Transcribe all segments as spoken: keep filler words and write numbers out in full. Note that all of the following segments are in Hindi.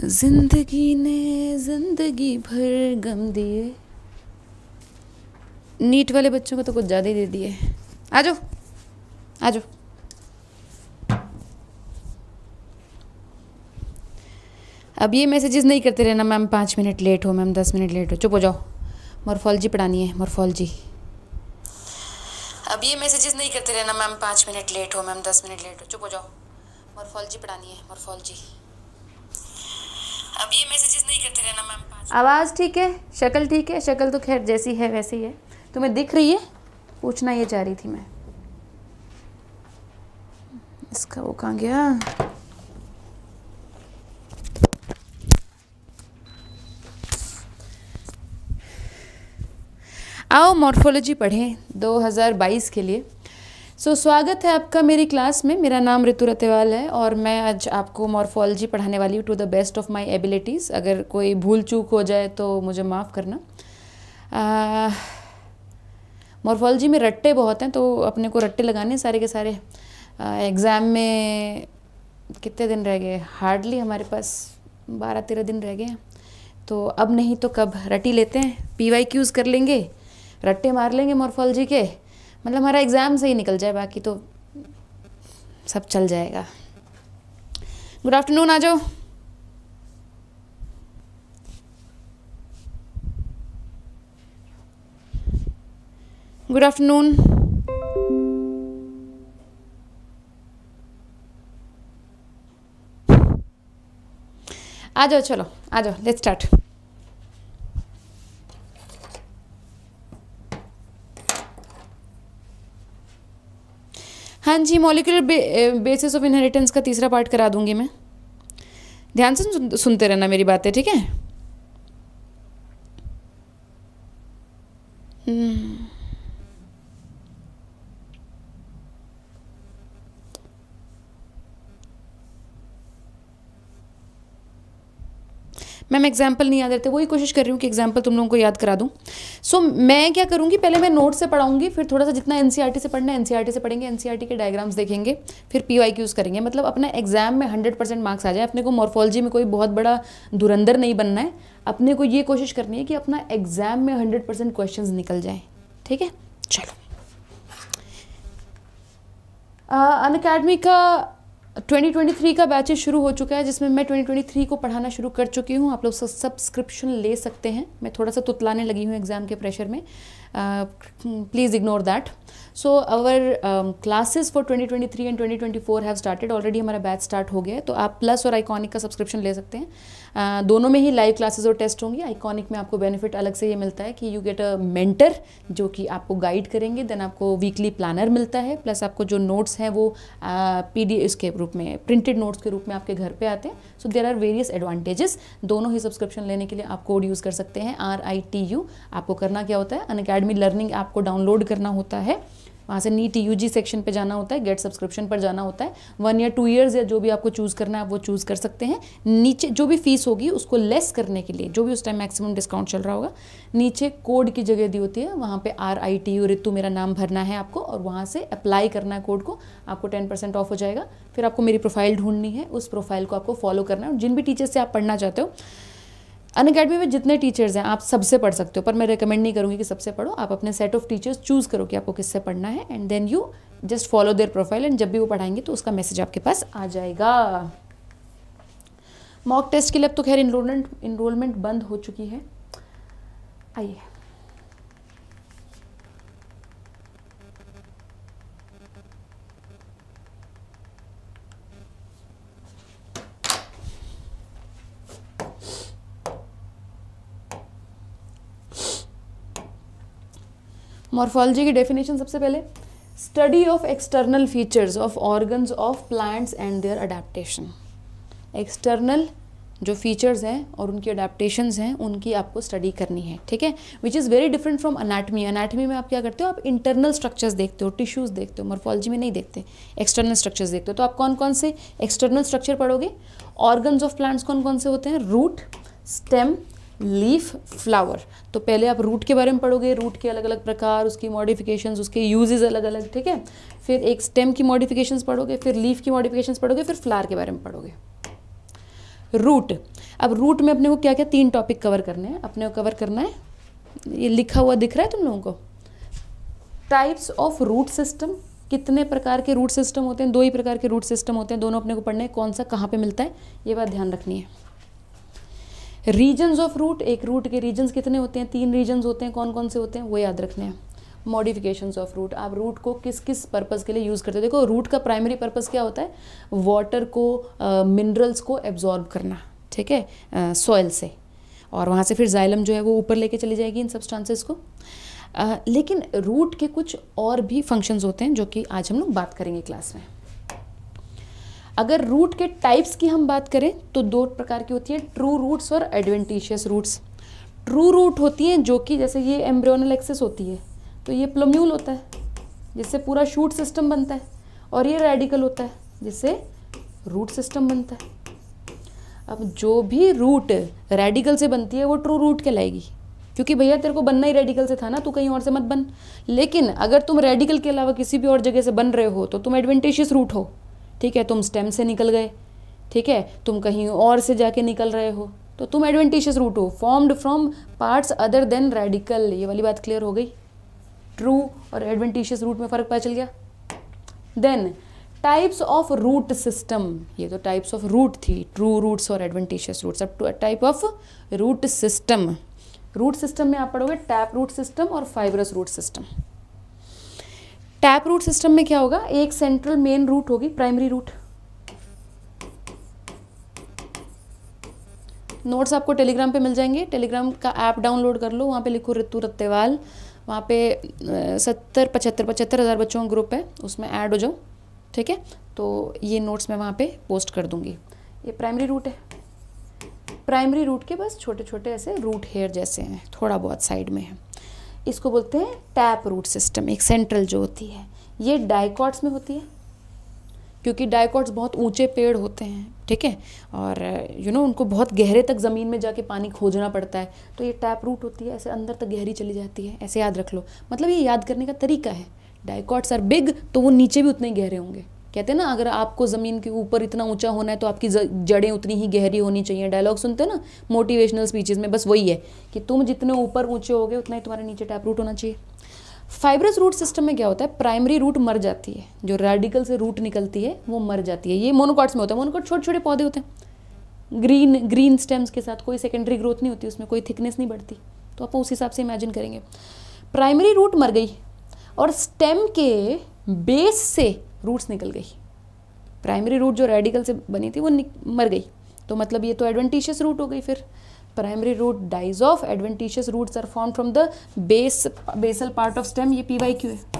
जिंदगी ने जिंदगी भर गम दिए। नीट वाले बच्चों को तो कुछ ज़्यादा ही दे दिए। आ जाओ आ जाओ। अब ये मैसेजेस नहीं करते रहना, मैम पाँच मिनट लेट हो, मैम दस मिनट लेट हो। चुप हो जाओ, मॉर्फोलॉजी पढ़ानी है, मॉर्फोलॉजी। अब ये मैसेजेस नहीं करते रहना, मैम पाँच मिनट लेट हो, मैम दस मिनट लेट हो। चुप हो जाओ, मॉर्फोलॉजी पढ़ानी है, मॉर्फोलॉजी। अब ये मैसेजेस नहीं करते रहना, मैम पाँच। आवाज़ ठीक है, शक्ल ठीक है? शक्ल तो खैर जैसी है वैसी ही है। तुम्हें दिख रही है? पूछना ये चाह रही थी मैं। इसका वो कहाँ गया? आओ मॉर्फोलॉजी पढ़ें दो हज़ार बाईस के लिए। सो so, स्वागत है आपका मेरी क्लास में। मेरा नाम ऋतु रतेवाल है और मैं आज आपको मॉर्फोलॉजी पढ़ाने वाली हूँ to the best of my abilities. अगर कोई भूल चूक हो जाए तो मुझे माफ़ करना। मॉर्फोलॉजी में रट्टे बहुत हैं, तो अपने को रट्टे लगाने सारे के सारे। एग्ज़ाम में कितने दिन रह गए? हार्डली हमारे पास बारह तेरह दिन रह गए हैं, तो अब नहीं तो कब रटी लेते हैं, पी वाई क्यूज़ कर लेंगे, रट्टे मार लेंगे मॉर्फोलॉजी के, मतलब हमारा एग्ज़ाम से ही निकल जाए, बाकी तो सब चल जाएगा। गुड आफ्टरनून, आ जाओ। Good afternoon. आ जाओ, चलो आ जाओ, लेट्स स्टार्ट। हाँ जी, मॉलिक्यूलर बे, बेसिस ऑफ इनहेरिटेंस का तीसरा पार्ट करा दूंगी मैं। ध्यान से सुन, सुनते रहना मेरी बातें, ठीक है? hmm. मैम एग्जाम्पल नहीं याद रहते, वही कोशिश कर रही हूँ कि एग्जाम्पल तुम लोगों को याद करा दूँ। सो so, मैं क्या करूँगी, पहले मैं नोट से पढ़ाऊँगी, फिर थोड़ा सा जितना एनसीईआरटी से पढ़ना है एनसीईआरटी से पढ़ेंगे, एनसीईआरटी के डायग्राम्स देखेंगे, फिर पीवाईक्यूज करेंगे। मतलब अपना एग्जाम में हंड्रेड परसेंट मार्क्स आ जाए। अपने को मॉर्फोलॉजी में कोई बहुत बड़ा धुरंधर नहीं बनना है। अपने को ये कोशिश करनी है कि अपना एग्जाम में हंड्रेड परसेंट क्वेश्चन निकल जाए, ठीक है? चलो, अनअकैडमी का ट्वेंटी ट्वेंटी थ्री का बैचेस शुरू हो चुका है, जिसमें मैं ट्वेंटी ट्वेंटी थ्री को पढ़ाना शुरू कर चुकी हूँ। आप लोग सब्सक्रिप्शन ले सकते हैं। मैं थोड़ा सा तुतलाने लगी हूँ एग्जाम के प्रेशर में, please ignore that. So our classes for twenty twenty three and twenty twenty four have started already. हमारा बैच स्टार्ट हो गया है, तो आप प्लस और आइकॉनिक का सब्सक्रिप्शन ले सकते हैं। uh, दोनों में ही लाइव क्लासेस और टेस्ट होंगी। आइकॉनिक में आपको बेनिफिट अलग से ये मिलता है कि यू गेट अ मेंटर जो कि आपको गाइड करेंगे। देन आपको वीकली प्लानर मिलता है, प्लस आपको जो नोट्स हैं वो पी डी इसके रूप में, प्रिंटेड नोट्स के रूप में आपके घर पे आते हैं। So there are various advantages. दोनों ही सब्सक्रिप्शन लेने के लिए आप कोड यूज़ कर सकते हैं, आर आई टी यू। आपको करना क्या होता है, अनअकैडमी लर्निंग ऐप को डाउनलोड करना होता है, वहाँ से नीट यूजी सेक्शन पे जाना होता है, गेट सब्सक्रिप्शन पर जाना होता है। वन ईयर टू ईयर्स या जो भी आपको चूज़ करना है आप वो चूज़ कर सकते हैं। नीचे जो भी फीस होगी उसको लेस करने के लिए, जो भी उस टाइम मैक्सिमम डिस्काउंट चल रहा होगा, नीचे कोड की जगह दी होती है, वहाँ पे R I T U Ritu मेरा नाम भरना है आपको, और वहाँ से अप्लाई करना है कोड को, आपको टेन परसेंट ऑफ हो जाएगा। फिर आपको मेरी प्रोफाइल ढूंढनी है, उस प्रोफाइल को आपको फॉलो करना है। और जिन भी टीचर से आप पढ़ना चाहते हो, अनअकैडमी में जितने टीचर्स हैं आप सबसे पढ़ सकते हो, पर मैं रिकमेंड नहीं करूँगी कि सबसे पढ़ो। आप अपने सेट ऑफ टीचर्स चूज़ करो कि आपको किससे पढ़ना है, and then you just follow their profile, and जब भी वो पढ़ाएंगे तो उसका मैसेज आपके पास आ जाएगा। मॉक टेस्ट के लिए अब तो खैर इनरोलमेंट इनरोलमेंट बंद हो चुकी है। आइए, मॉर्फोलॉजी की डेफिनेशन सबसे पहले, study of external features of organs of plants and their adaptation. External जो फीचर्स हैं और उनकी अडेप्टेशंस हैं, उनकी आपको स्टडी करनी है, ठीक है? Which is very different from anatomy. Anatomy में आप क्या करते हो, आप इंटरनल स्ट्रक्चर्स देखते हो, टिश्यूज़ देखते हो। मॉर्फोलॉजी में नहीं देखते, एक्सटर्नल स्ट्रक्चर्स देखते हो। तो आप कौन कौन से एक्सटर्नल स्ट्रक्चर पढ़ोगे? ऑर्गन्स ऑफ प्लांट्स कौन कौन से होते हैं? Root, stem, leaf, flower. तो पहले आप रूट के बारे में पढ़ोगे, रूट के अलग अलग प्रकार, उसकी मॉडिफिकेशंस, उसके यूजेस अलग अलग, ठीक है? फिर एक स्टेम की मॉडिफिकेशंस पढ़ोगे, फिर लीफ की मॉडिफिकेशंस पढ़ोगे, फिर फ्लावर के बारे में पढ़ोगे। रूट, अब रूट में अपने को क्या क्या तीन टॉपिक कवर करने हैं, अपने को कवर करना है, ये लिखा हुआ दिख रहा है तुम लोगों को, टाइप्स ऑफ रूट सिस्टम, कितने प्रकार के रूट सिस्टम होते हैं, दो ही प्रकार के रूट सिस्टम होते हैं, दोनों अपने को पढ़ने हैं, कौन सा कहाँ पे मिलता है ये बात ध्यान रखनी है। रीजन्स ऑफ रूट, एक रूट के रीजन्स कितने होते हैं, तीन रीजन्स होते हैं, कौन कौन से होते हैं वो याद रखने हैं। मॉडिफिकेशंस ऑफ रूट, आप रूट को किस किस पर्पस के लिए यूज़ करते हो। देखो रूट का प्राइमरी पर्पस क्या होता है, वाटर को मिनरल्स uh, को एब्जॉर्ब करना, ठीक है, सॉइल uh, से, और वहाँ से फिर जाइलम जो है वो ऊपर लेके चली जाएगी इन सब्सटेंसेस को। uh, लेकिन रूट के कुछ और भी फंक्शंस होते हैं जो कि आज हम लोग बात करेंगे क्लास में। अगर रूट के टाइप्स की हम बात करें तो दो प्रकार की होती है, ट्रू रूट्स और एडवेंटिशियस रूट्स। ट्रू रूट होती हैं जो कि जैसे ये एम्ब्रियोनल एक्सिस होती है तो ये प्लम्यूल होता है जिससे पूरा शूट सिस्टम बनता है, और ये रेडिकल होता है जिससे रूट सिस्टम बनता है। अब जो भी रूट रेडिकल से बनती है वो ट्रू रूट कहलाएगी, क्योंकि भैया तेरे को बनना ही रेडिकल से था ना, तू कहीं और से मत बन। लेकिन अगर तुम रेडिकल के अलावा किसी भी और जगह से बन रहे हो तो तुम एडवेंटिशियस रूट हो, ठीक है, तुम स्टेम से निकल गए, ठीक है, तुम कहीं और से जाके निकल रहे हो तो तुम एडवेंटिशियस रूट हो, formed from parts other than radical. ये वाली बात क्लियर हो गई, ट्रू और एडवेंटिशियस रूट में फ़र्क पता चल गया। Then types of root system, ये तो टाइप्स ऑफ रूट थी, ट्रू रूट्स और एडवेंटिशियस रूट्स। अब type of root system, root system में आप पढ़ोगे टैप रूट सिस्टम और fibrous root system. Tap root system में क्या होगा, एक सेंट्रल मेन रूट होगी, प्राइमरी रूट। नोट्स आपको टेलीग्राम पे मिल जाएंगे, टेलीग्राम का ऐप डाउनलोड कर लो, वहाँ पे लिखो रितु रत्तेवाल, वहाँ पे सत्तर पचहत्तर पचहत्तर हज़ार बच्चों का ग्रुप है, उसमें ऐड हो जाओ, ठीक है। तो ये नोट्स मैं वहाँ पे पोस्ट कर दूँगी। ये प्राइमरी रूट है, प्राइमरी रूट के बस छोटे छोटे ऐसे रूट हेयर जैसे हैं, थोड़ा बहुत साइड में है, इसको बोलते हैं टैप रूट सिस्टम। एक सेंट्रल जो होती है ये डाइकॉट्स में होती है, क्योंकि डाइकॉट्स बहुत ऊंचे पेड़ होते हैं, ठीक है, और यू नो उनको बहुत गहरे तक ज़मीन में जाके पानी खोजना पड़ता है, तो ये टैप रूट होती है, ऐसे अंदर तक गहरी चली जाती है, ऐसे याद रख लो। मतलब ये याद करने का तरीका है, डाइकॉट्स आर बिग तो वो नीचे भी उतने ही गहरे होंगे। कहते हैं ना, अगर आपको ज़मीन के ऊपर इतना ऊंचा होना है तो आपकी जड़ें उतनी ही गहरी होनी चाहिए। डायलॉग सुनते हो ना मोटिवेशनल स्पीचेस में, बस वही है कि तुम जितने ऊपर ऊंचे होगे उतना ही तुम्हारे नीचे टैप रूट होना चाहिए। फाइब्रस रूट सिस्टम में क्या होता है, प्राइमरी रूट मर जाती है, जो रेडिकल से रूट निकलती है वो मर जाती है। ये मोनोकॉट्स में होता है, मोनोकॉट छोटे छोटे पौधे होते हैं ग्रीन ग्रीन स्टेम्स के साथ, कोई सेकेंडरी ग्रोथ नहीं होती उसमें, कोई थिकनेस नहीं बढ़ती, तो आप उस हिसाब से इमेजिन करेंगे। प्राइमरी रूट मर गई और स्टेम के बेस से रूट्स निकल गई। प्राइमरी रूट जो रेडिकल से बनी थी वो मर गई, तो मतलब ये तो एडवेंटिशियस रूट हो गई। फिर primary root dies off, adventitious roots are formed from the base basal part of stem. ये पी वाई क्यू है,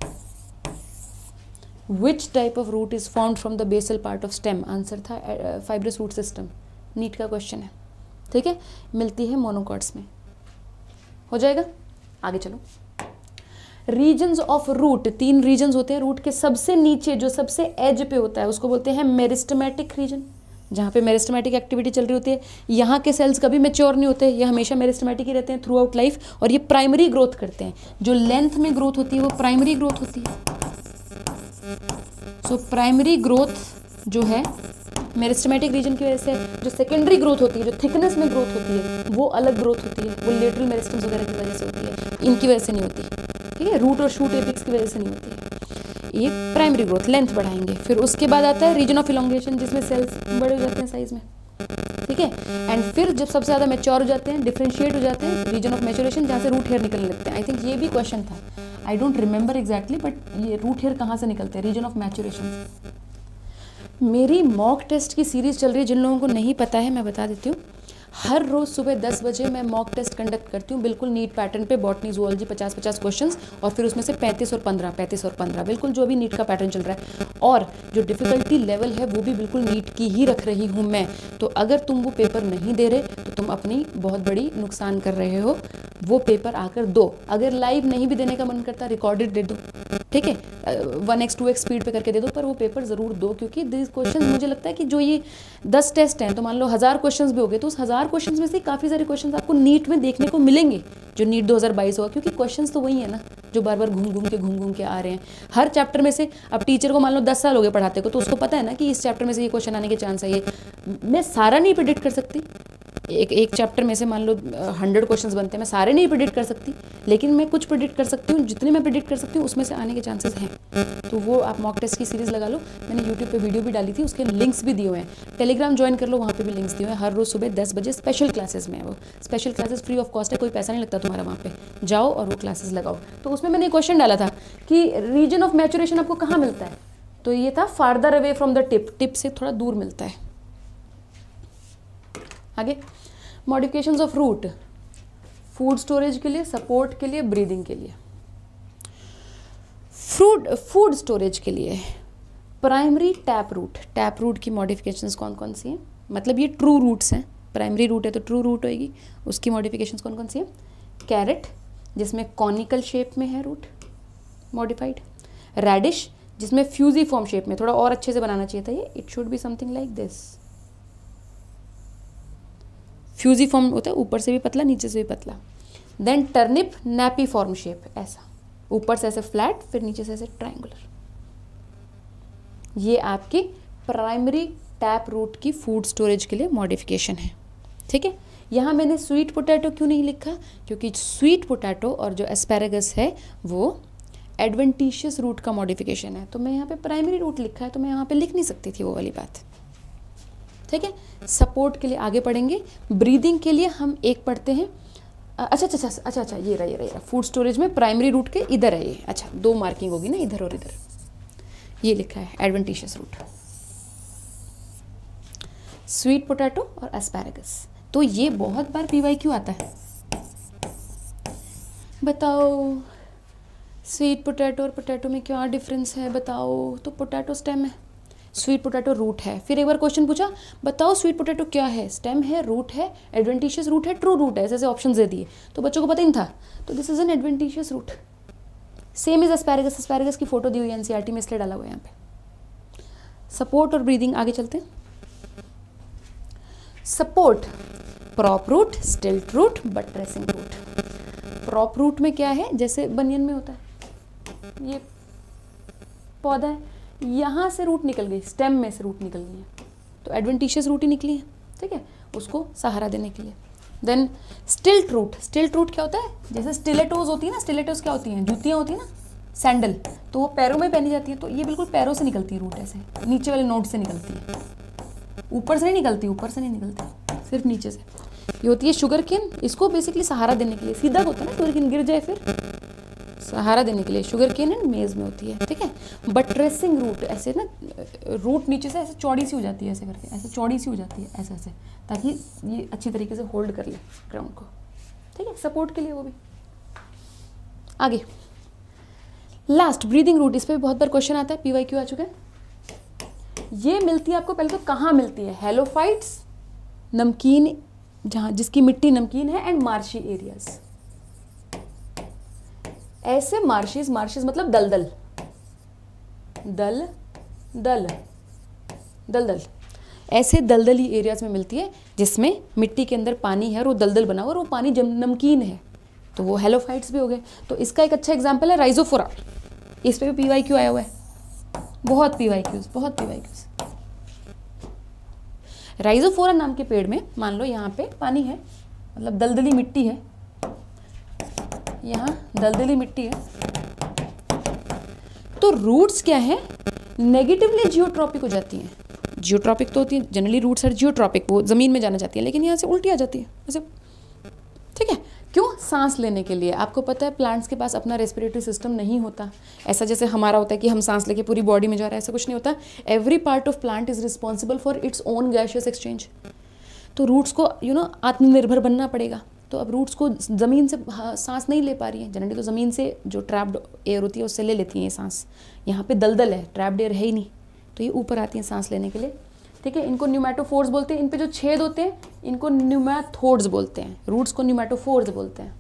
which type of root is formed from the basal part of stem, answer था फाइब्रस रूट सिस्टम, नीट का क्वेश्चन है, ठीक है। मिलती है मोनोकॉट्स में, हो जाएगा। आगे चलो, रीजन्स ऑफ रूट, तीन रीजन्स होते हैं रूट के। सबसे नीचे जो सबसे एज पे होता है उसको बोलते हैं मेरिस्टेमेटिक रीजन, जहाँ पे मेरिस्टेमेटिक एक्टिविटी चल रही होती है। यहाँ के सेल्स कभी मैच्योर नहीं होते, ये हमेशा मेरिस्टेमेटिक ही रहते हैं थ्रू आउट लाइफ, और ये प्राइमरी ग्रोथ करते हैं। जो लेंथ में ग्रोथ होती है वो प्राइमरी ग्रोथ होती है। सो प्राइमरी ग्रोथ जो है मेरिस्टेमेटिक रीजन की वजह से, जो सेकेंडरी ग्रोथ होती है, जो थिकनेस में ग्रोथ होती है वो अलग ग्रोथ होती है, वो लेटरल मेरिस्टम्स वगैरह की वजह से होती है, इनकी वजह से नहीं होती, ठीक है, रूट और शूट एपिक्स की वजह से नहीं होती है। ये प्राइमरी ग्रोथ, लेंथ बढ़ाएंगे। फिर उसके बाद आता है रीजन ऑफ इलोंगेशन, जिसमें सेल्स बड़े हो जाते हैं साइज में, ठीक है। एंड फिर जब सबसे ज़्यादा मैच्योर हो जाते हैं, डिफ्रेंशिएट हो जाते हैं, रीजन ऑफ मैच्योरेशन, जहाँ से रूट हेयर निकलने लगते हैं। आई थिंक ये भी क्वेश्चन था, I don't remember exactly, but ये रूट हेयर कहाँ से निकलते हैं, रीजन ऑफ मैच्योरेशन। मेरी मॉक टेस्ट की सीरीज़ चल रही है, जिन लोगों को नहीं पता है मैं बता देती हूँ। हर रोज़ सुबह दस बजे मैं मॉक टेस्ट कंडक्ट करती हूँ, बिल्कुल नीट पैटर्न पे, बॉटनी जूलॉजी पचास पचास क्वेश्चंस, और फिर उसमें से पैंतीस और पंद्रह पैंतीस और पंद्रह बिल्कुल जो अभी नीट का पैटर्न चल रहा है, और जो डिफ़िकल्टी लेवल है वो भी बिल्कुल नीट की ही रख रही हूँ मैं। तो अगर तुम वो पेपर नहीं दे रहे तो तुम अपनी बहुत बड़ी नुकसान कर रहे हो, वो पेपर आकर दो। अगर लाइव नहीं भी देने का मन करता, रिकॉर्डेड दे दो, ठीक है, one x two x speed पे करके दे दो, पर वो पेपर ज़रूर दो, क्योंकि दिस क्वेश्चन मुझे लगता है कि जो ये दस टेस्ट हैं, तो मान लो हज़ार क्वेश्चंस भी हो गए, तो उस हज़ार क्वेश्चंस में से काफ़ी सारे क्वेश्चंस आपको नीट में देखने को मिलेंगे, जो नीट दो हज़ार बाईस होगा, क्योंकि क्वेश्चंस तो वही है ना जो बार बार घूम घूम के घूम घूम के आ रहे हैं हर चैप्टर में से। अब टीचर को मान लो दस साल हो गए पढ़ाते को, तो उसको पता है ना कि इस चैप्टर में से ये क्वेश्चन आने के चांस है। ये मैं सारा नहीं प्रेडिक्ट कर सकती, एक एक चैप्टर में से मान लो हंड्रेड क्वेश्चंस बनते हैं, मैं सारे नहीं प्रिडिक्ट कर सकती, लेकिन मैं कुछ प्रिडिक्ट कर सकती हूँ, जितने मैं प्रिडिक्ट कर सकती हूँ उसमें से आने के चांसेस हैं। तो वो आप मॉक टेस्ट की सीरीज़ लगा लो, मैंने यूट्यूब पे वीडियो भी डाली थी, उसके लिंक्स भी दिए हुए हैं। टेलीग्राम ज्वाइन कर लो, वहाँ पे भी लिंक्स दिए हुए हैं। हर रोज़ सुबह दस बजे स्पेशल क्लासेस में है, वो special classes free of cost है, कोई पैसा नहीं लगता तुम्हारा, वहाँ पे जाओ और वो क्लासेस लगाओ। तो उसमें मैंने क्वेश्चन डाला था कि रीजन ऑफ मैचुरेशन आपको कहाँ मिलता है, तो ये था farther away from the tip, tip से थोड़ा दूर मिलता है। आगे modifications of root, food storage के लिए, सपोर्ट के लिए, ब्रीदिंग के लिए। फ्रूट फूड स्टोरेज के लिए primary tap root, tap root की मॉडिफिकेशंस कौन कौन सी हैं, मतलब ये ट्रू रूट्स हैं, प्राइमरी रूट है तो ट्रू रूट होएगी, उसकी मॉडिफिकेशंस कौन कौन सी हैं। कैरेट जिसमें कॉनिकल शेप में है रूट मॉडिफाइड, रेडिश जिसमें फ्यूजी फॉर्म शेप में, थोड़ा और अच्छे से बनाना चाहिए था ये, it should be something like this, fusiform होता है, ऊपर से भी पतला नीचे से भी पतला। Then turnip napiform shape, ऐसा ऊपर से ऐसे फ्लैट फिर नीचे से ऐसे ट्रायंगुलर। ये आपकी प्राइमरी टैप रूट की फूड स्टोरेज के लिए मॉडिफिकेशन है, ठीक है। यहाँ मैंने स्वीट पोटैटो क्यों नहीं लिखा, क्योंकि स्वीट पोटैटो और जो एस्पैरागस है वो एडवेंटिशियस रूट का मॉडिफिकेशन है, तो मैं यहाँ पे प्राइमरी रूट लिखा है तो मैं यहाँ पे लिख नहीं सकती थी वो वाली बात, ठीक है। सपोर्ट के लिए आगे पढ़ेंगे। ब्रीदिंग के लिए हम एक पढ़ते हैं, अच्छा अच्छा अच्छा अच्छा अच्छा ये रहा ये रहा ये रहा फूड स्टोरेज में प्राइमरी रूट के इधर है ये, अच्छा दो मार्किंग होगी ना, इधर और इधर, ये लिखा है एडवेंटिशियस रूट, स्वीट पोटैटो और एस्पैरागस। तो ये बहुत बार पीवाईक्यू आता है, बताओ स्वीट पोटैटो और पोटैटो में क्या डिफरेंस है बताओ, तो पोटैटो स्टेम है, स्वीट पोटैटो रूट है। फिर एक बार क्वेश्चन पूछा, बताओ स्वीट पोटैटो क्या है, स्टेम है, रूट है, एडवेंटिशियस रूट है, ट्रू रूट है, ऐसे ऐसे ऑप्शन दे दिए, तो बच्चों को पता ही नहीं था, तो this is an adventitious root. Same is asparagus, asparagus की फोटो दी हुई है एनसीईआरटी में, इसलिए डाला हुआ है यहाँ पे। सपोर्ट और ब्रीदिंग आगे चलते हैं। Support prop root, stilt root, buttressing root. Prop root में क्या है, जैसे बनियन में होता है, ये पौधा है, यहाँ से रूट निकल गई, स्टेम में से रूट निकल गई है, तो एडवेंटिशियस रूट ही निकली है, ठीक है, उसको सहारा देने के लिए। देन स्टिल्ट रूट, स्टिल्ट रूट क्या होता है, जैसे स्टिलेटोज होती है ना, स्टिलेटोज क्या होती हैं, जूतियाँ होती हैं ना, सैंडल, तो वो पैरों में पहनी जाती है, तो ये बिल्कुल पैरों से निकलती है रूट, ऐसे नीचे वाले नोड से निकलती है, ऊपर से नहीं निकलती, ऊपर से नहीं निकलती, सिर्फ नीचे से। ये होती है शुगर केन, इसको बेसिकली सहारा देने के लिए, सीधा होता है ना, शुगर केन गिर जाए फिर सहारा देने के लिए, शुगर केन एंड मेज में होती है, ठीक है। बटरेसिंग रूट, ऐसे ना रूट नीचे से ऐसे चौड़ी सी हो जाती है, ऐसे करके ऐसे चौड़ी सी हो जाती है, ऐसे ऐसे, ताकि ये अच्छी तरीके से होल्ड कर ले ग्राउंड को, ठीक है, सपोर्ट के लिए वो भी। आगे लास्ट ब्रीदिंग रूट, इस पर भी बहुत बार क्वेश्चन आता है, पीवाईक्यू आ चुका है। ये मिलती है आपको, पहले तो कहाँ मिलती है, हेलोफाइट्स, नमकीन, जहाँ जिसकी मिट्टी नमकीन है, एंड मार्शी एरियाज। ऐसे मार्शिस, मार्शिस मतलब दलदल, दल दल दलदल, ऐसे दलदली एरियाज में मिलती है जिसमें मिट्टी के अंदर पानी है और वो दलदल बना हुआ और वो पानी नमकीन है, तो वो हेलोफाइट्स भी हो गए। तो इसका एक अच्छा एग्जांपल है राइजोफोरा, इस पे भी पीवाईक्यू आया हुआ है, बहुत पीवाईक्यूज, बहुत पीवाईक्यूज। राइजोफोरा नाम के पेड़ में मान लो यहाँ पे पानी है, मतलब दलदली मिट्टी है, यहाँ दलदली मिट्टी है, तो रूट्स क्या है, नेगेटिवली जियोट्रॉपिक हो जाती हैं। जियोट्रॉपिक तो होती है जनरली, रूट्स आर जियोट्रॉपिक, वो जमीन में जाना चाहती है, लेकिन यहाँ से उल्टी आ जाती है ऐसे, ठीक है। क्यों, सांस लेने के लिए। आपको पता है प्लांट्स के पास अपना रेस्पिरेटरी सिस्टम नहीं होता, ऐसा जैसे हमारा होता है कि हम सांस लेके पूरी बॉडी में जा रहा है, ऐसा कुछ नहीं होता। Every part of plant is responsible for its own gaseous exchange. तो रूट्स को यू नो आत्मनिर्भर बनना पड़ेगा, तो अब रूट्स को ज़मीन से सांस नहीं ले पा रही है, जनरली तो ज़मीन से जो ट्रैप्ड एयर होती है उससे ले लेती हैं ये सांस। यहाँ पे दलदल है, ट्रैप्ड एयर है ही नहीं, तो ये ऊपर आती हैं सांस लेने के लिए, ठीक है। इनको न्यूमैटोफोर्स बोलते हैं, इन पे जो छेद होते हैं इनको न्यूमैथोड्स बोलते हैं, रूट्स को न्यूमैटोफोर्स बोलते हैं।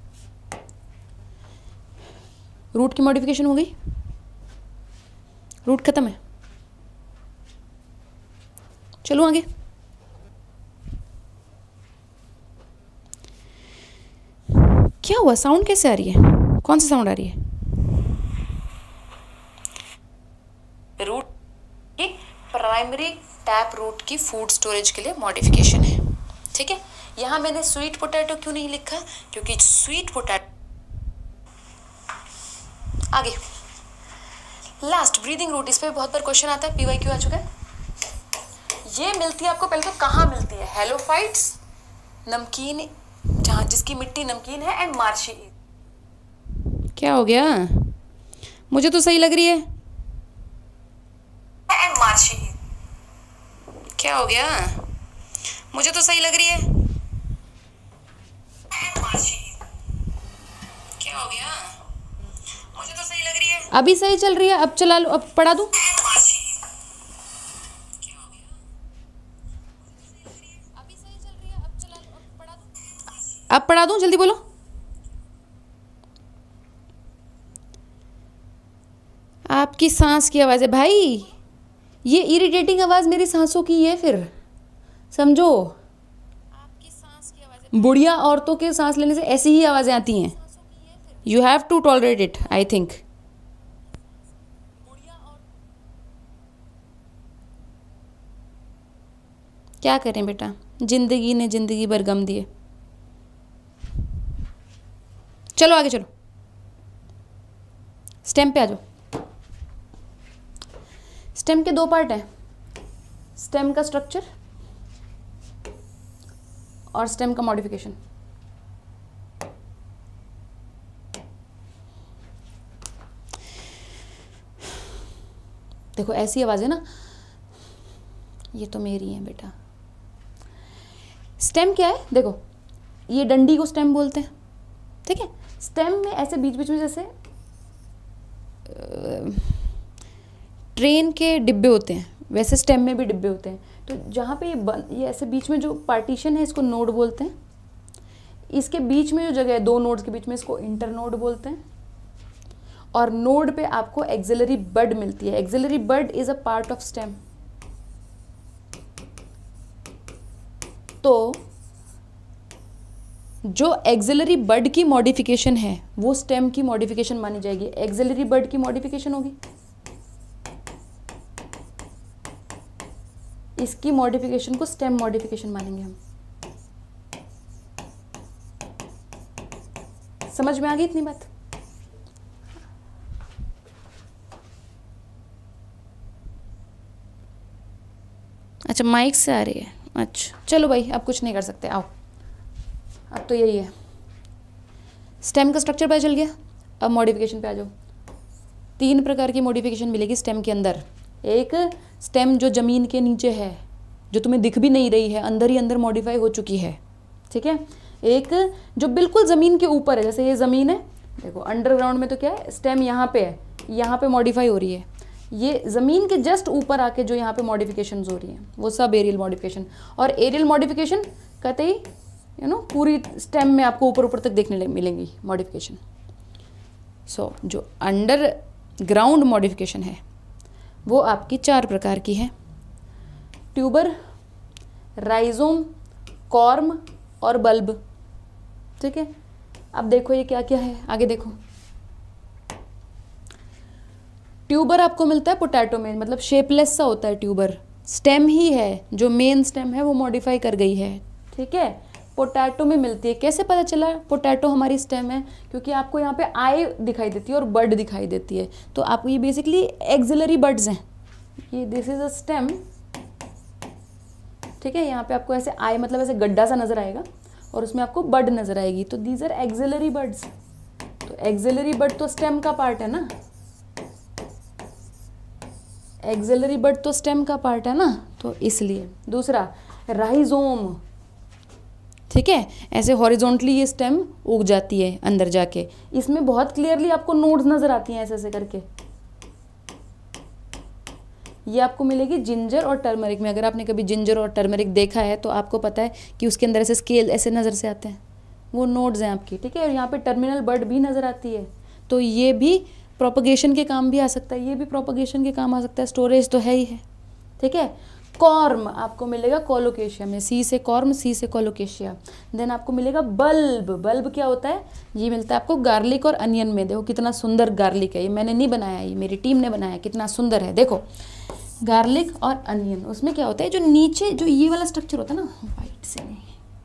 रूट की मॉडिफिकेशन हो गई, रूट खत्म है। चलो आगे, क्या हुआ, साउंड कैसे आ रही है, कौन सी साउंड आ रही है? रूट की प्राइमरी टैप रूट की फूड स्टोरेज के लिए मॉडिफिकेशन है, ठीक ठीक है, यहाँ मैंने स्वीट पोटैटो क्यों नहीं लिखा, क्योंकि स्वीट पोटैटो। आगे लास्ट ब्रीदिंग रूट, इस पे बहुत बार क्वेश्चन आता है, पीवाई क्यों आ चुका है। ये मिलती है आपको पहले तो कहाँ मिलती है, हेलोफाइट्स, नमकीन, जहाँ जिसकी मिट्टी नमकीन है, एंड मार्शी। क्या हो गया, मुझे तो सही लग रही है। एंड मार्शी, क्या हो गया, मुझे तो सही लग रही है। एंड मार्शी, क्या हो गया, मुझे तो सही लग रही है। अभी सही चल रही है, अब चला लो, अब पढ़ा दूं। अब पढ़ा दूं, जल्दी बोलो। आपकी सांस की आवाज़ है भाई, ये इरिटेटिंग आवाज़ मेरी सांसों की है, फिर समझो। आपकी सांस की आवाज़ है, बुढ़िया औरतों के सांस लेने से ऐसी ही आवाज़ें आती हैं। You have to tolerate it, I think. क्या करें बेटा, जिंदगी ने जिंदगी भर गम दिए। चलो आगे चलो, स्टेम पे आ जाओ। स्टेम के दो पार्ट हैं, स्टेम का स्ट्रक्चर और स्टेम का मॉडिफिकेशन। देखो ऐसी आवाज है ना, ये तो मेरी है बेटा। स्टेम क्या है, देखो ये डंडी को स्टेम बोलते हैं, ठीक है। स्टेम में ऐसे बीच बीच में जैसे ट्रेन के डिब्बे होते हैं, वैसे स्टेम में भी डिब्बे होते हैं। तो जहाँ पे ये बन, ये ऐसे बीच में जो पार्टीशन है, इसको नोड बोलते हैं। इसके बीच में जो जगह है दो नोड्स के बीच में, इसको इंटरनोड बोलते हैं। और नोड पे आपको एक्सिलरी बड मिलती है। Axillary bud is a part of stem. तो जो एक्सिलरी बड की मॉडिफिकेशन है वो स्टेम की मॉडिफिकेशन मानी जाएगी। एक्सिलरी बड की मॉडिफिकेशन होगी, इसकी मॉडिफिकेशन को स्टेम मॉडिफिकेशन मानेंगे हम। समझ में आ गई इतनी बात। अच्छा माइक से आ रही है, अच्छा चलो भाई अब कुछ नहीं कर सकते, आओ अब तो यही है। स्टेम का स्ट्रक्चर पता चल गया, अब मॉडिफिकेशन पे आ जाओ। तीन प्रकार की मॉडिफिकेशन मिलेगी स्टेम के अंदर। एक स्टेम जो ज़मीन के नीचे है, जो तुम्हें दिख भी नहीं रही है, अंदर ही अंदर मॉडिफाई हो चुकी है, ठीक है। एक जो बिल्कुल ज़मीन के ऊपर है, जैसे ये ज़मीन है, देखो अंडरग्राउंड में तो क्या है, स्टेम यहाँ पे है, यहाँ पे मॉडिफाई हो रही है। ये ज़मीन के जस्ट ऊपर आके जो यहाँ पे मॉडिफिकेशंस हो रही हैं वो सब एरियल मॉडिफिकेशन। और एरियल मॉडिफिकेशन कहते ही यू नो पूरी स्टेम में आपको ऊपर ऊपर तक देखने मिलेंगी मॉडिफिकेशन। सो so, जो अंडर ग्राउंड मॉडिफिकेशन है वो आपकी चार प्रकार की है, ट्यूबर, राइजोम, कॉर्म और बल्ब, ठीक है। अब देखो ये क्या क्या है, आगे देखो। ट्यूबर आपको मिलता है पोटैटो में, मतलब शेपलेस सा होता है ट्यूबर। स्टेम ही है, जो मेन स्टेम है वो मॉडिफाई कर गई है, ठीक है। पोटैटो में मिलती है। कैसे पता चला पोटैटो हमारी स्टेम है, क्योंकि आपको यहाँ पे आई दिखाई देती है और बड दिखाई देती है। तो आपको ये बेसिकली एक्सिलरी बड्स हैं। ये दिस इज अ स्टेम, ठीक है। यहाँ पे आपको ऐसे आई मतलब ऐसे गड्ढा सा नजर आएगा और उसमें आपको बड नजर आएगी, तो दीज आर एक्सिलरी बड्स। तो एक्सिलरी बड तो स्टेम का पार्ट है ना, एक्सिलरी बड तो स्टेम का पार्ट है ना, तो इसलिए। दूसरा राइजोम, ठीक है, ऐसे हॉरिजॉन्टली ये स्टेम उग जाती है अंदर जाके। इसमें बहुत क्लियरली आपको नोड्स नजर आती हैं ऐसे ऐसे करके। ये आपको मिलेगी जिंजर और टर्मरिक में। अगर आपने कभी जिंजर और टर्मरिक देखा है तो आपको पता है कि उसके अंदर ऐसे स्केल ऐसे नज़र से आते हैं, वो नोड्स हैं आपकी, ठीक है। और यहाँ पे टर्मिनल बर्ड भी नज़र आती है, तो ये भी प्रोपगेशन के काम भी आ सकता है, ये भी प्रोपगेशन के काम आ सकता है, स्टोरेज तो है ही है, ठीक है। कॉर्म आपको मिलेगा कोलोकेशिया में, सी से कॉर्म, सी से कोलोकेशिया। देन आपको मिलेगा बल्ब। बल्ब क्या होता है, ये मिलता है आपको गार्लिक और अनियन में। देखो कितना सुंदर गार्लिक है, ये मैंने नहीं बनाया, ये मेरी टीम ने बनाया, कितना सुंदर है। देखो गार्लिक और अनियन, उसमें क्या होता है, जो नीचे जो ये वाला स्ट्रक्चर होता है ना, वाइट से नहीं,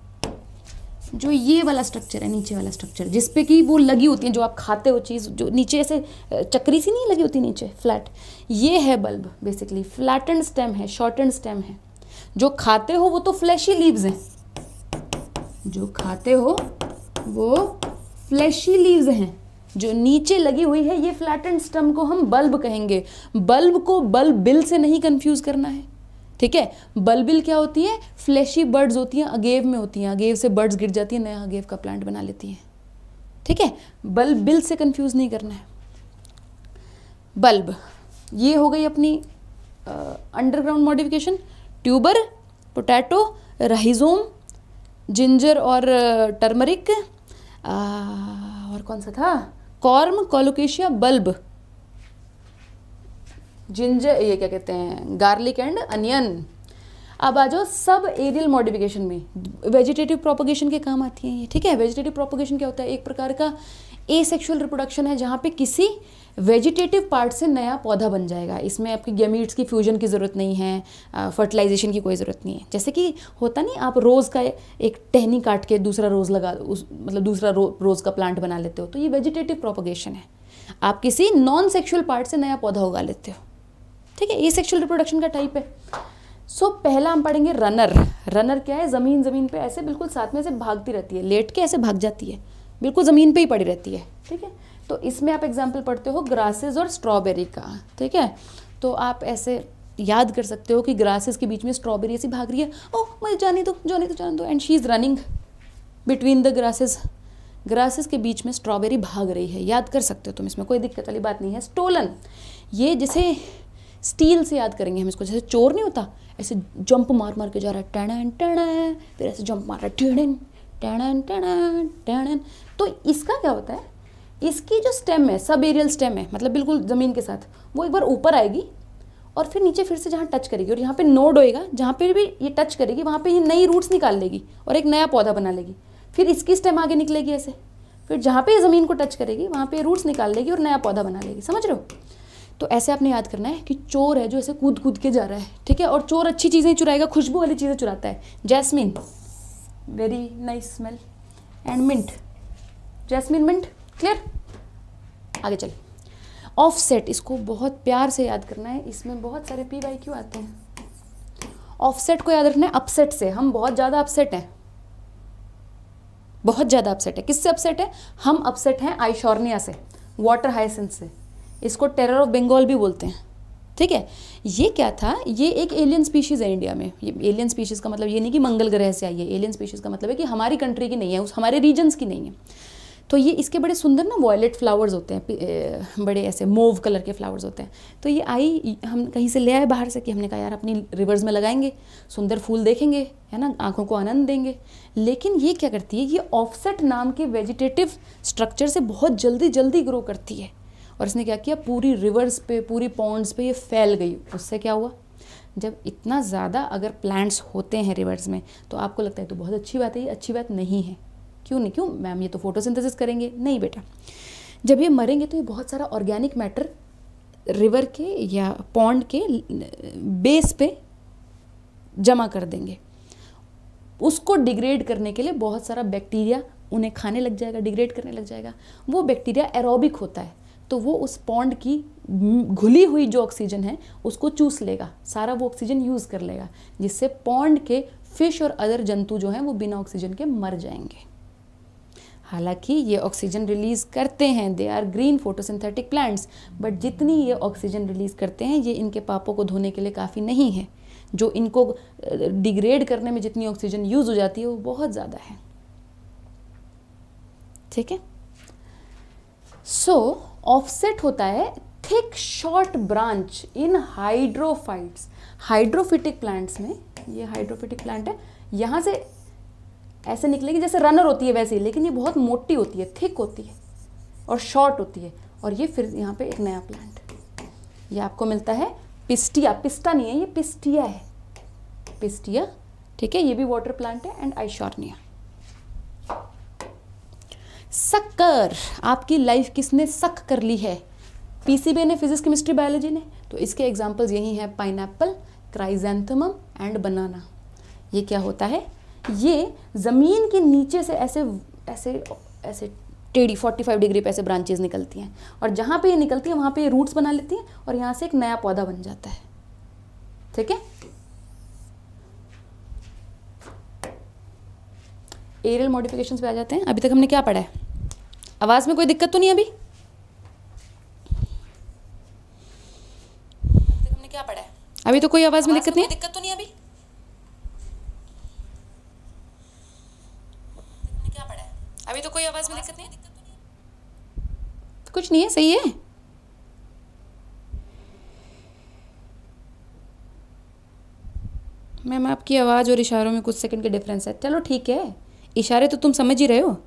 जो ये वाला स्ट्रक्चर है, नीचे वाला स्ट्रक्चर जिस पे कि वो लगी होती है, जो आप खाते हो चीज़, जो नीचे ऐसे चक्री सी नहीं लगी होती नीचे फ्लैट, ये है बल्ब बेसिकली। फ्लैटेंड स्टेम है, शॉर्टेंड स्टेम है। जो खाते हो वो तो फ्लैशी लीव्स हैं, जो खाते हो वो फ्लैशी लीव्स हैं। जो नीचे लगी हुई है ये फ्लैटेंड स्टेम को हम बल्ब कहेंगे। बल्ब को बल्ब बिल से नहीं कंफ्यूज करना है, ठीक है। बल्बिल क्या होती है? फ्लैशी बर्ड्स होती हैं, अगेव में होती हैं, अगेव से बर्ड्स गिर जाती हैं, नया अगेव का प्लांट बना लेती हैं, ठीक है। बल्ब बिल से कंफ्यूज नहीं करना है। बल्ब ये हो गई अपनी underground modification. Tuber, potato, rhizome, ginger और टर्मरिक, और कौन सा था? कॉर्म, कोलोकेशिया, बल्ब, जिंजर, ये क्या कहते हैं, गार्लिक एंड अनियन। अब आ जाओ सब एरियल मॉडिफिकेशन में, वेजिटेटिव प्रोपगेशन के काम आती हैं ये, ठीक है। वेजिटेटिव प्रोपगेशन क्या होता है? एक प्रकार का एसेक्सुअल रिप्रोडक्शन है जहाँ पे किसी वेजिटेटिव पार्ट से नया पौधा बन जाएगा। इसमें आपकी गैमीट्स की फ्यूजन की ज़रूरत नहीं है, फर्टिलाइजेशन की कोई ज़रूरत नहीं है। जैसे कि होता नहीं, आप रोज़ का एक टहनी काट के दूसरा रोज़ लगा, उस मतलब दूसरा रो, रोज़ का प्लांट बना लेते हो, तो ये वेजिटेटिव प्रोपगेशन है। आप किसी नॉन सेक्शुअल पार्ट से नया पौधा उगा लेते हो, ठीक है। ये सेक्शुअल रिप्रोडक्शन का टाइप है। सो so, पहला हम पढ़ेंगे रनर। रनर क्या है? ज़मीन ज़मीन पे ऐसे बिल्कुल साथ में से भागती रहती है, लेट के ऐसे भाग जाती है, बिल्कुल ज़मीन पे ही पड़ी रहती है, ठीक है। तो इसमें आप एग्जाम्पल पढ़ते हो ग्रासेस और स्ट्रॉबेरी का, ठीक है। तो आप ऐसे याद कर सकते हो कि ग्रासेस के बीच में स्ट्रॉबेरी ऐसी भाग रही है, ओह मुझे जाने दो जाने दो जाने दो, and she is running between the grasses. Grasses के बीच में स्ट्रॉबेरी भाग रही है, याद कर सकते हो तुम, इसमें कोई दिक्कत वाली बात नहीं है। स्टोलन, ये जैसे स्टील से याद करेंगे हम इसको, जैसे चोर नहीं होता ऐसे जंप मार मार के जा रहा है, टैन टैन, फिर ऐसे जंप मार रहा है, टैन टैन टैन टैन। तो इसका क्या होता है? इसकी जो स्टेम है, सब एरियल स्टेम है, मतलब बिल्कुल ज़मीन के साथ, वो एक बार ऊपर आएगी और फिर नीचे फिर से जहाँ टच करेगी, और यहाँ पे नोड होएगा जहाँ पे भी ये टच करेगी वहाँ पे ये नई रूट्स निकाल लेगी और एक नया पौधा बना लेगी। फिर इसकी स्टेम आगे निकलेगी ऐसे, फिर जहाँ पे ज़मीन को टच करेगी वहाँ पे रूट्स निकाल लेगी और नया पौधा बना लेगी। समझ रहे हो? तो ऐसे आपने याद करना है कि चोर है जो ऐसे कूद कूद के जा रहा है, ठीक है। और चोर अच्छी चीज़ें चुराएगा, खुशबू वाली चीज़ें चुराता है। Jasmine, very nice smell, and mint, jasmine mint, clear. आगे चलिए। ऑफसेट, इसको बहुत प्यार से याद करना है, इसमें बहुत सारे पी वाई क्यू आते हैं। ऑफसेट को याद रखना है अपसेट से। हम बहुत ज़्यादा अपसेट हैं, बहुत ज़्यादा अपसेट है। किससे अपसेट है? हम अपसेट हैं आइशॉर्निया से, वाटर हाइसिंथ से। इसको टेरर ऑफ बंगाल भी बोलते हैं, ठीक है। ये क्या था? ये एक एलियन स्पीशीज़ है इंडिया में। ये एलियन स्पीशीज़ का मतलब ये नहीं कि मंगल ग्रह से आई है, एलियन स्पीशीज़ का मतलब है कि हमारी कंट्री की नहीं है, उस हमारे रीजन्स की नहीं है। तो ये इसके बड़े सुंदर ना वॉयलेट फ्लावर्स होते हैं, बड़े ऐसे मोव कलर के फ्लावर्स होते हैं। तो ये आई, हम कहीं से ले आए बाहर से, कि हमने कहा यार अपनी रिवर्स में लगाएंगे, सुंदर फूल देखेंगे, है ना, आंखों को आनंद देंगे। लेकिन ये क्या करती है? ये ऑफसेट नाम के वेजिटेटिव स्ट्रक्चर से बहुत जल्दी जल्दी ग्रो करती है। और इसने क्या किया? पूरी रिवर्स पे, पूरी पॉन्ड्स पे ये फैल गई। उससे क्या हुआ? जब इतना ज़्यादा अगर प्लांट्स होते हैं रिवर्स में तो आपको लगता है तो बहुत अच्छी बात है, ये अच्छी बात नहीं है। क्यों नहीं? क्यों मैम, ये तो फोटोसिंथेसिस करेंगे। नहीं बेटा, जब ये मरेंगे तो ये बहुत सारा ऑर्गेनिक मैटर रिवर के या पॉन्ड के बेस पे जमा कर देंगे। उसको डिग्रेड करने के लिए बहुत सारा बैक्टीरिया उन्हें खाने लग जाएगा, डिग्रेड करने लग जाएगा। वो बैक्टीरिया एरोबिक होता है, तो वो उस पॉन्ड की घुली हुई जो ऑक्सीजन है उसको चूस लेगा, सारा वो ऑक्सीजन यूज़ कर लेगा, जिससे पॉन्ड के फिश और अदर जंतु जो हैं वो बिना ऑक्सीजन के मर जाएंगे। हालांकि ये ऑक्सीजन रिलीज़ करते हैं, they are green photosynthetic plants, but जितनी ये ऑक्सीजन रिलीज़ करते हैं ये इनके पापों को धोने के लिए काफ़ी नहीं है। जो इनको डिग्रेड करने में जितनी ऑक्सीजन यूज़ हो जाती है वो बहुत ज़्यादा है, ठीक है। सो ऑफसेट होता है thick short branch in hydrophytes. Hydrophytic plants में, ये हाइड्रोफिटिक प्लांट है, यहाँ से ऐसे निकलेगी जैसे रनर होती है वैसे ही, लेकिन ये बहुत मोटी होती है, थिक होती है और शॉर्ट होती है। और ये फिर यहाँ पे एक नया प्लांट ये आपको मिलता है, पिस्टिया। पिस्टा नहीं है, ये पिस्टिया है, पिस्टिया, ठीक है। ये भी वाटर प्लांट है, एंड आइशॉर्निया। शक्कर, आपकी लाइफ किसने सक कर ली है? पीसीबी ने, फिजिक्स केमिस्ट्री बायोलॉजी ने। तो इसके एग्जांपल्स यही हैं, पाइनएप्पल, क्राइजेंथेमम एंड बनाना। ये क्या होता है? ये ज़मीन के नीचे से ऐसे ऐसे ऐसे टेढ़ी पैंतालीस डिग्री पे ऐसे ब्रांचेस निकलती हैं, और जहाँ पे ये निकलती है वहाँ पे ये रूट्स बना लेती हैं और यहाँ से एक नया पौधा बन जाता है। ठीक है, एरियल मॉडिफिकेशंस पे आ जाते हैं। अभी तक हमने क्या पढ़ा है? आवाज़ में कोई दिक्कत तो नहीं? अभी तक हमने क्या पढ़ा है? अभी तो कोई आवाज़ में दिक्कत नहीं? दिक्कत तो नहीं? अभी क्या पढ़ा है? अभी तो कोई आवाज़ में दिक्कत नहीं? कुछ नहीं है, सही है। मैम आपकी आवाज़ और इशारों में कुछ सेकंड के डिफरेंस है। चलो ठीक है, इशारे तो तुम समझ ही रहे हो।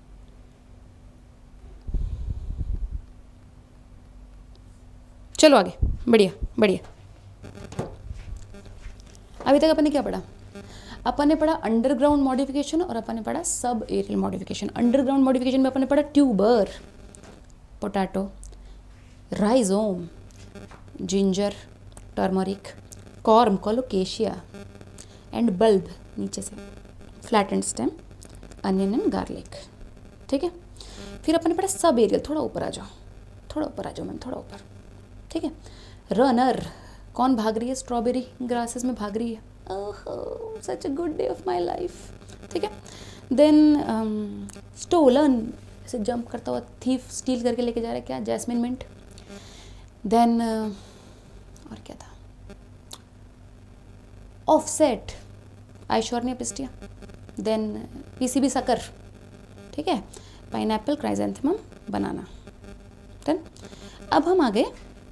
चलो आगे, बढ़िया बढ़िया। अभी तक अपन ने क्या पढ़ा? अपन ने पढ़ा अंडरग्राउंड मॉडिफिकेशन और अपन ने पढ़ा सब एरियल मॉडिफिकेशन। अंडरग्राउंड मॉडिफिकेशन में अपन ने पढ़ा tuber, potato, rhizome, ginger, turmeric, corm, colocasia and bulb, नीचे से flattened stem, onion and garlic. ठीक है, फिर अपन ने पढ़ा सब एरियल। थोड़ा ऊपर आ जाओ, थोड़ा ऊपर आ जाओ मैम, थोड़ा ऊपर। ठीक है, रनर, कौन भाग रही है? स्ट्रॉबेरी ग्रासेस में भाग रही है। Oh such a good day of my life. ठीक है, देन स्टोलन, ऐसे जंप करता हुआ थीफ स्टील करके लेके जा रहा है, क्या? Jasmine mint. देन और क्या था? Offset, eichhornia pistia. Then PCB sucker. ठीक है, पाइनएप्पल, क्राइजेंथेमम, बनाना। देन अब हम आ गए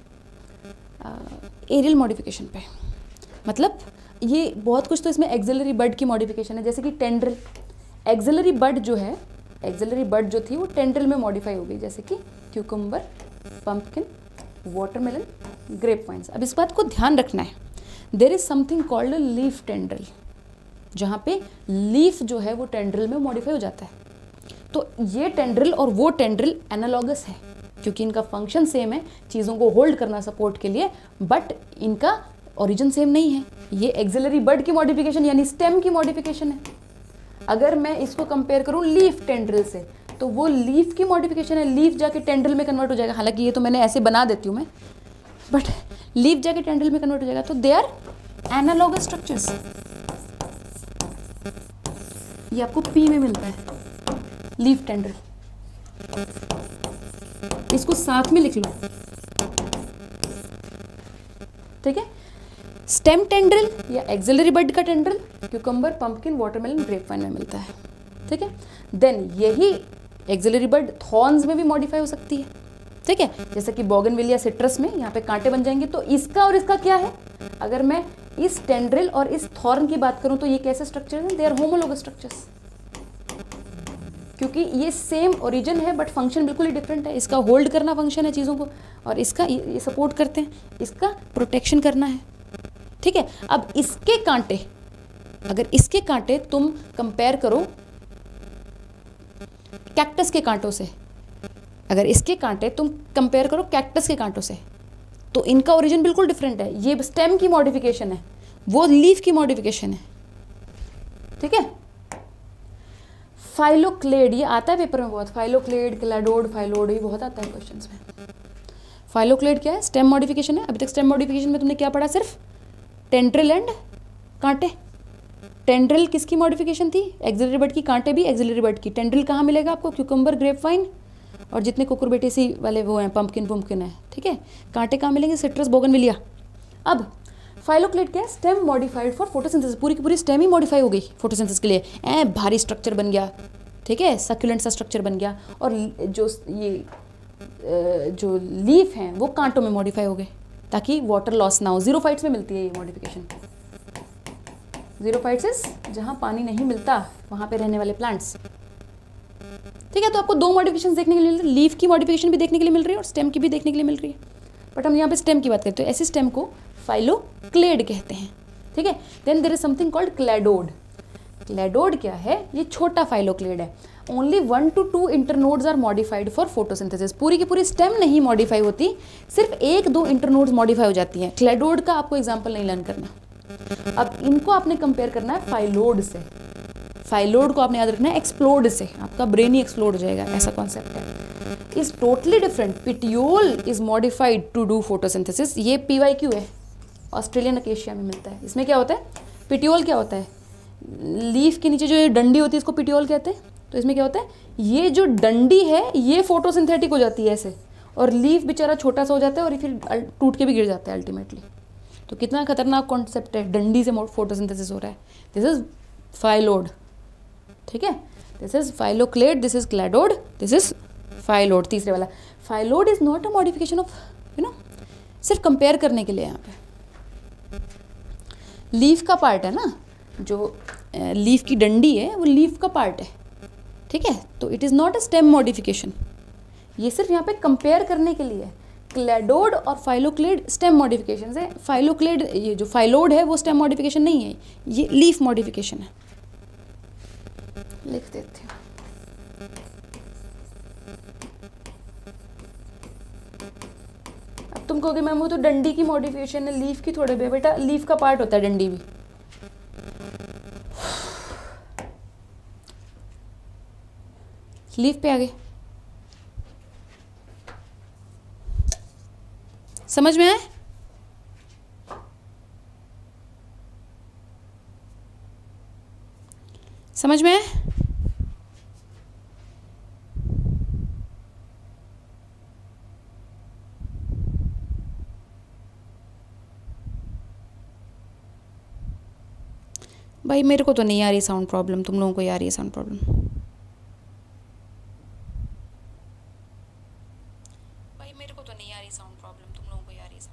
एरियल मॉडिफिकेशन पे। मतलब ये बहुत कुछ तो इसमें एक्सिलरी बड की मॉडिफिकेशन है, जैसे कि टेंड्रिल। एक्सिलरी बड जो है, एक्सिलरी बड जो थी वो टेंड्रिल में मॉडिफाई हो गई, जैसे कि cucumber, pumpkin, watermelon, grape vines. अब इस बात को ध्यान रखना है, there is something called leaf tendril, जहाँ पे लीफ जो है वो टेंड्रिल में मॉडिफाई हो जाता है। तो ये टेंड्रिल और वो टेंड्रिल एनालॉगस है, क्योंकि इनका फंक्शन सेम है, चीज़ों को होल्ड करना सपोर्ट के लिए, बट इनका ओरिजिन सेम नहीं है। ये एक्सिलरी बड की मॉडिफिकेशन यानी स्टेम की मॉडिफिकेशन है। अगर मैं इसको कंपेयर करूँ लीफ टेंड्रिल से, तो वो लीफ की मॉडिफिकेशन है, लीफ जाके टेंड्रिल में कन्वर्ट हो जाएगा। हालांकि ये तो मैंने ऐसे बना देती हूँ मैं, बट लीफ जाके टेंड्रिल में कन्वर्ट हो जाएगा। तो दे आर एनालॉगस स्ट्रक्चर्स। ये आपको पी में मिलता है, लीफ टेंड्रिल। इसको साथ में लिख लो, ठीक है। स्टेम टेंड्रिल या एक्सिलरी बड का tendril cucumber, pumpkin, watermelon, grapevine में मिलता है, ठीक है। देन यही एक्सिलरी बड थॉर्न्स में भी मॉडिफाई हो सकती है, ठीक है, जैसे कि बोगनविलिया सिट्रस में यहाँ पे कांटे बन जाएंगे। तो इसका और इसका क्या है? अगर मैं इस टेंड्रिल और इस थॉर्न की बात करूँ तो ये कैसे स्ट्रक्चर हैं? दे आर होमोलोगस स्ट्रक्चर्स, क्योंकि ये सेम ओरिजिन है बट फंक्शन बिल्कुल ही डिफरेंट है। इसका होल्ड करना फंक्शन है चीज़ों को, और इसका ये सपोर्ट करते हैं, इसका प्रोटेक्शन करना है, ठीक है। अब इसके कांटे, अगर इसके कांटे तुम कंपेयर करो कैक्टस के कांटों से, अगर इसके कांटे तुम कंपेयर करो कैक्टस के कांटों से, तो इनका ओरिजिन बिल्कुल डिफरेंट है। ये स्टेम की मॉडिफिकेशन है, वो लीफ की मॉडिफिकेशन है, ठीक है। फाइलोक्लेड, ये आता है पेपर में बहुत, फाइलोक्लेड, क्लैडोड, फाइलोड, ये बहुत आता है क्वेश्चंस में। फाइलोक्लेड क्या है? स्टेम मॉडिफिकेशन है। अभी तक स्टेम मॉडिफिकेशन में तुमने क्या पढ़ा? सिर्फ टेंड्रिल एंड कांटे। टेंड्रिल किसकी मॉडिफिकेशन थी? एक्सिलरी बड की। कांटे भी एक्सिलरी बड की। टेंड्रिल कहाँ मिलेगा आपको? क्यूकम्बर, ग्रेपवाइन, और जितने कुकुरबिटेसी वाले वो हैं, पंपकिन पुम्पकिन है, ठीक है। कांटे कहाँ मिलेंगे? Citrus, bougainvillea. अब फाइलोक्लेड क्या है? Stem modified for photosynthesis. पूरी की पूरी स्टेम ही मॉडिफाई हो गई फोटोसिंथेसिस के लिए। ए भारी स्ट्रक्चर बन गया, ठीक है, सक्यूलेंट सा स्ट्रक्चर बन गया। और जो ये जो लीफ हैं वो कांटों में मॉडिफाई हो गए ताकि वाटर लॉस ना हो। जीरोफाइट्स में मिलती है ये मॉडिफिकेशन। जीरोफाइट्स इज जहाँ पानी नहीं मिलता वहाँ पे रहने वाले प्लांट्स, ठीक है। तो आपको दो मॉडिफिकेशन देखने के लिए मिल रही है, लीफ की मॉडिफिकेशन भी देखने के लिए मिल रही है और स्टेम की भी देखने के लिए मिल रही है, बट हम यहाँ पे स्टेम की बात करते हैं। ऐसे स्टेम को फाइलोक्लेड कहते हैं, ठीक है। Then there is something called cladode. Cladode क्या है? ये छोटा फाइलोक्लेड है। Only one to two internodes are modified for photosynthesis. पूरी की पूरी स्टेम नहीं मॉडिफाई होती, सिर्फ एक दो इंटरनोड्स मॉडिफाई हो जाती हैं। क्लैडोड का आपको एग्जाम्पल नहीं लर्न करना। अब इनको आपने कंपेयर करना है फाइलोड से। फाइलोड को आपने याद रखना है एक्सप्लोड से, आपका ब्रेन ही एक्सप्लोड हो जाएगा, ऐसा कॉन्सेप्ट है। Is totally different. Petiole is modified to do photosynthesis. ये पी वाई क्यू है, ऑस्ट्रेलियन अकेशिया में मिलता है। इसमें क्या होता है, पिटियोल क्या होता है, लीफ के नीचे जो ये डंडी होती है इसको पिटियोल कहते हैं। तो इसमें क्या होता है, ये जो डंडी है ये फोटोसिंथेटिक हो जाती है ऐसे, और लीफ बेचारा छोटा सा हो जाता है और फिर टूट के भी गिर जाता है अल्टीमेटली। तो कितना खतरनाक कॉन्सेप्ट है, डंडी से फोटोसिंथेसिस हो रहा है। दिस इज फाइलोड, ठीक है, this is phylloclade, this is cladode, this is phyllode. तीसरे वाला phyllode is not a modification of, you know, सिर्फ कंपेयर करने के लिए। यहाँ पे लीफ का पार्ट है ना, जो लीफ की डंडी है वो लीफ का पार्ट है, ठीक है, तो it is not a stem modification. ये सिर्फ यहाँ पे कंपेयर करने के लिए है। क्लैडोड और फाइलोक्लेड स्टेम मॉडिफिकेशन है। फाइलोक्लेड, ये जो फाइलोड है वो स्टेम मॉडिफिकेशन नहीं है, ये लीफ मॉडिफिकेशन है। लिख देते हैं। अब तुम कहोगे मैम वो तो डंडी की मॉडिफिकेशन है, लीफ की थोड़े बे बेटा, लीफ का पार्ट होता है डंडी भी। लीफ पे आ गए, समझ में आए? समझ में आए? भाई मेरे को तो नहीं आ रही साउंड प्रॉब्लम, तुम लोगों को आ रही है साउंड प्रॉब्लम? भाई मेरे को तो नहीं आ रही साउंड प्रॉब्लम, तुम लोगों को आ रही है साउंड?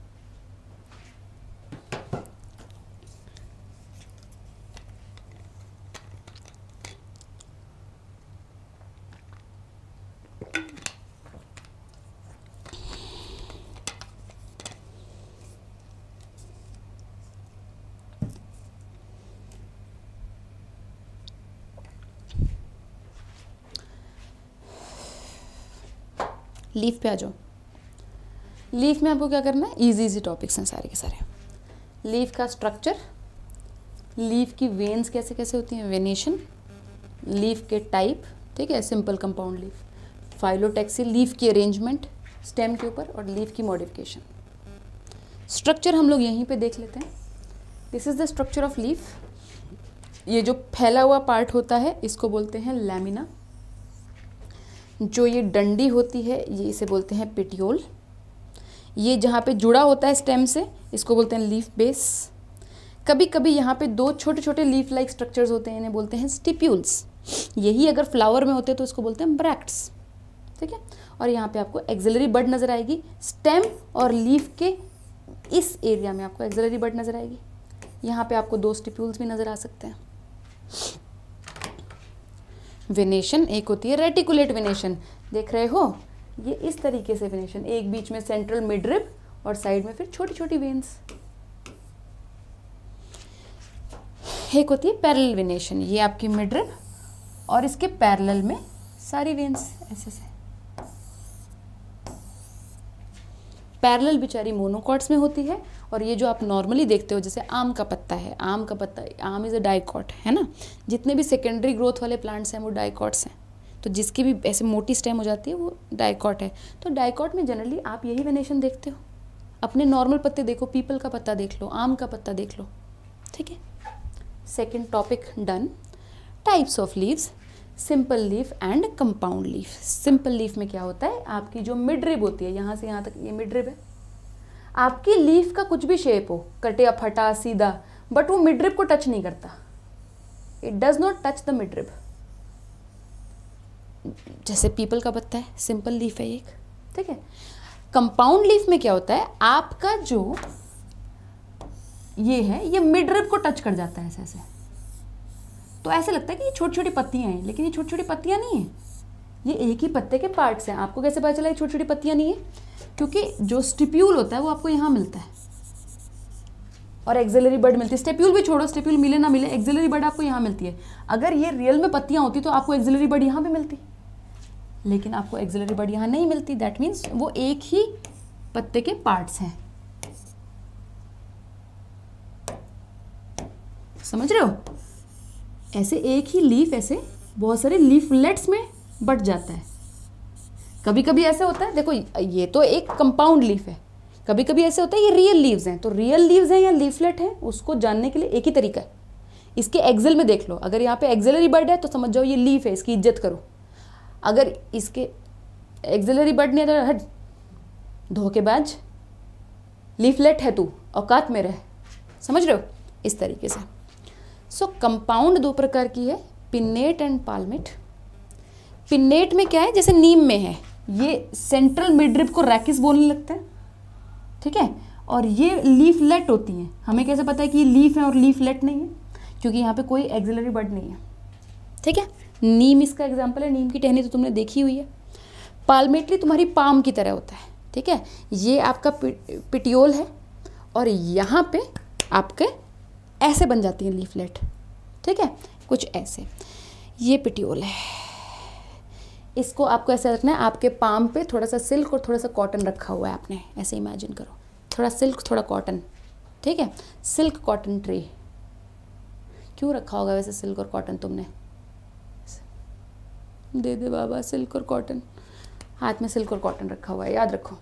लीफ पे आ जाओ। लीफ में आपको क्या करना है, इजी इजी टॉपिक्स हैं सारे के सारे। लीफ का स्ट्रक्चर, लीफ की वेन्स कैसे कैसे होती हैं, वेनेशन, लीफ के टाइप, ठीक है, simple compound leaf, phyllotaxy, leaf की अरेंजमेंट स्टेम के ऊपर, और लीफ की मॉडिफिकेशन। स्ट्रक्चर हम लोग यहीं पे देख लेते हैं। This is the structure of leaf. ये जो फैला हुआ पार्ट होता है इसको बोलते हैं लैमिना। जो ये डंडी होती है ये इसे बोलते हैं पिटियोल। ये जहाँ पे जुड़ा होता है स्टेम से इसको बोलते हैं लीफ बेस। कभी कभी यहाँ पे दो छोटे छोटे लीफ लाइक स्ट्रक्चर्स होते हैं, इन्हें बोलते हैं स्टिप्यूल्स। यही अगर फ्लावर में होते तो इसको बोलते हैं ब्रैक्ट्स, ठीक है। और यहाँ पे आपको एक्सिलरी बड नज़र आएगी, स्टेम और लीफ के इस एरिया में आपको एक्सिलरी बड नज़र आएगी। यहाँ पे आपको दो स्टिप्यूल्स भी नज़र आ सकते हैं। वेनेशन एक होती है रेटिकुलेट वेनेशन, देख रहे हो, ये इस तरीके से वेनेशन, एक बीच में सेंट्रल मिडरिब और साइड में फिर छोटी छोटी वेन्स। एक होती है पैरेलल वेनेशन, ये आपकी मिडरिब और इसके पैरेलल में सारी वेन्स ऐसे से। पैरेलल बेचारी मोनोकॉट्स में होती है, और ये जो आप नॉर्मली देखते हो जैसे आम का पत्ता है, आम का पत्ता, आम इज़ अ डाइकॉट, है ना। जितने भी सेकेंडरी ग्रोथ वाले प्लांट्स हैं वो डाइकॉट्स हैं, तो जिसकी भी ऐसे मोटी स्टेम हो जाती है वो डाइकॉट है। तो डाइकॉट में जनरली आप यही वेनेशन देखते हो। अपने नॉर्मल पत्ते देखो, पीपल का पत्ता देख लो, आम का पत्ता देख लो, ठीक है। Second topic done. Types of leaves, simple leaf and compound leaf. Simple leaf में क्या होता है, आपकी जो मिडरिब होती है, यहाँ से यहाँ तक ये मिडरिब है, आपकी लीफ का कुछ भी शेप हो, कटे फटा सीधा, बट वो मिडरिब को टच नहीं करता, it does not touch the midrib. जैसे पीपल का पत्ता है, सिंपल लीफ है एक, ठीक है। कंपाउंड लीफ में क्या होता है, आपका जो ये है ये मिडरिब को टच कर जाता है ऐसे ऐसे, तो ऐसे लगता है कि ये छोटी छोटी पत्तियां हैं, लेकिन ये छोटी छोटी पत्तियां नहीं है, ये एक ही पत्ते के पार्ट्स हैं। आपको कैसे पता चला ये छोटी छोटी पत्तियां नहीं है, क्योंकि जो स्टिप्यूल होता है वो आपको यहाँ मिलता है और एक्सिलरी बड मिलती है। स्टिप्यूल भी छोड़ो, स्टिप्यूल मिले ना मिले, एक्सिलरी बड आपको यहाँ मिलती है। अगर ये रियल में पत्तियां होती तो आपको एक्सिलरी बड यहाँ पे मिलती, लेकिन आपको एक्सिलरी बड यहाँ नहीं मिलती। दैट मीन्स वो एक ही पत्ते के पार्ट्स हैं, समझ रहे हो। ऐसे एक ही लीफ ऐसे बहुत सारे लीफलेट्स में बट जाता है। कभी कभी ऐसे होता है, देखो ये तो एक कंपाउंड लीफ है, कभी कभी ऐसे होता है ये रियल लीव्स हैं। तो रियल लीव्स हैं या लीफलेट हैं उसको जानने के लिए एक ही तरीका है, इसके एक्सेल में देख लो। अगर यहाँ पे एक्सेलरी बर्ड है तो समझ जाओ ये लीफ है, इसकी इज्जत करो। अगर इसके एक्सेलरी बर्ड नहीं है तो हट, धोखेबाज, लीफलेट है तू, औकात में रह। समझ रहे हो इस तरीके से। सो कंपाउंड दो प्रकार की है, पिन्नेट एंड पाल्मेट। पिन्नेट में क्या है, जैसे नीम में है, ये सेंट्रल मिडरिब को रैकिस बोलने लगता है, ठीक है। और ये लीफलेट होती हैं। हमें कैसे पता है कि ये लीफ है और लीफलेट नहीं है, क्योंकि यहाँ पे कोई एक्सिलरी बर्ड नहीं है, ठीक है। नीम इसका एग्जाम्पल है, नीम की टहनी तो तुमने देखी हुई है। पाल्मेटली तुम्हारी पाम की तरह होता है, ठीक है। ये आपका पिटियोल है और यहाँ पे आपके ऐसे बन जाती हैं लीफलेट, ठीक है, कुछ ऐसे। ये पिटियोल है, इसको आपको ऐसे रखना है, आपके पाम पे थोड़ा सा सिल्क और थोड़ा सा कॉटन रखा हुआ है आपने, ऐसे इमेजिन करो, थोड़ा सिल्क थोड़ा कॉटन, ठीक है। सिल्क कॉटन ट्री क्यों रखा होगा वैसे सिल्क और कॉटन तुमने? दे दे बाबा सिल्क और कॉटन, हाथ में सिल्क और कॉटन रखा हुआ है, याद रखो।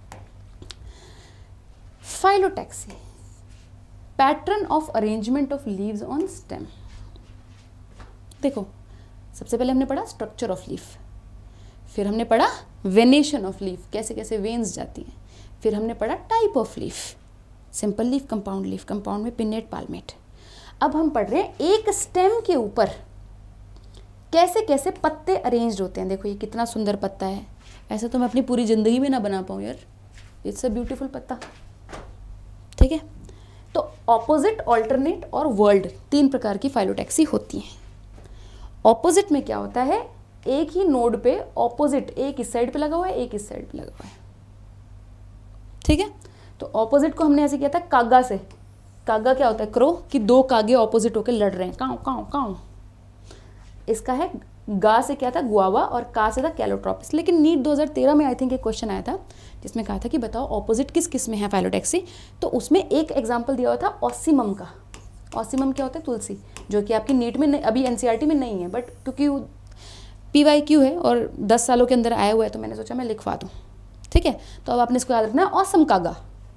Phyllotaxy, pattern of arrangement of leaves on stem. देखो सबसे पहले हमने पढ़ा स्ट्रक्चर ऑफ लीफ, फिर हमने पढ़ा वेनेशन ऑफ लीफ, कैसे कैसे वेन्स जाती हैं, फिर हमने पढ़ा type of leaf, simple leaf, compound leaf, compound में पिन्नेट, पाल्मेट। अब हम पढ़ रहे हैं एक स्टेम के ऊपर कैसे कैसे पत्ते अरेंज्ड होते हैं। देखो ये कितना सुंदर पत्ता है, ऐसा तो मैं अपनी पूरी ज़िंदगी में ना बना पाऊँ यार, इट्स अ ब्यूटीफुल पत्ता, ठीक है। तो ऑपोजिट, ऑल्टरनेट और वर्ल्ड, तीन प्रकार की फाइलोटैक्सी होती हैं। ऑपोजिट में क्या होता है, एक ही नोड पे ऑपोजिट, एक इस साइड पे लगा हुआ है, एक इस साइड पे लगा हुआ है, ठीक है। तो ऑपोजिट को हमने ऐसे किया था कागा से। कागा क्या होता है, क्रो, कि दो कागे ऑपोजिट होकर लड़ रहे हैं, काऊ काऊ काऊ। इसका है गा से क्या था, गुआवा, और का से था कैलोट्रोपिस। लेकिन नीट दो हज़ार तेरह में आई थिंक एक क्वेश्चन आया था जिसमें कहा था कि बताओ ऑपोजिट किस किस में है फाइलोटैक्सी। तो उसमें एक एग्जाम्पल दिया हुआ था ऑसिमम का। ऑसिमम क्या होता है, तुलसी, जो कि आपकी नीट में नहीं, अभी एनसीईआरटी में नहीं है, बट क्योंकि पी वाई क्यू है और दस सालों के अंदर आया हुआ है तो मैंने सोचा मैं लिखवा दूँ, ठीक है। तो अब आपने इसको याद रखना है, ऑसम कागा,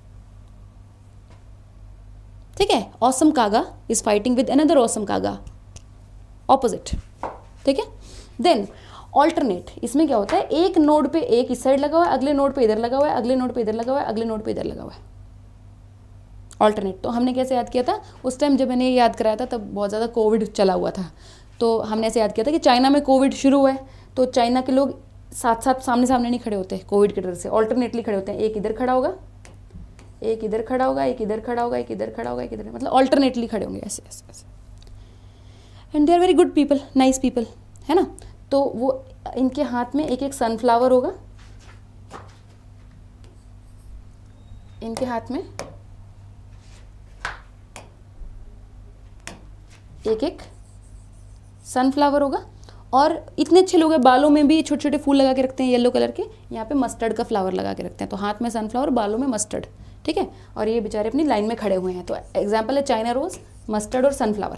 ठीक है। ऑसम कागा is fighting with another awesome कागा, ऑपोजिट, ठीक है। देन ऑल्टरनेट, इसमें क्या होता है, एक नोड पे एक इस साइड लगा हुआ है, अगले नोड पे इधर लगा हुआ है, अगले नोड पे इधर लगा हुआ है, अगले नोड पे इधर लगा हुआ है, ऑल्टरनेट। तो हमने कैसे याद किया था उस टाइम जब मैंने ये याद कराया था, तब बहुत ज़्यादा कोविड चला हुआ था, तो हमने ऐसे याद किया था कि चाइना में कोविड शुरू हुआ है तो चाइना के लोग साथ साथ सामने सामने नहीं खड़े होते कोविड के डर से, ऑल्टरनेटली खड़े होते हैं। एक इधर खड़ा होगा, एक इधर खड़ा होगा, एक इधर खड़ा होगा, एक इधर खड़ा होगा, एक इधर, मतलब ऑल्टरनेटली खड़े होंगे ऐसे ऐसे ऐसे। And they are very good people, nice people, है ना। तो वो इनके हाथ में एक एक सनफ्लावर होगा, इनके हाथ में एक एक सनफ्लावर होगा, और इतने अच्छे लोग हैं, बालों में भी छोटे छोटे फूल लगा के रखते हैं येलो कलर के, यहाँ पे मस्टर्ड का फ्लावर लगा के रखते हैं। तो हाथ में सनफ्लावर, बालों में मस्टर्ड, ठीक है। और ये बेचारे अपनी लाइन में खड़े हुए हैं। तो एग्जाम्पल है चाइना रोज, मस्टर्ड और सनफ्लावर,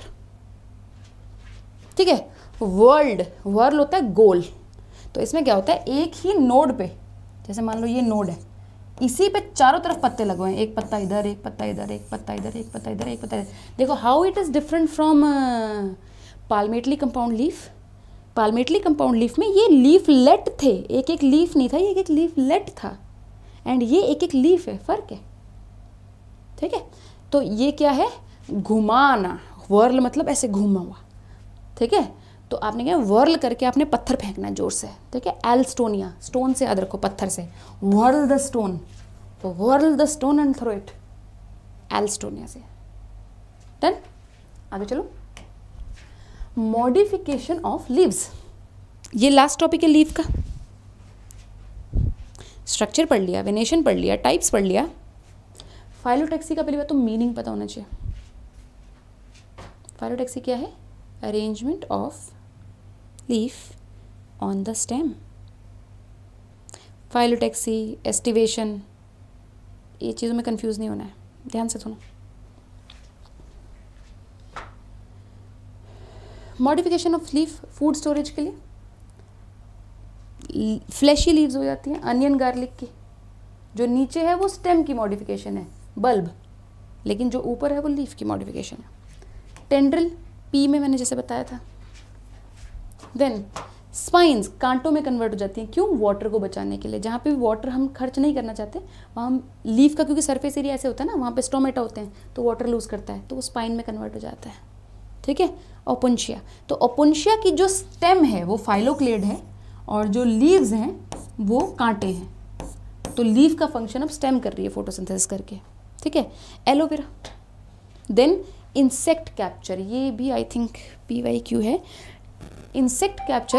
ठीक है। वर्ल्ड, वर्ल्ड होता है गोल। तो इसमें क्या होता है, एक ही नोड पे, जैसे मान लो ये नोड है, इसी पे चारों तरफ पत्ते लगे हुए हैं, एक पत्ता इधर, एक पत्ता इधर, एक पत्ता इधर, एक पत्ता इधर, एक पत्ता इधर। देखो how it is different from palmately compound leaf. Palmately compound leaf में ये लीफलेट थे, एक एक लीफ नहीं था, ये एक एक लीफलेट था, एंड ये एक एक लीफ है, फर्क है, ठीक है। तो ये क्या है, घुमाना, वर्ल मतलब ऐसे घूमा हुआ, ठीक है। तो आपने क्या वर्ल करके आपने पत्थर फेंकना है जोर से, ठीक है। एल्स्टोनिया, स्टोन से याद रखो, पत्थर से, वर्ल द स्टोन, तो whorl the stone and throw it, alstonia से। डन, आगे चलो। मॉडिफिकेशन ऑफ लीव्स, ये लास्ट टॉपिक है लीव का। स्ट्रक्चर पढ़ लिया, वेनेशन पढ़ लिया, टाइप्स पढ़ लिया। फाइलोटैक्सी का पहली बात तो मीनिंग पता होना चाहिए। फाइलोटैक्सी क्या है, arrangement of leaf on the stem. Phyllotaxy, aestivation, ये चीज़ों में कंफ्यूज नहीं होना है, ध्यान से सुनो। Modification of leaf food storage के लिए, फ्लैशी लीव्स हो जाती हैं अनियन गार्लिक की, जो नीचे है वो स्टेम की मॉडिफिकेशन है बल्ब, लेकिन जो ऊपर है वो लीफ की मॉडिफिकेशन है। टेंड्रिल पी में मैंने जैसे बताया था। देन स्पाइन्स कांटों में कन्वर्ट हो जाती हैं, क्यों? वाटर को बचाने के लिए। जहाँ पे भी वाटर हम खर्च नहीं करना चाहते वहाँ हम लीफ का, क्योंकि सरफेस एरिया ऐसे होता है ना, वहाँ पे स्टोमेटा होते हैं तो वाटर लूज करता है तो वो स्पाइन में कन्वर्ट हो जाता है। ठीक है। ओपुंशिया, तो ओपुंशिया की जो स्टेम है वो फाइलोक्लेड है और जो लीव्स हैं वो कांटे हैं, तो लीफ का फंक्शन अब स्टेम कर रही है फोटोसिंथेसिस करके। ठीक है। एलोवेरा। देन इंसेक्ट कैप्चर, ये भी I think P Y Q है। इंसेक्ट कैप्चर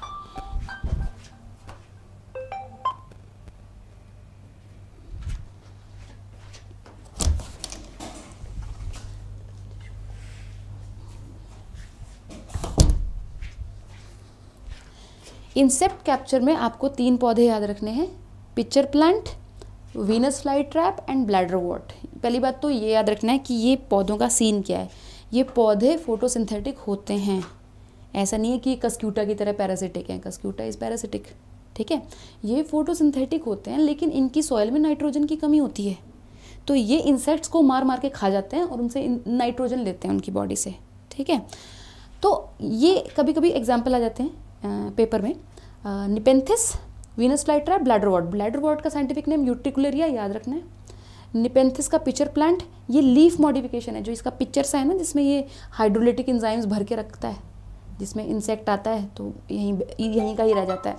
इंसेक्ट कैप्चर में आपको तीन पौधे याद रखने हैं, pitcher plant, Venus flytrap and bladderwort. पहली बात तो ये याद रखना है कि ये पौधों का सीन क्या है। ये पौधे फोटोसिंथेटिक होते हैं, ऐसा नहीं है कि कस्क्यूटा की तरह पैरासिटिक हैं, कस्क्यूटा इज पैरासिटिक। ठीक है। ये फोटोसिंथेटिक होते हैं लेकिन इनकी सॉइल में नाइट्रोजन की कमी होती है, तो ये इंसेक्ट्स को मार मार के खा जाते हैं और उनसे नाइट्रोजन लेते हैं उनकी बॉडी से। ठीक है। तो ये कभी कभी एग्जाम्पल आ जाते हैं पेपर में। Nepenthes, Venus flytrap, bladderwort. Bladderwort का साइंटिफिक नेम यूट्रिकुलरिया याद रखना है। निपेंथिस का पिक्चर प्लांट, ये लीफ मॉडिफिकेशन है, जो इसका पिक्चर सा है ना, जिसमें ये हाइड्रोलिटिक एंजाइम्स भर के रखता है, जिसमें इंसेक्ट आता है तो यहीं यहीं का ही रह जाता है।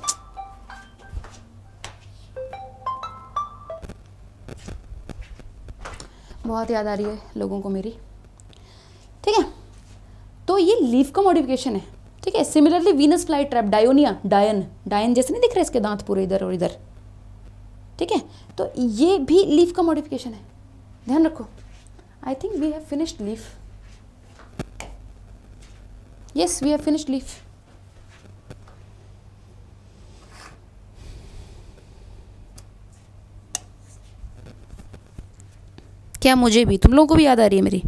बहुत याद आ रही है लोगों को मेरी। ठीक है। तो ये लीफ का मॉडिफिकेशन है। ठीक है। Similarly Venus flytrap, dionaea, डायन, डायन जैसे नहीं दिख रहे इसके दांत पूरे इधर और इधर। ठीक है। तो ये भी लीफ का मॉडिफिकेशन है, ध्यान रखो। I think we have finished leaf. Yes, we have finished leaf. क्या मुझे भी, तुम लोगों को भी याद आ रही है मेरी?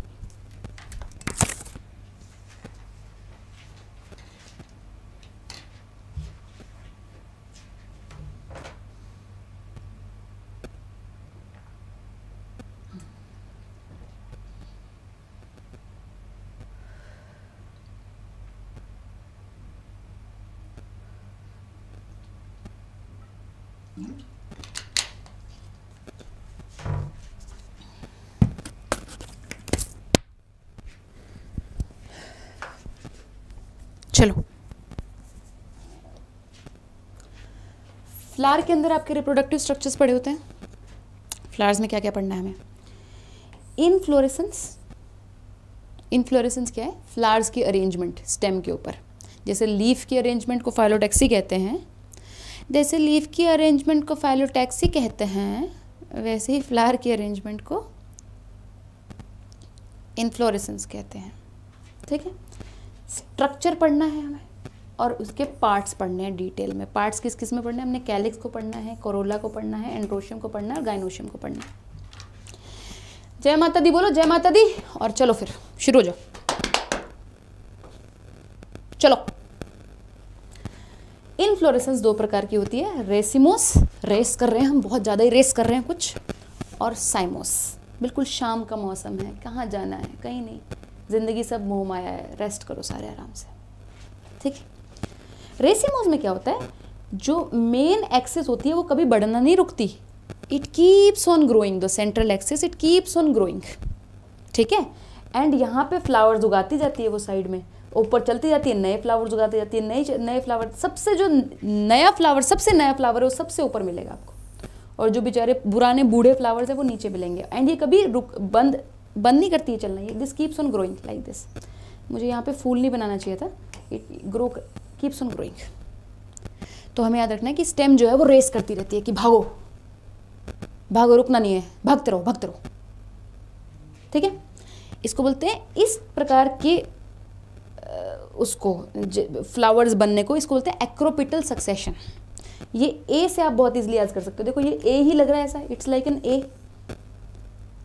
चलो, फ्लावर के अंदर आपके रिप्रोडक्टिव स्ट्रक्चर्स पढ़े होते हैं। फ्लावर्स में क्या क्या पढ़ना है हमें? इनफ्लोरेसेंस। इनफ्लोरेसेंस क्या है? फ्लावर्स की अरेंजमेंट स्टेम के ऊपर। जैसे लीफ की अरेंजमेंट को फाइलोटैक्सी कहते हैं, जैसे लीफ की अरेंजमेंट को फाइलोटैक्सी कहते हैं, वैसे ही फ्लावर की अरेंजमेंट को इनफ्लोरेसेंस कहते हैं। ठीक है। स्ट्रक्चर पढ़ना है हमें और उसके पार्ट्स पढ़ने हैं डिटेल में। पार्ट्स किस किस में पढ़ने हैं? हमने कैलिक्स को पढ़ना है, कोरोला को पढ़ना है, एंड्रोशियम को पढ़ना है और गाइनोशियम को पढ़ना है। जय माता दी बोलो, जय माता दी। और चलो फिर शुरू हो जाओ। चलो, इनफ्लोरेसेंस दो प्रकार की होती है, रेसिमोस, रेस कर रहे हैं हम, बहुत ज़्यादा ही रेस कर रहे हैं कुछ, और साइमोस, बिल्कुल शाम का मौसम है, कहाँ जाना है, कहीं नहीं, ज़िंदगी सब मोह माया है, रेस्ट करो सारे आराम से। ठीक है। रेसिमोस में क्या होता है? जो मेन एक्सिस होती है वो कभी बढ़ना नहीं रुकती, it keeps on growing, the central axis it keeps on growing. ठीक है। एंड यहाँ पे फ्लावर्स उगाती जाती है वो साइड में, ऊपर चलती जाती है, नए फ्लावर्स उगाती जाती है, नए नए फ्लावर, सबसे जो नया फ्लावर, सबसे नया फ्लावर है वो सबसे ऊपर मिलेगा आपको, और जो बेचारे पुराने बूढ़े फ्लावर्स हैं वो नीचे मिलेंगे। एंड ये कभी रुक बंद बंद नहीं करती है चलना, ये this keeps on growing like this. मुझे यहाँ पे फूल नहीं बनाना चाहिए था, it grow keeps on growing. तो हमें याद रखना है कि स्टेम जो है वो रेस करती रहती है कि भागो भागो, रुकना नहीं है, भागते रहो भागते रहो। ठीक है। इसको बोलते हैं, इस प्रकार के उसको फ्लावर्स बनने को इसको बोलते हैं एक्रोपिटल सक्सेशन। ये ए से आप बहुत इजीली याद कर सकते हो। देखो ये ए ही लग रहा है ऐसा, it's like an A.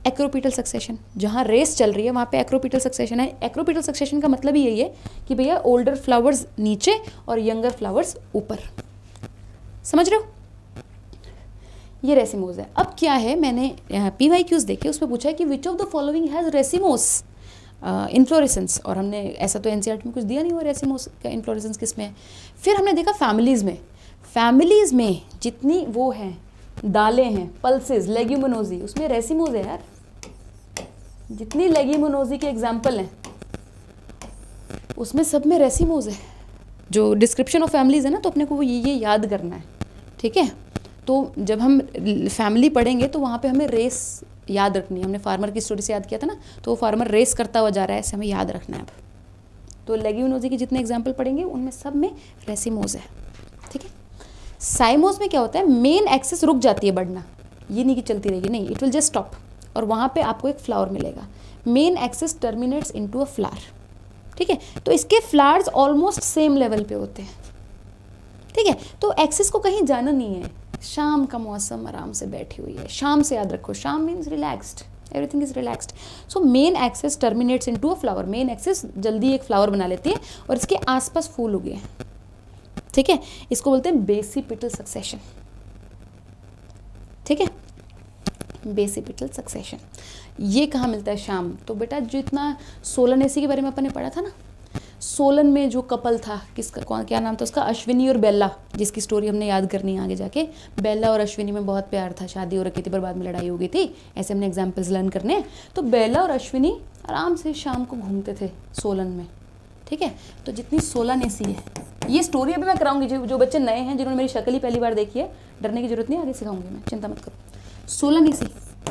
Acropetal succession, जहाँ रेस चल रही है वहाँ पे एक्रोपीटल सक्सेशन है। एक्रोपीटल सक्सेशन का मतलब ही यही है कि भैया ओल्डर फ्लावर्स नीचे और यंगर फ्लावर्स ऊपर, समझ रहे हो? ये रेसिमोस है। अब क्या है, मैंने पी वाई क्यूज़ देखे, उसमें पूछा है कि which of the following has racemose inflorescence, और हमने ऐसा तो एनसीईआरटी में कुछ दिया नहीं हुआ रेसिमोस का इन्फ्लोरेसेंस किस में है। फिर हमने देखा फैमिलीज़ में, फैमिलीज़ में जितनी वो हैं दालें हैं, पल्सेस, लेग्यूमिनोजी, उसमें रेसिमोस है यार। जितनी लेग्यूमिनोजी के एग्जाम्पल हैं उसमें सब में रेसिमोस है। जो डिस्क्रिप्शन ऑफ फैमिलीज़ है ना, तो अपने को वो ये ये याद करना है, ठीक है? तो जब हम फैमिली पढ़ेंगे तो वहाँ पे हमें रेस याद रखनी है। हमने फार्मर की स्टोरी से याद किया था ना, तो वो फार्मर रेस करता हुआ जा रहा है, ऐसे हमें याद रखना है। अब तो लेग्यूमिनोजी के जितने एग्जाम्पल पढ़ेंगे उनमें सब में रेसिमोस है, ठीक है? साइमोस में क्या होता है, मेन एक्सेस रुक जाती है बढ़ना, ये नहीं कि चलती रहेगी, नहीं, इट विल जस्ट स्टॉप, और वहाँ पे आपको एक फ्लावर मिलेगा। Main axis terminates into a flower, ठीक है? तो इसके फ्लावर्स ऑलमोस्ट सेम लेवल पे होते हैं, ठीक है? तो एक्सेस को कहीं जाना नहीं है। शाम का मौसम, आराम से बैठी हुई है, शाम से याद रखो, शाम means relaxed, everything is relaxed. So main axis terminates into a flower, main axis जल्दी एक फ्लावर बना लेती है और इसके आसपास फूल उगे, ठीक है? इसको बोलते हैं बेसिपिटल सक्सेशन, ठीक है? Basipetal succession. ये कहाँ मिलता है? शाम। तो बेटा जो इतना सोलन एसी के बारे में अपन ने पढ़ा था ना, सोलन में जो कपल था, किसका कौन क्या नाम था उसका, अश्विनी और बेला, जिसकी स्टोरी हमने याद करनी है आगे जाके। बेला और अश्विनी में बहुत प्यार था, शादी हो रखी थी पर बाद में लड़ाई हो गई थी, ऐसे हमने एग्जाम्पल्स लर्न करने हैं। तो बेला और अश्विनी आराम से शाम को घूमते थे सोलन में, ठीक है? तो जितनी सोलन एसी है, ये स्टोरी अभी मैं कराऊंगी, जो जो बच्चे नए हैं जिन्होंने मेरी शक्ल ही पहली बार देखी है, डरने की जरूरत नहीं, आगे सिखाऊंगी मैं, चिंता मत करो। सोलन एसी,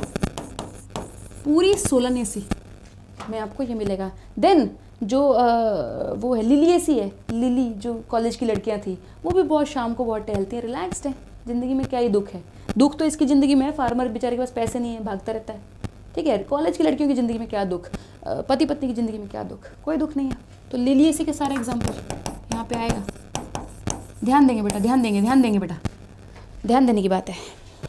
पूरी सोलन एसी में आपको ये मिलेगा। देन जो आ, वो है लिली एसी है, लिली जो कॉलेज की लड़कियां थी, वो भी बहुत शाम को बहुत टहलती हैं, रिलैक्स्ड है, ज़िंदगी में क्या ही दुख है। दुख तो इसकी ज़िंदगी में है, फार्मर बेचारे के पास पैसे नहीं है, भागता रहता है, ठीक है? कॉलेज की लड़कियों की ज़िंदगी में क्या दुख, पति पत्नी की ज़िंदगी में क्या दुख, कोई दुख नहीं है। तो लिली एसी के सारे एग्जाम्पल यहाँ पे आएगा। ध्यान देंगे बेटा, ध्यान देंगे, ध्यान देंगे बेटा, ध्यान देने की बात है।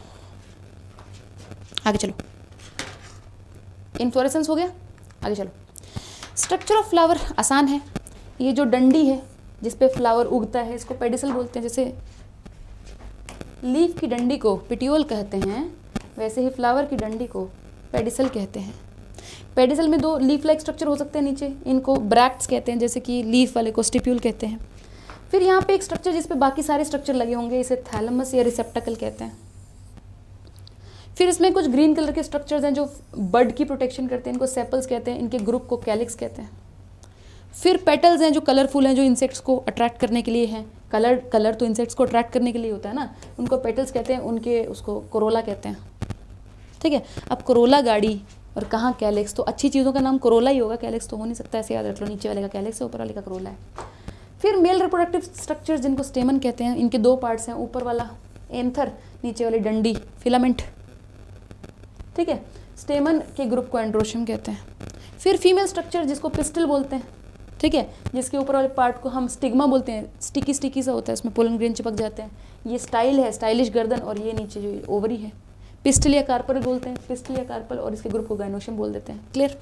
आगे चलो, इन्फ्लोरेसेंस हो गया, आगे चलो। स्ट्रक्चर ऑफ फ्लावर आसान है। ये जो डंडी है जिस पे फ्लावर उगता है, इसको पेडिसल बोलते हैं। जैसे लीफ की डंडी को पिटियोल कहते हैं, वैसे ही फ्लावर की डंडी को पेडिसल कहते हैं। पेडिसल में दो लीफ लाइक स्ट्रक्चर हो सकते हैं नीचे, इनको ब्रैक्ट्स कहते हैं, जैसे कि लीफ वाले को स्टिप्यूल कहते हैं। फिर यहाँ पे एक स्ट्रक्चर जिस पे बाकी सारे स्ट्रक्चर लगे होंगे, इसे थैलमस या रिसेप्टकल कहते हैं। फिर इसमें कुछ ग्रीन कलर के स्ट्रक्चर्स हैं जो बड की प्रोटेक्शन करते हैं, इनको सेपल्स कहते हैं, इनके ग्रुप को कैलिक्स कहते हैं। फिर पेटल्स हैं जो कलरफुल हैं, जो इंसेक्ट्स को अट्रैक्ट करने के लिए हैं। कलर कलर तो इंसेक्ट्स को अट्रैक्ट करने के लिए होता है ना, उनको पेटल्स कहते हैं, उनके उसको कोरोला कहते हैं, ठीक है? अब कोरोला गाड़ी और कहाँ कैलिक्स, तो अच्छी चीज़ों का नाम कोरोला ही होगा, कैलिक्स तो हो नहीं सकता, ऐसे याद रख लो, नीचे वाले का कैलिक्स है, ऊपर वाले का कोरोला है। फिर मेल रिप्रोडक्टिव स्ट्रक्चर्स जिनको स्टेमन कहते हैं, इनके दो पार्ट्स हैं, ऊपर वाला एंथर, नीचे वाली डंडी फिलामेंट, ठीक है? स्टेमन के ग्रुप को एंड्रोशियम कहते हैं। फिर फीमेल स्ट्रक्चर जिसको पिस्टल बोलते हैं, ठीक है? जिसके ऊपर वाले पार्ट को हम स्टिग्मा बोलते हैं, स्टिकी स्टिकी सा होता है, उसमें पोलन ग्रेन चिपक जाते हैं। ये स्टाइल है, स्टाइलिश गर्दन, और ये नीचे जो ओवरी है, पिस्टल या कार्पल बोलते हैं, पिस्टल या कार्पल, और इसके ग्रुप को गाइनोशियम बोल देते हैं। Clear?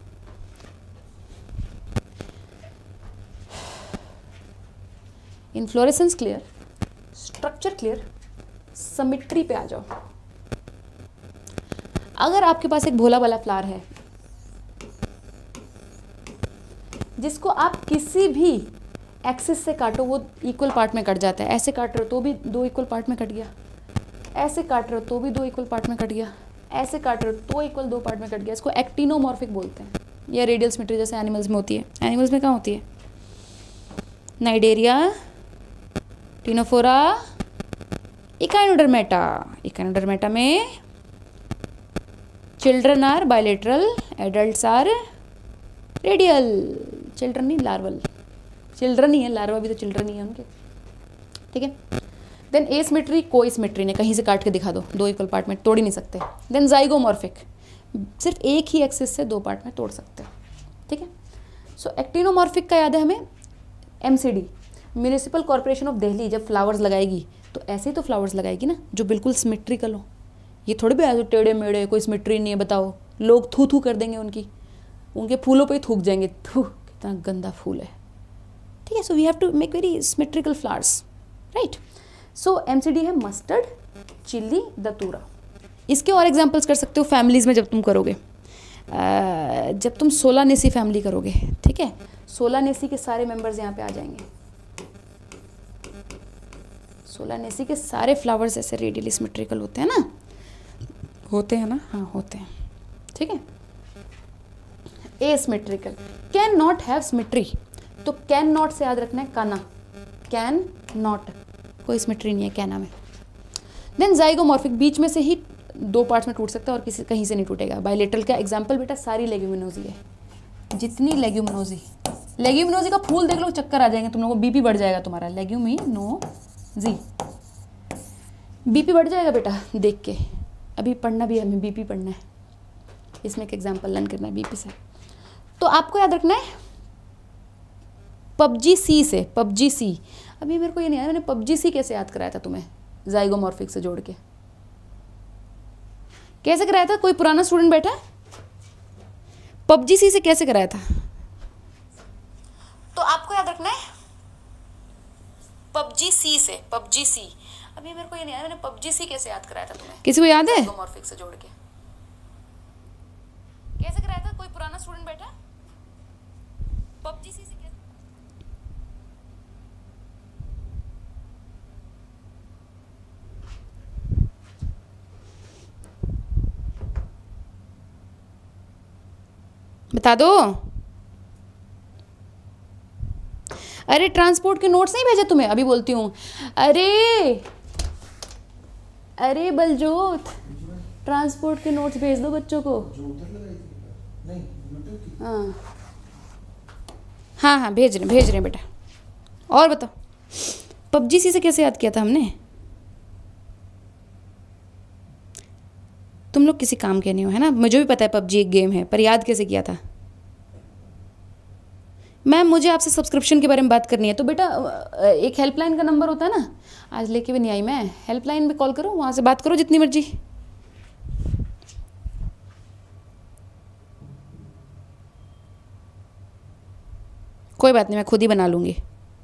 Inflorescence clear, structure clear, symmetry पे आ जाओ। अगर आपके पास एक भोला वाला फ्लावर है जिसको आप किसी भी एक्सिस से काटो वो इक्वल पार्ट में कट जाता है, ऐसे काट रहे हो तो भी दो इक्वल पार्ट में कट गया, ऐसे काट रहे हो तो भी दो इक्वल पार्ट में कट गया, ऐसे काट रहे हो तो इक्वल दो पार्ट में कट गया, इसको एक्टिनोमॉर्फिक बोलते हैं। या रेडियल सिमेट्री जैसे एनिमल्स में होती है। एनिमल्स में कहाँ होती है? Cnidaria, ctenophora, echinodermata. इकाइनोडर्मेटा में children are bilateral, adults are radial. Children नहीं, लार्वल, चिल्ड्रन ही है, लार्वा भी तो चिल्ड्रन ही है उनके, ठीक है? देन एसिमेट्री, कोई सिमेट्री ने कहीं से काट के दिखा दो, दो इक्वल पार्ट में तोड़ ही नहीं सकते। देन जाइगोमॉर्फिक, सिर्फ एक ही एक्सिस से दो पार्ट में तोड़ सकते हैं, ठीक है? सो एक्टिनोमॉर्फिक का याद है हमें, MCD, municipal corporation of Delhi जब फ्लावर्स लगाएगी तो ऐसे ही तो फ्लावर्स लगाएगी ना, जो बिल्कुल सिमेट्रिकल हो। ये थोड़े भी टेढ़े मेढ़े, कोई सिमेट्री नहीं है, बताओ, लोग थू थू कर देंगे, उनकी उनके फूलों पे ही थूक जाएंगे, थू कितना गंदा फूल है, ठीक है। So we have to make very symmetrical flowers, right. So MCD है मस्टर्ड, चिल्ली, दतूरा। इसके और एग्जांपल्स कर सकते हो फैमिलीज़ में जब तुम करोगे, आ, जब तुम सोलानेसी फैमिली करोगे, ठीक है। सोलानेसी के सारे मेंबर्स यहाँ पे आ जाएंगे। सोलानेसी के सारे फ्लावर्स ऐसे रेडियली सिमेट्रिकल होते हैं ना, होते हैं ना, हाँ होते हैं, ठीक है। Asymmetrical, can not have symmetry, तो कैन नॉट से याद रखना है काना, कैन नॉट, कोई सिमेट्री नहीं है कैना में। देन जाइगोमॉर्फिक, बीच में से ही दो पार्ट्स में टूट सकता है और किसी कहीं से नहीं टूटेगा। बायलेटरल का एग्जांपल बेटा सारी लेग्यूमिनोजी है, जितनी लेग्यूमिनोजी, लेग्यूमिनोजी का फूल देख लो चक्कर आ जाएंगे तुम लोगों को, बीपी बढ़ जाएगा तुम्हारा, लेग्यूमिनोजी बीपी बढ़ जाएगा बेटा देख के। अभी पढ़ना भी है हमें, बीपी पढ़ना है, इसमें एक एग्जांपल लर्न करना है बीपी से। तो आपको याद रखना है पबजी सी से, पबजी सी, अभी मेरे को ये नहीं आया मैंने पबजी सी कैसे याद कराया था तुम्हें जाइगोमॉर्फिक से जोड़ के, कैसे कराया था? कोई पुराना स्टूडेंट बैठा है? पबजी सी से कैसे कराया था? तो आपको याद रखना है पबजी सी से, पबजी सी, अभी मेरे को ये नहीं आया मैंने पबजी सी कैसे याद कराया था तुम्हें, किसी को याद है? जाइगोमॉर्फिक से जोड़ के कैसे कराया था? कोई पुराना स्टूडेंट बैठा है? पबजी सी से कैसे? बता दो। अरे ट्रांसपोर्ट के नोट्स नहीं भेजे तुम्हें? अभी बोलती हूँ। अरे अरे बलजोत, ट्रांसपोर्ट के नोट्स भेज दो बच्चों को। हाँ हाँ हाँ भेज रहे भेज रहे हैं बेटा। और बताओ पबजी सी से कैसे याद किया था हमने? तुम लोग किसी काम के नहीं हो, है ना? मुझे भी पता है पबजी एक गेम है, पर याद कैसे किया था? मैम मुझे आपसे सब्सक्रिप्शन के बारे में बात करनी है। तो बेटा एक हेल्पलाइन का नंबर होता है ना, आज लेके भी नहीं आई मैं, हेल्पलाइन में कॉल करो, वहाँ से बात करो जितनी मर्जी। कोई बात नहीं, मैं खुद ही बना लूँगी।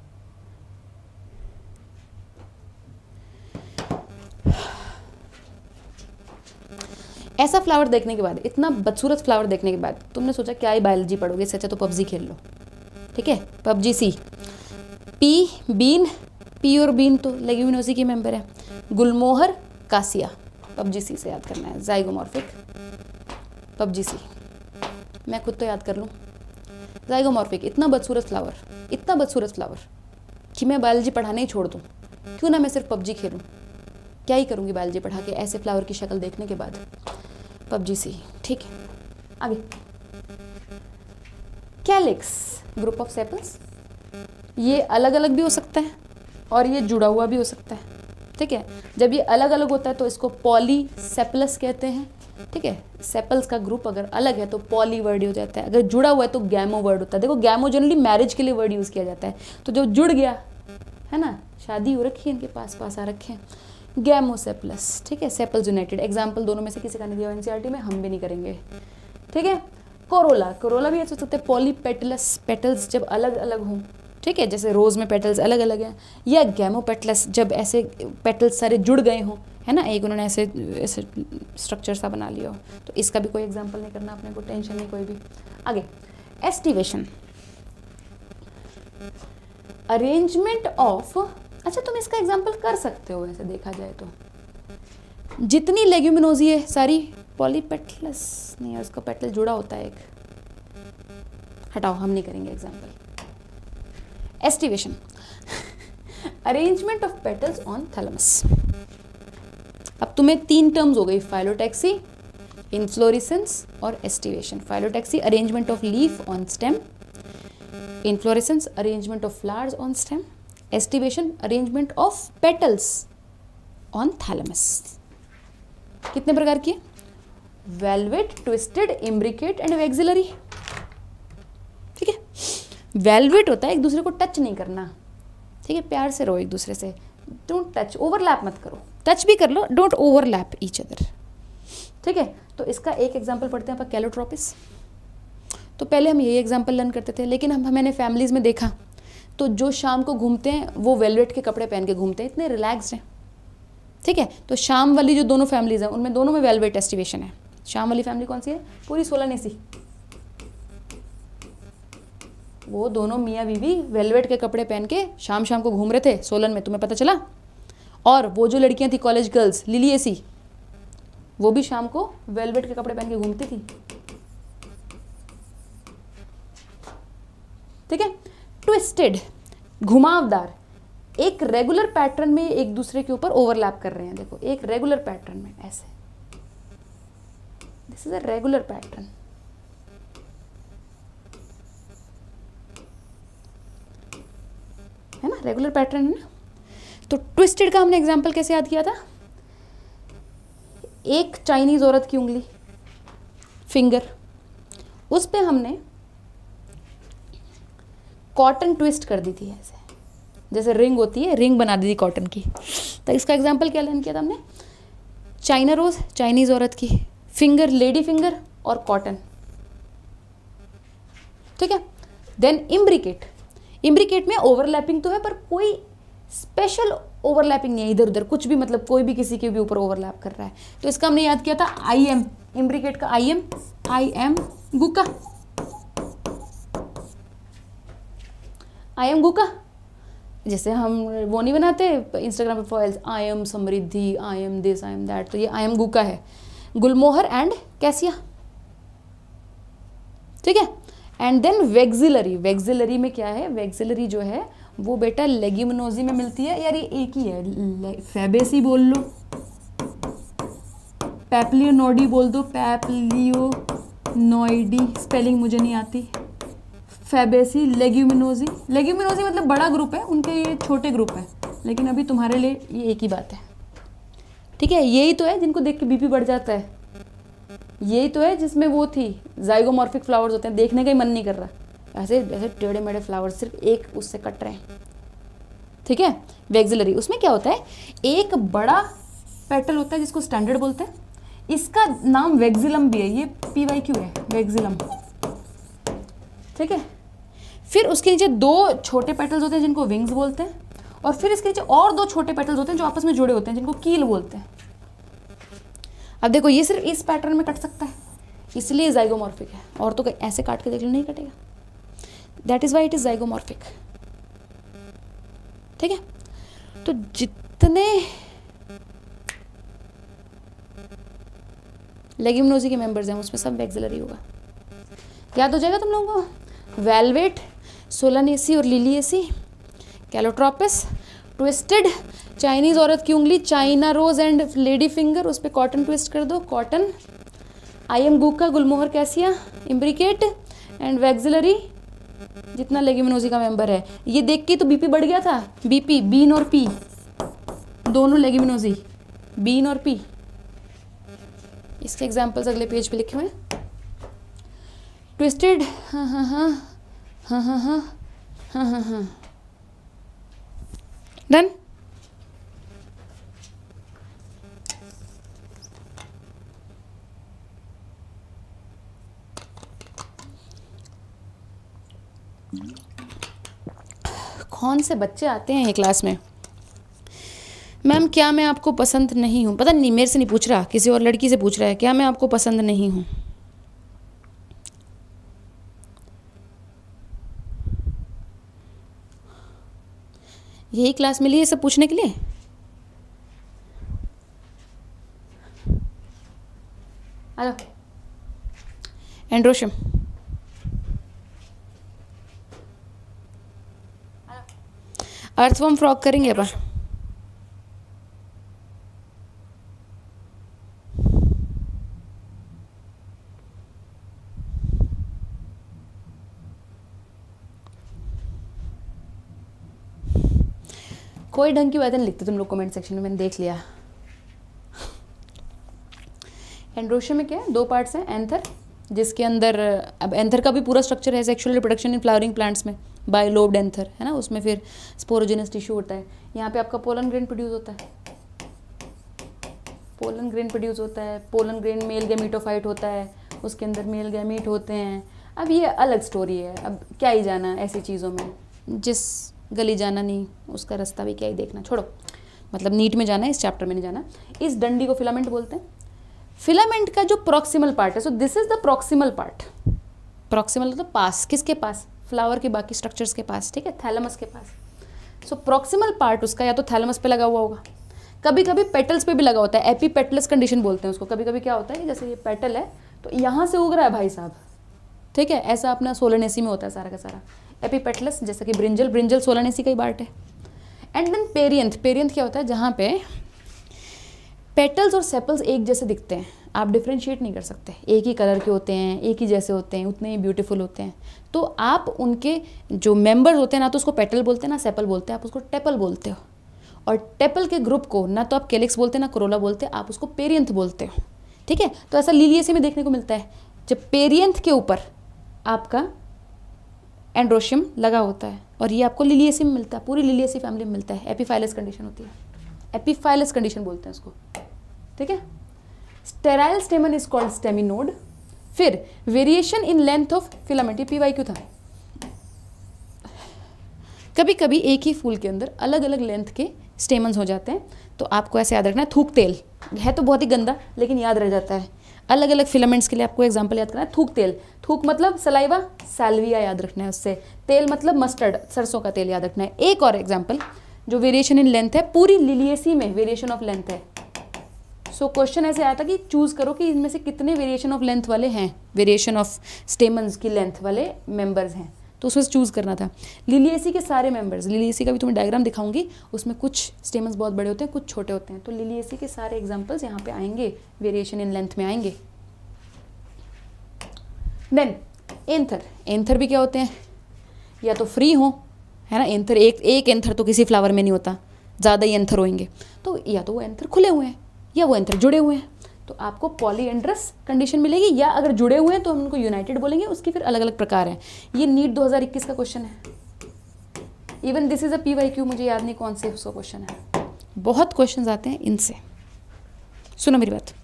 ऐसा फ्लावर देखने के बाद, इतना बदसूरत फ्लावर देखने के बाद तुमने सोचा क्या ही बायोलॉजी पढ़ोगे, इससे अच्छा तो पबजी खेल लो, ठीक है। पबजी सी, पी बीन, पी और बीन तो लेग्यूमिनोसी की मेंबर है। गुलमोहर, कासिया, पबजी सी से याद करना है। जाइगोमॉर्फिक, पबजी सी, मैं खुद तो याद कर लूँ। जाइगोमॉर्फिक, इतना बदसूरत फ्लावर, इतना बदसूरत फ्लावर कि मैं बायोलॉजी पढ़ाने ही छोड़ दूँ, क्यों ना मैं सिर्फ पबजी खेलूँ, क्या ही करूँगी बायोलॉजी पढ़ा के ऐसे फ्लावर की शक्ल देखने के बाद। पबजी सी, ठीक है। आगे कैलिक्स, ग्रुप ऑफ सेपल्स, ये अलग अलग भी हो सकता है और ये जुड़ा हुआ भी हो सकता है, ठीक है। जब ये अलग अलग होता है तो इसको पॉलीसेपलस कहते हैं, ठीक है। सेपल्स का ग्रुप अगर अलग है तो पॉली वर्ड हो जाता है, अगर जुड़ा हुआ है तो गैमो वर्ड होता है। देखो गैमो जनरली मैरिज के लिए वर्ड यूज़ किया जाता है, तो जो जुड़ गया है ना, शादी हो रखी है इनके पास पास आ रखे हैं, गैमोसेपलस, ठीक है। सेपल्स यूनाइटेड, एग्जाम्पल दोनों में से किसी का नहीं दिया एनसीईआरटी में, हम भी नहीं करेंगे, ठीक है। कोरोला, कोरोला भी ऐसे हो सकते हैं पॉलीपेटलस, पेटल्स जब अलग अलग हों, ठीक है, जैसे रोज में पेटल्स अलग अलग हैं, या गैमोपेटलस जब ऐसे पेटल्स सारे जुड़ गए हों, है ना, एक उन्होंने ऐसे ऐसे स्ट्रक्चर सा बना लिया हो। तो इसका भी कोई एग्जाम्पल नहीं करना अपने को, टेंशन नहीं कोई भी। आगे एस्टिवेशन, अरेंजमेंट ऑफ, अच्छा तुम इसका एग्जाम्पल कर सकते हो वैसे देखा जाए तो, जितनी लेग्यूमिनोजी है सारी पॉलीपेटलस नहीं है, उसका पेटल जुड़ा होता है एक, हटाओ हम नहीं करेंगे example. Aestivation, arrangement of petals on thalamus. अब तुम्हें तीन टर्म्स हो गई, फाइलोटैक्सी, इनफ्लोरेसेंस और aestivation. Phyllotaxy arrangement of leaf on stem, inflorescence arrangement of flowers on stem, aestivation arrangement of petals on thalamus. कितने प्रकार की? Valvate, twisted, imbricate and vexillary, ठीक है। वेलवेट होता है एक दूसरे को टच नहीं करना, ठीक है, प्यार से रहो एक दूसरे से, डोंट टच, ओवरलैप मत करो, टच भी कर लो, डोंट ओवरलैप ईच अदर, ठीक है। तो इसका एक एग्जाम्पल पढ़ते हैं अपन, कैलोट्रोपिस। तो पहले हम यही एग्जाम्पल लर्न करते थे, लेकिन हम मैंने फैमिलीज़ में देखा तो जो शाम को घूमते हैं वो वेलवेट के कपड़े पहन के घूमते हैं, इतने रिलैक्स्ड हैं, ठीक है। तो शाम वाली जो दोनों फैमिलीज़ हैं उनमें दोनों में वेलवेट एस्टिवेशन है। शाम वाली फैमिली कौन सी है? पूरी सोलानेसी, वो दोनों मियाँ बीवी वेलवेट के कपड़े पहन के शाम शाम को घूम रहे थे सोलन में, तुम्हें पता चला। और वो जो लड़कियां थी कॉलेज गर्ल्स, लिलिएसी, वो भी शाम को वेलवेट के कपड़े पहन के घूमती थी, ठीक है। ट्विस्टेड, घुमावदार, एक रेगुलर पैटर्न में एक दूसरे के ऊपर ओवरलैप कर रहे हैं। देखो एक रेगुलर पैटर्न में ऐसे, this is a regular pattern, है ना, रेगुलर पैटर्न है ना। तो ट्विस्टेड का हमने एग्जांपल कैसे याद किया था? एक चाइनीज औरत की उंगली, फिंगर, उस पे हमने कॉटन ट्विस्ट कर दी थी, ऐसे जैसे रिंग होती है, रिंग बना दी थी कॉटन की। तो इसका एग्जांपल क्या लर्न किया था हमने? चाइना रोज, चाइनीज औरत की फिंगर, लेडी फिंगर और कॉटन, ठीक है। देन इम्ब्रिकेट, इम्ब्रिकेट में ओवरलैपिंग तो है पर कोई स्पेशल ओवरलैपिंग नहीं है, इधर उधर कुछ भी, मतलब कोई भी किसी के भी ऊपर ओवरलैप कर रहा है। तो इसका हमने याद किया था आई एम, इम्ब्रिकेट का आई एम, आई एम गुका, आई एम गुका। जैसे हम वो नहीं बनाते इंस्टाग्राम पे फॉल्स, I am Samriddhi, I am this, I am that, तो ये आई एम गुका है। गुलमोहर एंड कैसिया, ठीक है। एंड देन वेक्सिलरी, वेक्सिलरी में क्या है? वेक्सिलरी जो है वो बेटा लेग्यूमिनोजी में मिलती है। यार ये एक ही है, फैबेसी बोल लो, पैप्लियोनोडी बोल दो, पैप्लियोनोइडी स्पेलिंग मुझे नहीं आती, फैबेसी, लेग्यूमिनोजी। लेग्यूमिनोजी मतलब बड़ा ग्रुप है, उनके ये छोटे ग्रुप है, लेकिन अभी तुम्हारे लिए ये एक ही बात है, ठीक है। यही तो है जिनको देख के बीपी बढ़ जाता है, यही तो है जिसमें वो थी जाइगोमॉर्फिक फ्लावर्स होते हैं, देखने का ही मन नहीं कर रहा, ऐसे ऐसे टेढ़े मेढ़े फ्लावर्स, सिर्फ एक उससे कट रहे हैं, ठीक है। वेक्सिलरी, उसमें क्या होता है? एक बड़ा पेटल होता है जिसको स्टैंडर्ड बोलते हैं, इसका नाम वेक्सिलम भी है, ये पी वाई क्यू है, वेक्सिलम, ठीक है। फिर उसके नीचे दो छोटे पेटल्स होते हैं जिनको विंग्स बोलते हैं, और फिर इसके नीचे और दो छोटे पेटल्स होते हैं जो आपस में जुड़े होते हैं जिनको कील बोलते हैं। अब देखो ये सिर्फ इस पैटर्न में कट सकता है, इसलिए जाइगोमॉर्फिक है, और तो ऐसे काट के देख लो नहीं कटेगा, that is why it is zygomorphic, ठीक है। तो जितने लेग्यूमिनोजी के मेंबर्स हैं उसमें सब वेक्सिलरी होगा, याद हो जाएगा तुम लोगों को। वेलवेट, सोलानेसी और लिलिएसी, कैलोट्रोपिस, ट्विस्टेड, चाइनीज औरत की उंगली, China rose and lady finger, उस पर कॉटन ट्विस्ट कर दो, कॉटन, आई एम गुका, गुलमोहर कैसिया, इम्ब्रिकेट एंड वेक्सिलरी, जितना लेग्यूमिनोजी का मेंबर है। ये देख के तो बीपी बढ़ गया था, बीपी, बीन और पी दोनों लेग्यूमिनोजी, बीन और पी। इसके एग्जाम्पल्स अगले पेज पे लिखे हुए हैं। ट्विस्टेड, हाँ हाँ हाँ हाँ हाँ हाँ हाँ हाँ हाँ, डन। कौन से बच्चे आते हैं ये क्लास में? मैम क्या मैं आपको पसंद नहीं हूँ? पता नहीं, मेरे से नहीं पूछ रहा, किसी और लड़की से पूछ रहा है, क्या मैं आपको पसंद नहीं हूँ? यही क्लास मिली है सब पूछने के लिए? आ जाओ। एंड्रोशियम, अर्थवर्म फ्रॉग करेंगे अपन। कोई ढंग की बातें नहीं लिखते तुम लोग कमेंट सेक्शन में, मैंने देख लिया। एंड्रोशियम में क्या है? दो पार्ट्स हैं, एंथर, जिसके अंदर, अब एंथर का भी पूरा स्ट्रक्चर है, sexual reproduction in flowering plants में बाय लोब्ड एंथर, है ना, उसमें फिर स्पोरोजेनस टिश्यू होता है, यहाँ पे आपका पोलन ग्रेन प्रोड्यूस होता है, पोलन ग्रेन प्रोड्यूस होता है, पोलन ग्रेन मेल गैमीटोफाइट होता है, उसके अंदर मेल गैमीट होते हैं। अब ये अलग स्टोरी है, अब क्या ही जाना ऐसी चीज़ों में, जिस गली जाना नहीं उसका रास्ता भी क्या ही देखना, छोड़ो। मतलब नीट में जाना है, इस चैप्टर में नहीं जाना। इस डंडी को फिलामेंट बोलते हैं। फिलामेंट का जो प्रॉक्सिमल पार्ट है, so this is the proximal part. Proximal मतलब पास, किसके पास? फ्लावर के बाकी स्ट्रक्चर्स के पास, ठीक है, थैलेमस के पास। सो प्रॉक्सिमल पार्ट उसका या तो थैलेमस पे लगा हुआ होगा, कभी कभी पेटल्स पे भी लगा होता है, एपीपेटलस कंडीशन बोलते हैं उसको। कभी कभी क्या होता है, जैसे ये पेटल है तो यहाँ से उग रहा है भाई साहब, ठीक है, ऐसा अपना सोलनेसी में होता है सारा का सारा। एपीपेटलस जैसा कि ब्रिंजल, ब्रिंजल सोलनेसी का ही पार्ट है। एंड देन पेरियंथ, पेरियंथ क्या होता है, जहाँ पे पेटल्स और सेपल्स एक जैसे दिखते हैं, आप डिफ्रेंशिएट नहीं कर सकते, एक ही कलर के होते हैं, एक ही जैसे होते हैं, उतने ही ब्यूटीफुल होते हैं। तो आप उनके जो मेंबर्स होते हैं ना तो उसको पेटल बोलते हैं ना सेपल बोलते हैं, आप उसको टेपल बोलते हो। और टेपल के ग्रुप को ना तो आप कैलिक्स बोलते हैं ना कोरोला बोलते हैं, आप उसको पेरियंथ बोलते हो, ठीक है। तो ऐसा लिलिएसी में देखने को मिलता है, जब पेरियंथ के ऊपर आपका एंड्रोशियम लगा होता है, और ये आपको लिलिएसी में मिलता है, पूरी लिलिएसी फैमिली में मिलता है। एपीफाइलस कंडीशन होती है, एपीफाइलस कंडीशन बोलते हैं उसको, ठीक है। Sterile stamen is called staminode. फिर variation in length of filament, ये पीवाई क्यों था। कभी कभी एक ही फूल के अंदर अलग अलग लेंथ के स्टेमन्स हो जाते हैं, तो आपको ऐसे याद रखना है। थूक तेल है तो बहुत ही गंदा, लेकिन याद रह जाता है। अलग अलग फिलामेंट्स के लिए आपको एग्जांपल याद करना है। थूक तेल, थूक मतलब सलाइवा, सैल्विया याद रखना है उससे। तेल मतलब मस्टर्ड, सरसों का तेल याद रखना है। एक और एग्जांपल जो वेरिएशन इन लेंथ है, पूरी लिलिएसी में वेरिएशन ऑफ लेंथ है। सो so, क्वेश्चन ऐसे आया था कि चूज करो कि इनमें से कितने वेरिएशन ऑफ लेंथ वाले हैं, वेरिएशन ऑफ स्टेमन्स की लेंथ वाले मेंबर्स हैं, तो उसमें से चूज करना था। लिलिएसी के सारे मेंबर्स, लिलिएसी का भी तुम्हें डायग्राम दिखाऊंगी, उसमें कुछ स्टेमन्स बहुत बड़े होते हैं, कुछ छोटे होते हैं। तो लिलिएसी के सारे एग्जांपल्स यहाँ पे आएंगे, वेरिएशन इन लेंथ में आएंगे। देन एंथर, एंथर भी क्या होते हैं, या तो फ्री हो, है ना, एंथर एक एक एंथर तो किसी फ्लावर में नहीं होता, ज़्यादा ही एंथर होंगे, तो या तो वो एंथर खुले हुए हैं या वो एंथर जुड़े हुए हैं, तो आपको पॉलीएंड्रस कंडीशन मिलेगी। या अगर जुड़े हुए हैं तो हम उनको यूनाइटेड बोलेंगे। उसकी फिर अलग अलग प्रकार हैं। ये नीट दो हज़ार इक्कीस का क्वेश्चन है। Even this is a P Y Q, मुझे याद नहीं कौन से उसका क्वेश्चन है, बहुत क्वेश्चन आते हैं इनसे। सुनो मेरी बात,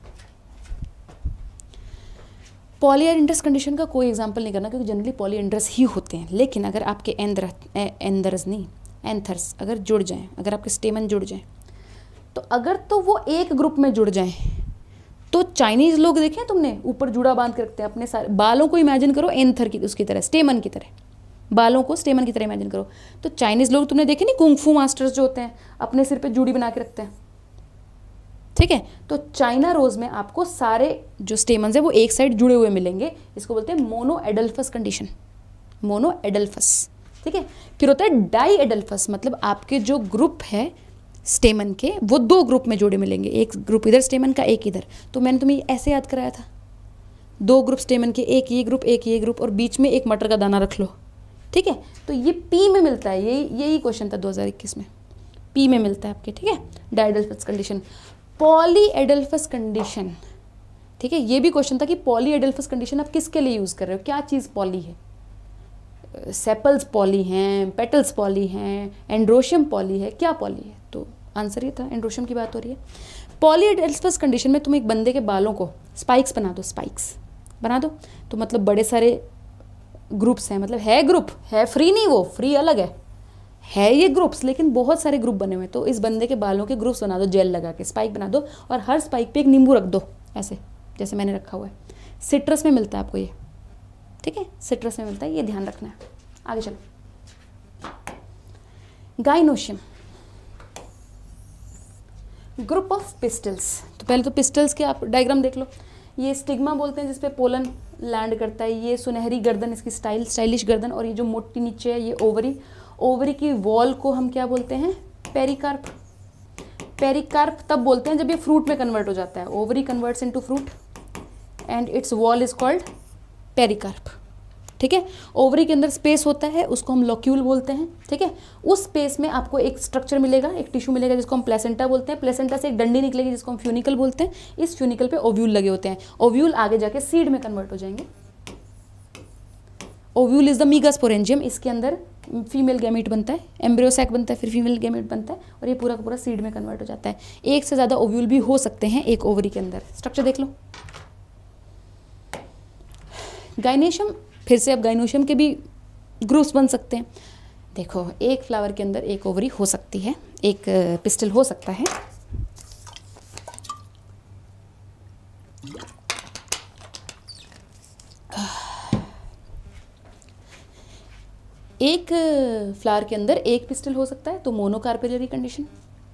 पॉलीएंड्रस कंडीशन का कोई एग्जाम्पल नहीं करना, क्योंकि जनरली पॉलीएंड्रस ही होते हैं। लेकिन अगर आपके एंदर एंदर्स नहीं एंथर्स अगर जुड़ जाएं, अगर आपके स्टेमन जुड़ जाएं, तो अगर तो वो एक ग्रुप में जुड़ जाएं, तो चाइनीज लोग देखें तुमने, ऊपर जुड़ा बांध के रखते हैं अपने सारे बालों को। इमेजिन करो एंथर की, उसकी तरह, स्टेमन की तरह, बालों को स्टेमन की तरह इमेजिन करो। तो चाइनीज लोग तुमने देखे नहीं, कुंग-फू मास्टर्स जो होते हैं अपने सिर पे जूड़ी बना के रखते हैं, ठीक है। तो चाइना रोज में आपको सारे जो स्टेमन्स है वो एक साइड जुड़े हुए मिलेंगे। इसको बोलते हैं monadelphous condition, monadelphous, ठीक है। फिर होता है डाई एडल्फस, मतलब आपके जो ग्रुप है स्टेमन के वो दो ग्रुप में जोड़े मिलेंगे, एक ग्रुप इधर स्टेमन का, एक इधर। तो मैंने तुम्हें ऐसे याद कराया था, दो ग्रुप स्टेमन के, एक ये ग्रुप एक ये ग्रुप, और बीच में एक मटर का दाना रख लो, ठीक है। तो ये पी में मिलता है, यही यही क्वेश्चन था दो हज़ार इक्कीस में, पी में मिलता है आपके, ठीक है। Diadelphous condition, polyadelphous condition, ठीक है। ये भी क्वेश्चन था कि पॉली एडल्फस कंडीशन आप किसके लिए यूज़ कर रहे हो, क्या चीज़ पॉली है। सेपल्स पॉली हैं, पेटल्स पॉली हैं, एंड्रोशियम पॉली है, क्या पॉली है। तो आंसर ये था, एंड्रोशियम की बात हो रही है। पॉली एडल्फस कंडीशन में तुम एक बंदे के बालों को स्पाइक्स बना दो, स्पाइक्स बना दो, तो मतलब बड़े सारे ग्रुप्स हैं, मतलब है ग्रुप, है फ्री नहीं, वो फ्री अलग है, है ये ग्रुप्स, लेकिन बहुत सारे ग्रुप बने हुए। तो इस बंदे के बालों के ग्रुप्स बना दो, जेल लगा के स्पाइक बना दो, और हर स्पाइक पे एक नींबू रख दो, ऐसे जैसे मैंने रखा हुआ है। सिट्रस में मिलता है आपको ये, ठीक है, सिट्रस में मिलता है, ये ध्यान रखना है। आगे चलो, गाइनोशियम, ग्रुप ऑफ पिस्टल्स। तो पहले तो पिस्टल्स के आप डायग्राम देख लो। ये स्टिग्मा बोलते हैं जिसपे पोलन लैंड करता है, ये सुनहरी गर्दन, इसकी स्टाइल स्टाइलिश गर्दन, और ये जो मोटी नीचे है ये ओवरी, ओवरी की वॉल को हम क्या बोलते हैं, पेरिकार्प। पेरिकार्प तब बोलते हैं जब ये फ्रूट में कन्वर्ट हो जाता है, ovary converts into fruit and its wall is called pericarp, ठीक है। ओवरी के अंदर स्पेस होता है, उसको हम लॉक्यूल बोलते हैं, ठीक है। उस स्पेस में आपको एक स्ट्रक्चर मिलेगा, एक टिश्यू मिलेगा जिसको हम प्लेसेंटा बोलते हैं। प्लेसेंटा से एक डंडी निकलेगी जिसको हम फ्यूनिकल बोलते हैं। इस फ्यूनिकल पे ओव्यूल लगे होते हैं, ओव्यूल आगे जाके सीड में कन्वर्ट हो जाएंगे। ओव्यूल इज द मीगास्पोरेंजियम, इसके अंदर फीमेल गैमीट बनता है, एम्ब्रियो सैक बनता है, फिर फीमेल गैमीट बनता है और ये पूरा का पूरा सीड में कन्वर्ट हो जाता है। एक से ज़्यादा ओव्यूल भी हो सकते हैं एक ओवरी के अंदर। स्ट्रक्चर देख लो। गाइनेशियम, फिर से अब गाइनोशियम के भी ग्रुप्स बन सकते हैं। देखो एक फ्लावर के अंदर एक ओवरी हो सकती है, एक पिस्टल हो सकता है। एक फ्लावर के अंदर एक पिस्टल हो सकता है तो मोनोकार्पेलरी कंडीशन।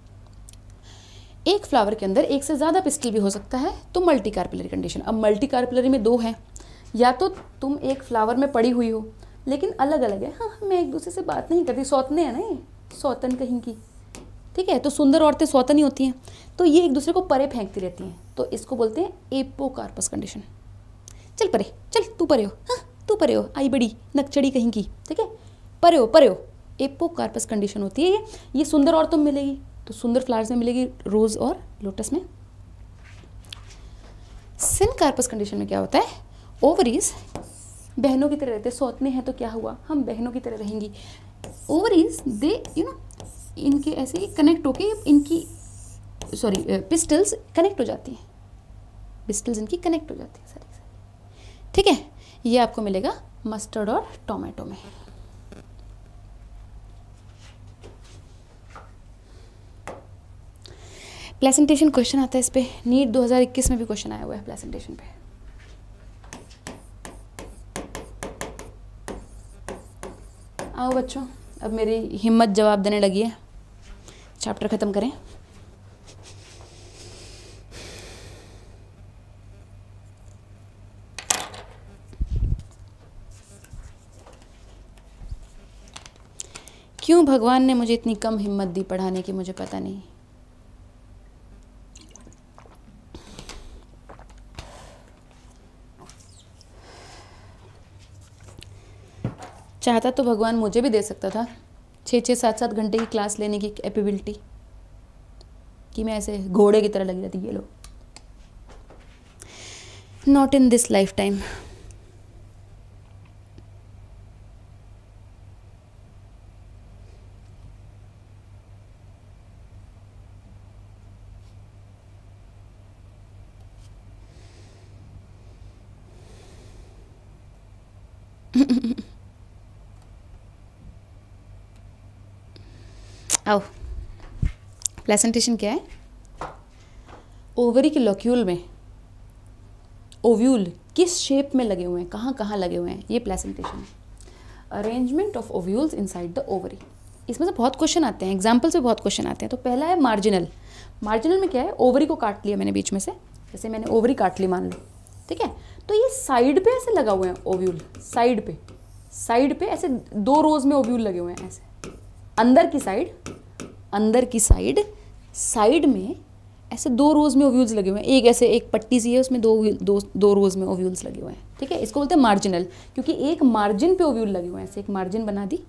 एक फ्लावर के अंदर एक से ज़्यादा पिस्टल भी हो सकता है तो मल्टी कार्पेलरी कंडीशन। अब मल्टी कार्पेलरी में दो हैं, या तो तुम एक फ्लावर में पड़ी हुई हो लेकिन अलग अलग है, हाँ मैं एक दूसरे से बात नहीं करती, सौतने हैं ना ये, सौतन कहीं की, ठीक है। तो सुंदर औरतें सौतन ही होती हैं, तो ये एक दूसरे को परे फेंकती रहती हैं, तो इसको बोलते हैं एपोकार्पस कंडीशन। चल परे, चल तू परे हो, हाँ तू परे हो, आई बड़ी नकचड़ी कहीं की, ठीक है, परे हो परे हो, एपोकार्पस कंडीशन होती है ये। ये सुंदर औरतों में मिलेगी, तो सुंदर फ्लावर्स में मिलेगी, रोज और लोटस में। सिनकार्पस कंडीशन में क्या होता है, ओवरीज बहनों की तरह रहते हैं, सौतने हैं तो क्या हुआ, हम बहनों की तरह रहेंगी। ओवरीज दे यू नो इनके ऐसे कनेक्ट होके इनकी सॉरी पिस्टल्स कनेक्ट हो जाती हैं, पिस्टल्स इनकी कनेक्ट हो जाती है सारी सारी, ठीक है। ये आपको मिलेगा मस्टर्ड और टोमेटो में। प्लेसेंटेशन क्वेश्चन आता है इस पे, नीट दो हज़ार इक्कीस में भी क्वेश्चन आया हुआ है प्लेसेंटेशन पे। आओ बच्चों, अब मेरी हिम्मत जवाब देने लगी है, चैप्टर ख़त्म करें। क्यों भगवान ने मुझे इतनी कम हिम्मत दी पढ़ाने की, मुझे पता नहीं। चाहता तो भगवान मुझे भी दे सकता था छः छः सात सात घंटे की क्लास लेने की एबिलिटी, कि मैं ऐसे घोड़े की तरह लगी रहती, ये लो। Not in this lifetime. आओ, प्लेसेंटेशन क्या है, ओवरी के लॉक्यूल में ओव्यूल किस शेप में लगे हुए हैं, कहाँ कहाँ लगे हुए हैं, ये प्लेसेंटेशन है। Arrangement of ovules inside the ovary, इसमें से बहुत क्वेश्चन आते हैं, एग्जाम्पल से बहुत क्वेश्चन आते हैं। तो पहला है मार्जिनल। मार्जिनल में क्या है, ओवरी को काट लिया मैंने बीच में से, जैसे मैंने ओवरी काट ली मान लो, ठीक है, तो ये साइड पे ऐसे लगा हुए हैं ओव्यूल, साइड पे साइड पे ऐसे दो रोज में ओव्यूल लगे हुए हैं, ऐसे अंदर की साइड अंदर की साइड साइड में ऐसे दो रोज में ओव्यूल्स लगे हुए हैं, एक ऐसे एक पट्टी सी है उसमें दो दो दो रोज में ओव्यूल्स लगे हुए हैं, ठीक है। इसको बोलते हैं मार्जिनल, क्योंकि एक मार्जिन पे ओव्यूल लगे हुए हैं, ऐसे एक मार्जिन बना दी।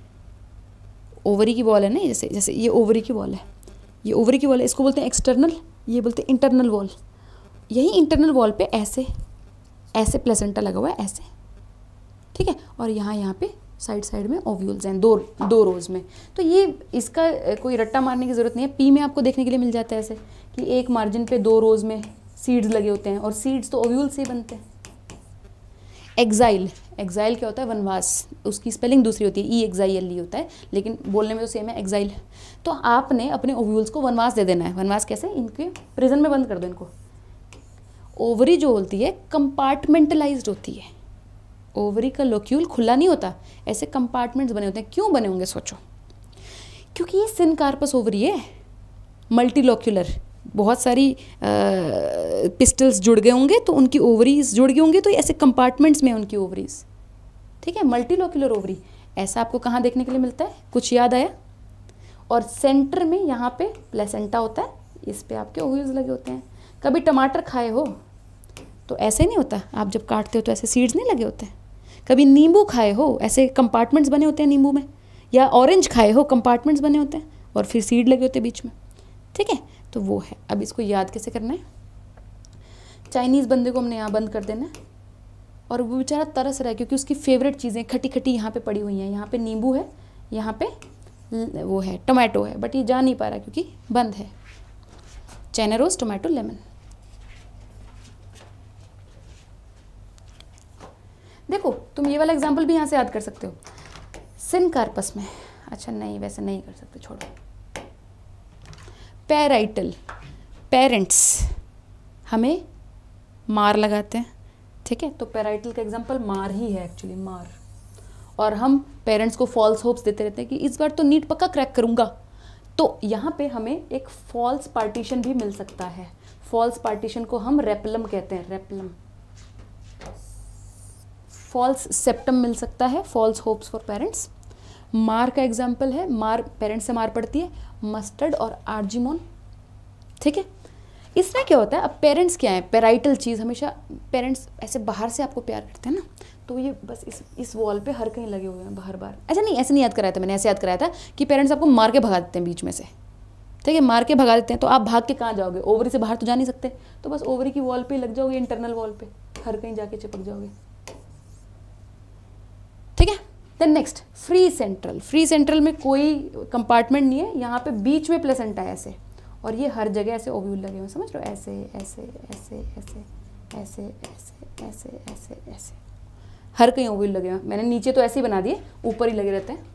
ओवरी की बॉल है ना, जैसे जैसे ये ओवरी की बॉल है, ये ओवरी की बॉल है, इसको बोलते हैं एक्सटर्नल, ये बोलते हैं इंटरनल वॉल। यही इंटरनल वॉल पे ऐसे ऐसे प्लेसेंटा लगा हुआ है ऐसे, ठीक है, और यहाँ यहाँ पे साइड साइड में ओव्यूल्स हैं दो दो रोज में। तो ये इसका कोई रट्टा मारने की ज़रूरत नहीं है, पी में आपको देखने के लिए मिल जाता है ऐसे कि एक मार्जिन पे दो रोज में सीड्स लगे होते हैं, और सीड्स तो ओव्यूल से ही बनते हैं। एग्जाइल, एग्जाइल क्या होता है, वनवास, उसकी स्पेलिंग दूसरी होती है, ई एक्साई एल ई होता है, लेकिन बोलने में तो सेम है एग्जाइल। तो आपने अपने ओव्यूल्स को वनवास दे देना है। वनवास कैसे, इनके प्रिजन में बंद कर दो इनको। ओवरी जो होती है कंपार्टमेंटलाइज्ड होती है, ओवरी का लोक्यूल खुला नहीं होता, ऐसे कंपार्टमेंट्स बने होते हैं। क्यों बने होंगे सोचो, क्योंकि ये सिनकार्पस ओवरी है, मल्टीलोक्यूलर, बहुत सारी पिस्टल्स जुड़ गए होंगे तो उनकी ओवरीज जुड़ गई होंगी, तो ऐसे कंपार्टमेंट्स में उनकी ओवरीज, ठीक है, मल्टीलोक्यूलर ओवरी। ऐसा आपको कहाँ देखने के लिए मिलता है, कुछ याद आया? और सेंटर में यहाँ पे प्लेसेंटा होता है, इस पे आपके ओवरीज लगे होते हैं। कभी टमाटर खाए हो तो ऐसे नहीं होता, आप जब काटते हो तो ऐसे सीड्स नहीं लगे होते हैं। कभी नींबू खाए हो, ऐसे कंपार्टमेंट्स बने होते हैं नींबू में, या ऑरेंज खाए हो, कंपार्टमेंट्स बने होते हैं और फिर सीड लगे होते हैं बीच में, ठीक है। तो वो है। अब इसको याद कैसे करना है, चाइनीज़ बंदे को हमने यहाँ बंद कर देना है, और वो बेचारा तरस रहा है क्योंकि उसकी फेवरेट चीज़ें खटी खटी यहाँ पे पड़ी हुई हैं। यहाँ पे नींबू है यहाँ पे वो है टोमेटो है, बट ये जा नहीं पा रहा क्योंकि बंद है। China rose, tomato, lemon. देखो तुम ये वाला एग्जाम्पल भी यहाँ से याद कर सकते हो। सिनकार्पस में, अच्छा नहीं वैसे नहीं कर सकते, छोड़ो। पैराइटल, पेरेंट्स हमें मार लगाते हैं, ठीक है, तो पैराइटल का एग्जाम्पल मार ही है एक्चुअली, मार। और हम पेरेंट्स को फॉल्स होप्स देते रहते हैं कि इस बार तो नीट पक्का क्रैक करूँगा, तो यहाँ पे हमें एक फॉल्स पार्टीशन भी मिल सकता है। फॉल्स पार्टीशन को हम रेपलम कहते हैं, रेपलम। फॉल्स सेप्टम मिल सकता है, फॉल्स होप्स फॉर पेरेंट्स। मार का एग्जाम्पल है, मार पेरेंट्स से मार पड़ती है, मस्टर्ड और आर्जिमोन, ठीक है। इसमें क्या होता है, अब पेरेंट्स क्या है, पेराइटल चीज़, हमेशा पेरेंट्स ऐसे बाहर से आपको प्यार करते हैं ना, तो ये बस इस इस वॉल पे हर कहीं लगे हुए हैं बाहर बार। ऐसा नहीं, ऐसे नहीं याद कराया था मैंने, ऐसे याद कराया था कि पेरेंट्स आपको मार के भगा देते हैं बीच में से, ठीक है, मार के भगा देते हैं, तो आप भाग के कहाँ जाओगे, ओवरी से बाहर तो जा नहीं सकते, तो बस ओवरी की वॉल पे लग जाओगे, इंटरनल वॉल पे हर कहीं जाके चिपक जाओगे, ठीक है। Then next free central. Free central में कोई कंपार्टमेंट नहीं है, यहाँ पे बीच में प्लेसेंटा है ऐसे, और ये हर जगह ऐसे ओव्यूल लगे हुए, समझ लो, ऐसे ऐसे ऐसे ऐसे ऐसे ऐसे ऐसे ऐसे ऐसे हर कहीं ओव्यूल लगे हुए। मैंने नीचे तो ऐसे ही बना दिए, ऊपर ही लगे रहते हैं,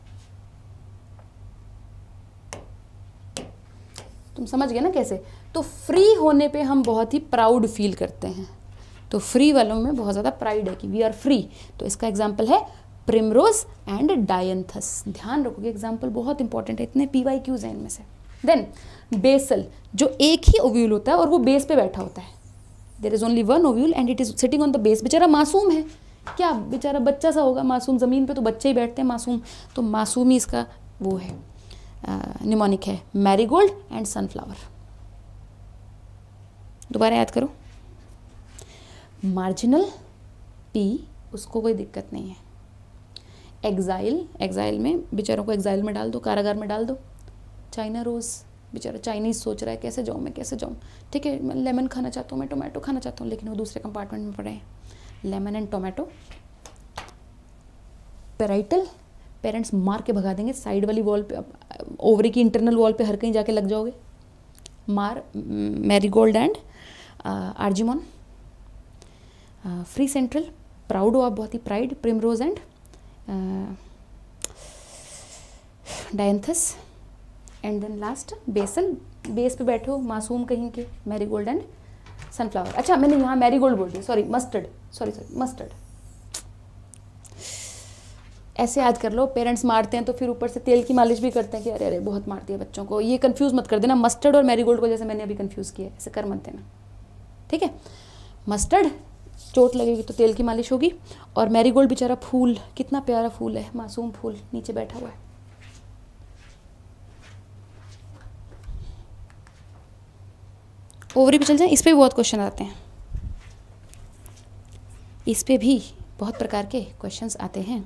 तुम समझ गए ना कैसे। तो फ्री होने पे हम बहुत ही प्राउड फील करते हैं, तो फ्री वालों में बहुत ज़्यादा प्राइड है कि वी आर फ्री। तो इसका एग्जाम्पल है प्रिमरोज एंड डायंथस। ध्यान रखोगे, एग्जाम्पल बहुत इंपॉर्टेंट है, इतने पी वाई क्यूज हैं इनमें से। देन बेसल, जो एक ही ओव्यूल होता है और वो बेस पे बैठा होता है, there is only one ovule and it is sitting on the base. बेचारा मासूम है, क्या बेचारा बच्चा सा होगा, मासूम, ज़मीन पे तो बच्चे ही बैठते हैं मासूम, तो मासूमी इसका वो है, निमोनिक है। मैरीगोल्ड एंड सनफ्लावर, दोबारा याद करो। मार्जिनल पी, उसको कोई दिक्कत नहीं है। एग्जाइल, एग्जाइल में बेचारों को एग्जाइल में डाल दो, कारागार में डाल दो। चाइना रोज़, बेचारा चाइनीज़ सोच रहा है कैसे जाऊँ मैं, कैसे जाऊँ, ठीक है, मैं लेमन खाना चाहता हूँ, मैं टोमेटो खाना चाहता हूँ, लेकिन वो दूसरे कंपार्टमेंट में पड़े हैं। Lemon and tomato. Parietal, parents मार के भगा देंगे, साइड वाली वॉल पे, ओवरी की इंटरनल वॉल पे हर कहीं जाके लग जाओगे, मार। Marigold and argemone. Free central, proud हो आप, बहुत ही pride. Primrose and dianthus. And then last basal, base पे बैठे हो, मासूम कहीं के, मैरीगोल्ड एंड सनफ्लावर। अच्छा मैंने यहाँ मैरीगोल्ड बोल दिया, sorry, mustard, sorry sorry mustard. ऐसे याद कर लो, पेरेंट्स मारते हैं तो फिर ऊपर से तेल की मालिश भी करते हैं कि अरे अरे बहुत मारती है बच्चों को। ये कंफ्यूज मत कर देना मस्टर्ड और मैरीगोल्ड को, जैसे मैंने अभी कंफ्यूज किया, ऐसे कर मत देना, ठीक है। मस्टर्ड चोट लगेगी तो तेल की मालिश होगी, और मैरीगोल्ड बेचारा फूल, कितना प्यारा फूल है, मासूम फूल, नीचे बैठा हुआ है। ओवरी पे चल जाए, इस पे भी बहुत क्वेश्चन आते हैं, इस पे भी बहुत प्रकार के क्वेश्चंस आते हैं।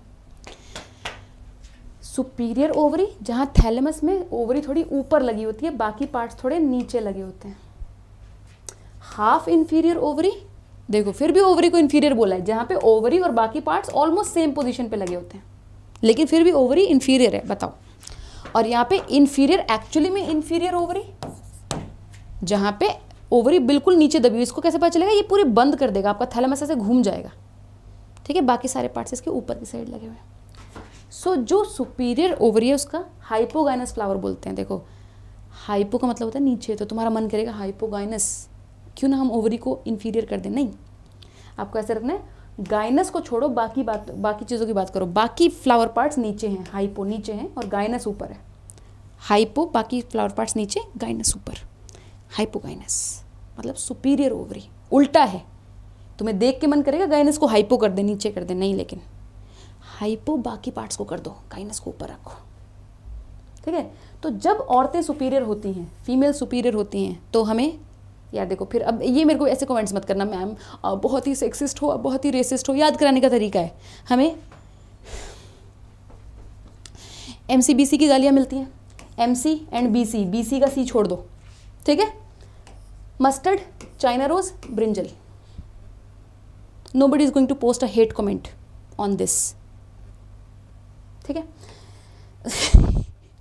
सुपीरियर ओवरी, जहाँ थैलेमस में ओवरी थोड़ी ऊपर लगी होती है, बाकी पार्ट्स थोड़े नीचे लगे होते हैं। हाफ इंफीरियर ओवरी, देखो फिर भी ओवरी को इंफीरियर बोला है, जहाँ पे ओवरी और बाकी पार्ट्स ऑलमोस्ट सेम पोजीशन पे लगे होते हैं, लेकिन फिर भी ओवरी इंफीरियर है, बताओ। और यहाँ पे इंफीरियर, एक्चुअली में इंफीरियर ओवरी, जहाँ पे ओवरी बिल्कुल नीचे दबी हुई, इसको कैसे पता चलेगा, ये पूरे बंद कर देगा, आपका थैलेमस ऐसे घूम जाएगा, ठीक है, बाकी सारे पार्ट्स इसके ऊपर की साइड लगे हुए हैं। सो so, जो सुपीरियर ओवरी है उसका हाइपोगाइनस फ्लावर बोलते हैं। देखो हाइपो का मतलब होता है नीचे, तो तुम्हारा मन करेगा हाइपोगाइनस, क्यों ना हम ओवरी को इंफीरियर कर दें, नहीं, आपको ऐसे रखना है, गाइनस को छोड़ो, बाकी बात, बाकी चीज़ों की बात करो। बाकी फ्लावर पार्ट्स नीचे हैं, हाइपो नीचे हैं और गाइनस ऊपर है। हाइपो बाकी फ्लावर पार्ट्स नीचे, गाइनस ऊपर, हाइपोगाइनस मतलब सुपीरियर ओवरी। उल्टा है, तुम्हें देख के मन करेगा गाइनस को हाइपो कर दे, नीचे कर दे, नहीं, लेकिन हाइपो बाकी पार्ट्स को कर दो, गाइनस को ऊपर रखो, ठीक है। तो जब औरतें सुपीरियर होती हैं, फीमेल सुपीरियर होती हैं, तो हमें यार देखो, फिर अब ये मेरे को ऐसे कमेंट्स मत करना मैम बहुत ही सेक्सिस्ट हो, बहुत ही रेसिस्ट हो, याद कराने का तरीका है। हमें एम सी बी सी की गालियाँ मिलती हैं, M C and B C, B C का सी छोड़ दो, ठीक है। Mustard, China rose, brinjal, nobody is going to post a hate comment on this, ठीक है।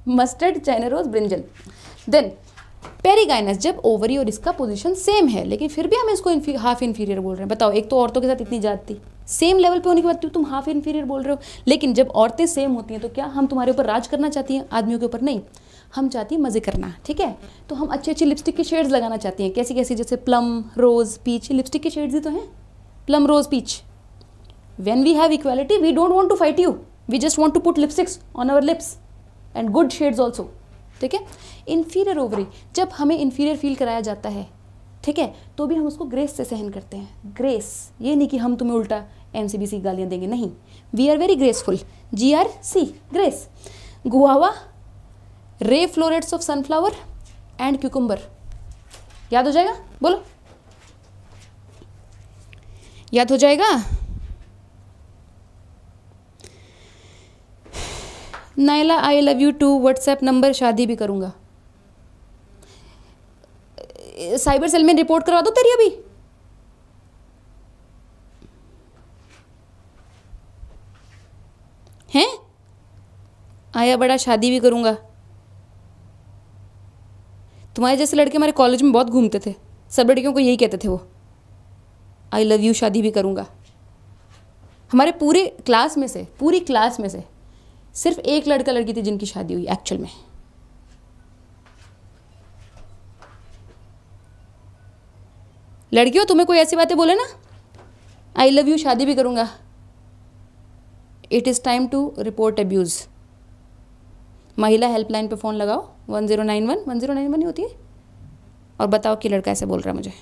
Mustard, China rose, brinjal. Then perigynous, जब ओवरी और इसका पोजीशन सेम है लेकिन फिर भी हम इसको हाफ इन्फीरियर बोल रहे हैं। बताओ, एक तो औरतों के साथ इतनी जाती, सेम लेवल पे होने के बाद तुम हाफ इन्फीरियर बोल रहे हो। लेकिन जब औरतें सेम होती हैं तो क्या हम तुम्हारे ऊपर राज करना चाहती हैं? आदमियों के ऊपर नहीं, हम चाहती हैं मज़े करना, ठीक है। तो हम अच्छी अच्छी लिपस्टिक के शेड्स लगाना चाहती हैं। कैसी कैसी? जैसे प्लम, रोज़, पीच। लिपस्टिक के शेड्स ही तो हैं, plum, rose, peach. When we have equality we don't want to fight you, we just want to put lipsticks on our lips and good shades also, ठीक है। इन्फीरियर ओवरी, जब हमें इन्फीरियर फील कराया जाता है, ठीक है, तो भी हम उसको ग्रेस से सहन करते हैं। ग्रेस, ये नहीं कि हम तुम्हें उल्टा एम सी बी सी गालियाँ देंगे, नहीं, we are very graceful. G R C, grace. Guava, ray florets of sunflower and cucumber. याद हो जाएगा? बोलो, याद हो जाएगा? Naila, I love you too, WhatsApp number, शादी भी करूंगा। साइबर सेल में रिपोर्ट करवा दो तेरी अभी। हैं? आया बड़ा, शादी भी करूंगा। तुम्हारे जैसे लड़के हमारे कॉलेज में बहुत घूमते थे, सब लड़कियों को यही कहते थे वो, आई लव यू, शादी भी करूंगा। हमारे पूरे क्लास में से पूरी क्लास में से सिर्फ एक लड़का लड़की थी जिनकी शादी हुई एक्चुअल में। लड़कियों, तुम्हें कोई ऐसी बातें बोले ना, आई लव यू, शादी भी करूंगा, it is time to report abuse. महिला हेल्पलाइन पे फ़ोन लगाओ, one zero nine one, one zero nine one ही होती है, और बताओ कि लड़का ऐसे बोल रहा है मुझे।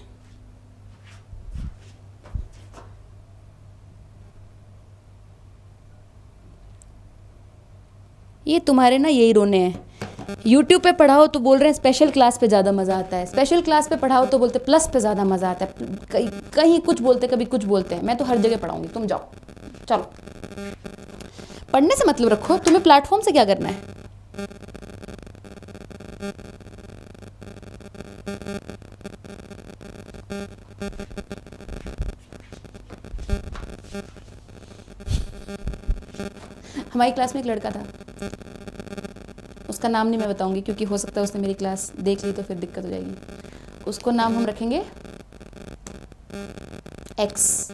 ये तुम्हारे ना यही रोने हैं। यूट्यूब पे पढ़ाओ तो बोल रहे हैं स्पेशल क्लास पे ज़्यादा मज़ा आता है, स्पेशल क्लास पे पढ़ाओ तो बोलते प्लस पे ज़्यादा मज़ा आता है, कहीं कहीं कुछ बोलते कभी कुछ बोलते हैं। मैं तो हर जगह पढ़ाऊंगी, तुम जाओ, चलो। पढ़ने से मतलब रखो, तुम्हें प्लेटफॉर्म से क्या करना है? हमारी क्लास में एक लड़का था, उसका नाम नहीं मैं बताऊंगी क्योंकि हो सकता है उसने मेरी क्लास देख ली तो फिर दिक्कत हो जाएगी। उसको नाम हम रखेंगे एक्स।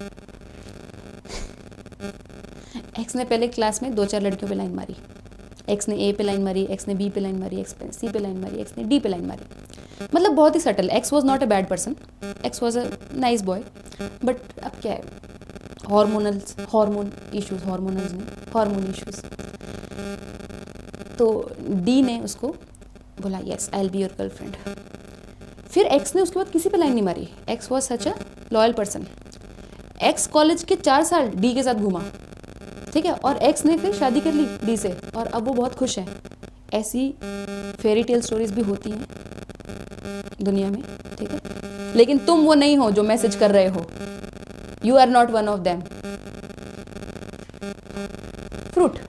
एक्स ने पहले क्लास में दो चार लड़कियों पे लाइन मारी। एक्स ने ए पे लाइन मारी, एक्स ने बी पे लाइन मारी, एक्स ने सी पे लाइन मारी, एक्स ने डी पे लाइन मारी। मतलब बहुत ही subtle. X was not a bad person, X was a nice boy, but अब क्या है, हॉर्मोनल्स हॉर्मोन इश्यूज हार्मोनल्स नहीं हार्मोन इश्यूज। तो डी ने उसको बोला yes I will be your girlfriend. फिर एक्स ने उसके बाद किसी पे लाइन नहीं मारी। X was such a loyal person. X college के चार साल डी के साथ घूमा, ठीक है, और एक्स ने फिर शादी कर ली डी से और अब वो बहुत खुश है। ऐसी फेरी टेल स्टोरीज भी होती हैं दुनिया में, ठीक है, लेकिन तुम वो नहीं हो जो मैसेज कर रहे हो। You are not one of them. Fruit,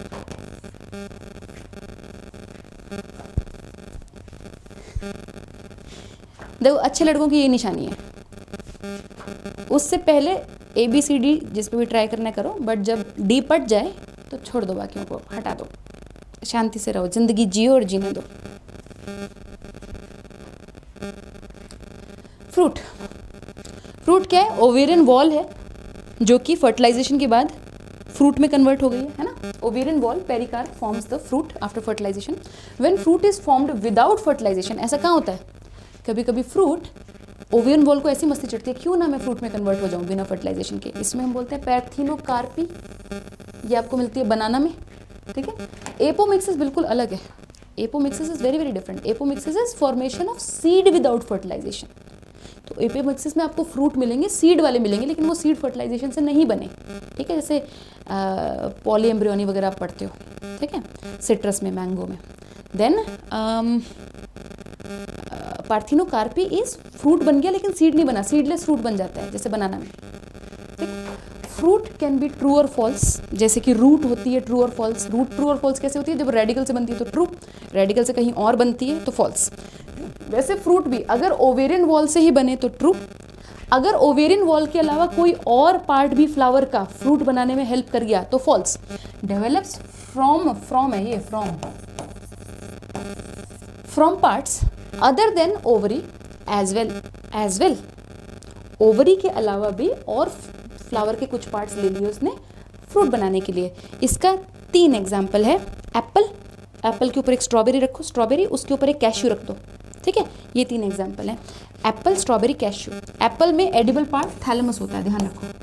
देखो अच्छे लड़कों की ये निशानी है, उससे पहले ए बी सी डी जिस पे भी ट्राई करना करो, बट जब डी पट जाए तो छोड़ दो, बाकियों को हटा दो, शांति से रहो, जिंदगी जियो और जीने दो। फ्रूट, फ्रूट क्या है? ओवेरियन वॉल है जो कि फर्टिलाइजेशन के बाद फ्रूट में कन्वर्ट हो गई है, है ना। Ovarian wall pericarp forms the fruit after fertilisation. When fruit is formed without fertilisation, ऐसा कहाँ होता है? कभी कभी फ्रूट ओवेरियन वॉल को ऐसी मस्ती चढ़ती है, क्यों ना मैं फ्रूट में कन्वर्ट हो जाऊं बिना फर्टिलाइजेशन के। इसमें हम बोलते हैं पैरथिनोकार्पी, ये आपको मिलती है बनाना में, ठीक है। एपोमिक्सिस बिल्कुल अलग है। Apomixis is very very different. Apomixis is formation of seed without fertilisation. तो एपोमिक्सिस में आपको फ्रूट मिलेंगे, सीड वाले मिलेंगे, लेकिन वो सीड फर्टिलाइजेशन से नहीं बने, ठीक है। जैसे पॉली एम्ब्रियोनी वगैरह आप पढ़ते हो, ठीक है, सिट्रस में, मैंगो में। देन पार्थिनोकार्पी इज फ्रूट बन गया लेकिन सीड नहीं बना, सीडलेस फ्रूट बन जाता है जैसे बनाना में, ठीक। फ्रूट कैन बी ट्रू और फॉल्स, जैसे कि रूट होती है ट्रू और फॉल्स। रूट ट्रू और फॉल्स कैसे होती है? जब रेडिकल से बनती है तो ट्रू, रेडिकल से कहीं और बनती है तो फॉल्स। वैसे फ्रूट भी अगर ओवेरियन वॉल से ही बने तो ट्रू, अगर ओवेरियन वॉल के अलावा कोई और पार्ट भी फ्लावर का फ्रूट बनाने में हेल्प कर गया तो फॉल्स। डेवलप्स फ्रॉम, फ्रॉम है ये, from from parts other than ovary as well as well ovary के अलावा भी और फ्लावर के कुछ पार्ट्स ले लिए उसने फ्रूट बनाने के लिए। इसका तीन एग्जाम्पल है। एप्पल, एप्पल के ऊपर एक स्ट्रॉबेरी रखो, स्ट्रॉबेरी उसके ऊपर एक कैश्यू रख दो, ठीक है। ये तीन एग्जाम्पल हैं, एप्पल, स्ट्रॉबेरी, कैश्यू। एप्पल में एडिबल पार्ट थैलेमस होता है, ध्यान रखो।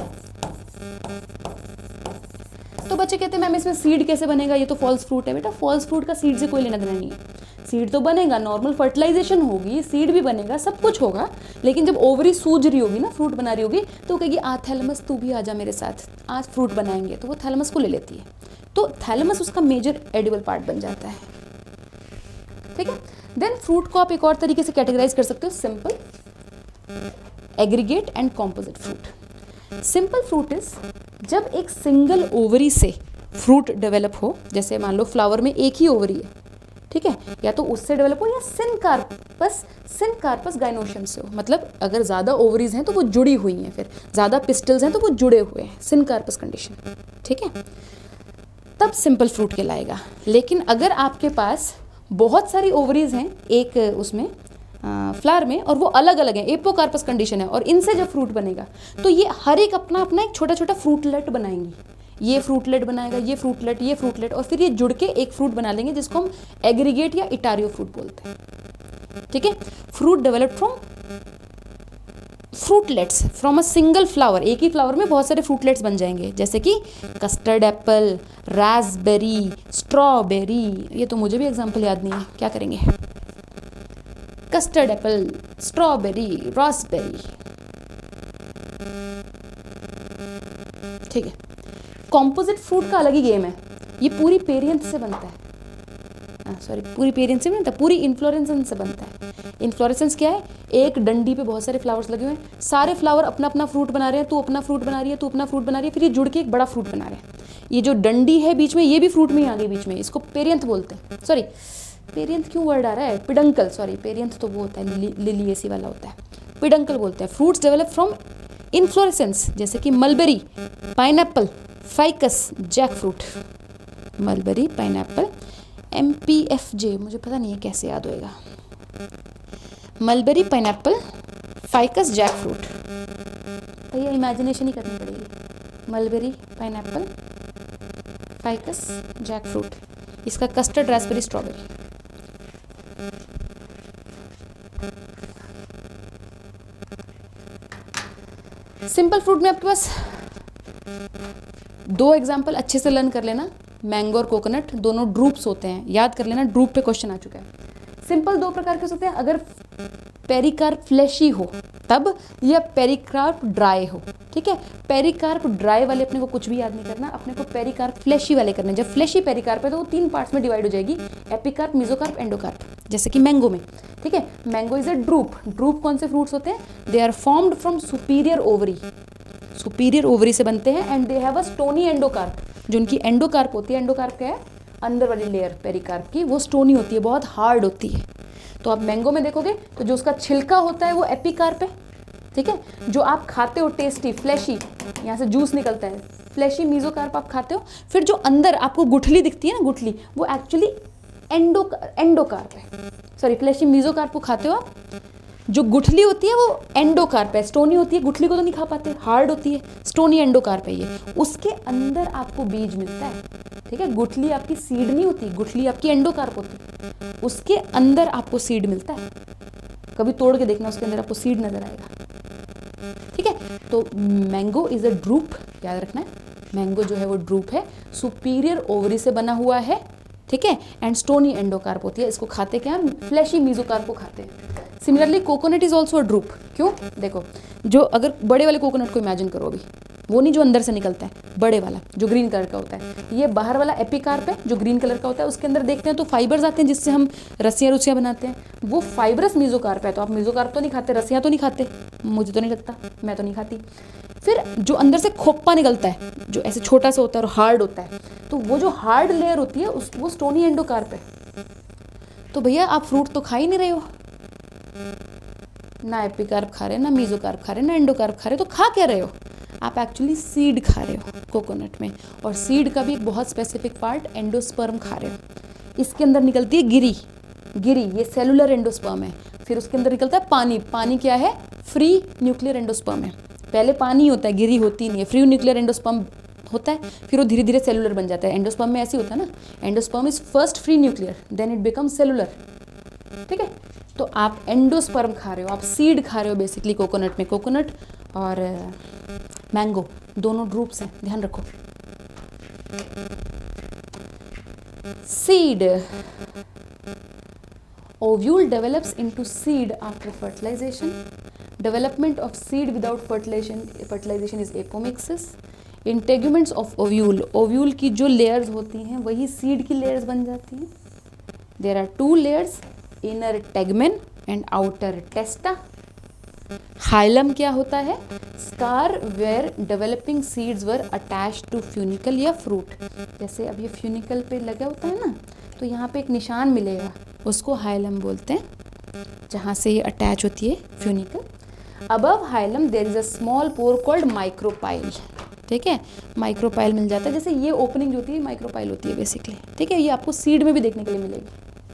तो बच्चे कहते हैं मैम इसमें सीड कैसे बनेगा, ये तो फॉल्स फ्रूट है। बेटा फॉल्स फ्रूट का सीड से कोई लेना देना नहीं है। सीड तो बनेगा, नॉर्मल फर्टिलाइजेशन होगी, सीड भी बनेगा, सब कुछ होगा, लेकिन जब ओवरी सूज रही होगी ना, फ्रूट बना रही होगी, तो कहेगी आ थैलेमस तू भी आ जा मेरे साथ, आज फ्रूट बनाएंगे, तो वो थैलेमस को ले लेती है। तो थैलेमस उसका मेजर एडिबल पार्ट बन जाता है, ठीक है। देन फ्रूट को आप एक और तरीके से कैटेगराइज कर सकते हो, simple, aggregate and composite fruit. Simple fruit is जब एक सिंगल ओवरी से फ्रूट डेवलप हो, जैसे मान लो फ्लावर में एक ही ओवरी है, ठीक है, या तो उससे डेवलप हो या सिनकार्पस सिनकार्पस गाइनोशियम से हो, मतलब अगर ज़्यादा ओवरीज हैं तो वो जुड़ी हुई हैं, फिर ज़्यादा पिस्टल्स हैं तो वो जुड़े हुए हैं, सिनकार्पस कंडीशन, ठीक है, तब सिंपल फ्रूट कहलाएगा। लेकिन अगर आपके पास बहुत सारी ओवरीज हैं एक उसमें फ्लावर में और वो अलग अलग हैं, एपोकार्पस कंडीशन है, और इनसे जब फ्रूट बनेगा तो ये हर एक अपना अपना एक छोटा छोटा फ्रूटलेट बनाएंगी। ये फ्रूटलेट बनाएगा, ये फ्रूटलेट, ये फ्रूटलेट, और फिर ये जुड़ के एक फ्रूट बना लेंगे जिसको हम एग्रीगेट या इटारियो फ्रूट बोलते हैं, ठीक है। Fruit develop from fruitlets from a single flower, एक ही फ्लावर में बहुत सारे फ्रूटलेट्स बन जाएंगे, जैसे कि कस्टर्ड एप्पल, रास्पबेरी, स्ट्रॉबेरी। ये तो मुझे भी एग्जाम्पल याद नहीं है, क्या करेंगे। कस्टर्ड एप्पल, स्ट्रॉबेरी, रास्पबेरी, ठीक है। कॉम्पोजिट फ्रूट का अलग ही गेम है, ये पूरी पेरियंथ से बनता है, सॉरी पूरी पेरियंथ से बनता है, पूरी इन्फ्लोरेसेंस से बनता है। इन्फ्लोरेसेंस क्या है, एक डंडी पे बहुत सारे फ्लावर्स लगे हुए हैं, सारे फ्लावर अपना अपना फ्रूट बना रहे हैं, तू अपना फ्रूट बना रही है, तू अपना फ्रूट बना रही है, फिर ये जुड़ के एक बड़ा फ्रूट बना रहे हैं। ये जो डंडी है बीच में, ये भी फ्रूट में ही आ गई बीच में, इसको पेरियंथ बोलते हैं। सॉरी पेरियंथ क्यों वर्ड आ रहा है, पिडंकल, सॉरी पेरियंथ तो वो होता है लिलिएसी वाला होता है, पिडंकल बोलते हैं। फ्रूट्स डेवलप फ्रॉम इन्फ्लोरेसेंस, जैसे कि mulberry, pineapple, ficus, jackfruit. Mulberry, pineapple, M P F J, मुझे पता नहीं है कैसे याद होएगा। Mulberry, pineapple, ficus, jackfruit, भैया इमेजिनेशन ही करनी पड़ेगी। Mulberry, pineapple, ficus, jackfruit, इसका custard, raspberry, strawberry. Simple fruit में आपके पास दो एग्जाम्पल अच्छे से लर्न कर लेना, मैंगो और कोकोनट, दोनों ड्रूप्स होते हैं, याद कर लेना, ड्रूप पे क्वेश्चन आ चुका है। सिंपल दो प्रकार के होते हैं, अगर पेरिकार्प फ्लैशी हो तब, या पेरिकार्प ड्राई हो, ठीक है। पेरिकार्प ड्राई वाले अपने को कुछ भी याद नहीं करना, अपने को पेरिकार्प फ्लैशी वाले करने। जब फ्लैशी पेरिकार्प है तो वो तीन पार्ट्स में डिवाइड हो जाएगी, एपिकार्प, मेसोकार्प, एंडोकार्प, जैसे कि मैंगो में, ठीक है। Mango is a drupe. Drupe कौन से फ्रूट्स होते हैं, they are formed from superior ovary, superior ovary से बनते हैं, and they have a stony endocarp. जो उनकी एंडोकार्प होती है, एंडोकार्प क्या है, अंदर वाली लेयर पेरिकार्प की, वो स्टोनी होती है, बहुत हार्ड होती है। तो आप मैंगो में देखोगे तो जो उसका छिलका होता है वो एपिकार्प है, ठीक है। जो आप खाते हो टेस्टी फ्लैशी, यहाँ से जूस निकलता है, फ्लैशी मेसोकार्प आप खाते हो। फिर जो अंदर आपको गुठली दिखती है ना, गुठली, वो एक्चुअली एंडो एंडोकार्प है। सॉरी फ्लैशी मेसोकार्प को खाते हो आप, जो गुठली होती है वो एंडोकार्प है, स्टोनी होती है, गुठली को तो नहीं खा पाते, हार्ड होती है, स्टोनी एंडोकार्प है ये। उसके अंदर आपको बीज मिलता है, ठीक है। गुठली आपकी सीड नहीं होती, गुठली आपकी एंडोकार्प होती, उसके अंदर आपको सीड मिलता है। कभी तोड़ के देखना, उसके अंदर आपको सीड नजर आएगा, ठीक है। तो मैंगो इज अ ड्रूप, याद रखना है, मैंगो जो है वो ड्रूप है, सुपीरियर ओवरी से बना हुआ है, ठीक है, एंड स्टोनी एंडोकार्प होती है। इसको खाते क्या हम, फ्लैशी मेसोकार्प को खाते हैं। Similarly coconut is also a drupe. क्यों, देखो जो अगर बड़े वाले कोकोनट को इमेजिन करो, अभी वो नहीं जो अंदर से निकलता है, बड़े वाला जो ग्रीन कलर का होता है, ये बाहर वाला एपिकार्प है जो ग्रीन कलर का होता है। उसके अंदर देखते हैं तो फाइबर्स आते हैं जिससे हम रस्सियाँ रुस्सियाँ बनाते हैं, वो फाइबरस मेसोकार्प है। तो आप मेसोकार्प तो नहीं खाते, रस्सियाँ तो नहीं खाते, मुझे तो नहीं लगता, मैं तो नहीं खाती। फिर जो अंदर से खोप्पा निकलता है, जो ऐसे छोटा सा होता है और हार्ड होता है, तो वो जो हार्ड लेयर होती है उस वो स्टोनी एंडोकार्प है। तो भैया आप फ्रूट तो खा ही नहीं रहे हो, ना एपिकार्प खा रहे, ना मेसोकार्प खा रहे, ना एंडोकार्प खा रहे, तो खा क्या रहे हो आप, एक्चुअली सीड खा रहे हो कोकोनट में। और सीड का भी एक बहुत स्पेसिफिक पार्ट एंडोस्पर्म खा रहे हो। इसके अंदर निकलती है गिरी, गिरी, ये सेलुलर एंडोस्पर्म है। फिर उसके अंदर निकलता है पानी, पानी क्या है, फ्री न्यूक्लियर एंडोस्पर्म है। पहले पानी होता है, गिरी होती नहीं है, फ्री न्यूक्लियर एंडोस्पर्म होता है, फिर वो धीरे धीरे सेलुलर बन जाता है। एंडोस्पर्म में ऐसे होता है ना, endosperm is first free nuclear then it become cellular, ठीक है। तो आप एंडोस्पर्म खा रहे हो, आप सीड खा रहे हो बेसिकली कोकोनट में। कोकोनट और मैंगो दोनों ड्रूप्स हैं, ध्यान रखो। Seed, ovule develops into seed after fertilization. Development of seed without fertilization fertilization is apomixis. Integuments of ovule, ovule की जो layers होती हैं वही seed की layers बन जाती हैं. There are two layers, inner tegmen and outer testa. Hilum क्या होता है, scar where developing seeds were attached to funicle या fruit. जैसे अब ये funicle पे लगा होता है ना, तो यहाँ पे एक निशान मिलेगा, उसको हाइलम बोलते हैं, जहाँ से ये अटैच होती है funicle. Above hilum there is a small pore called micropyle, ठीक है। माइक्रोपाइल मिल जाता है, जैसे ये ओपनिंग जो होती है माइक्रोपाइल होती है बेसिकली, ठीक है। ये आपको सीड में भी देखने के लिए मिलेगी।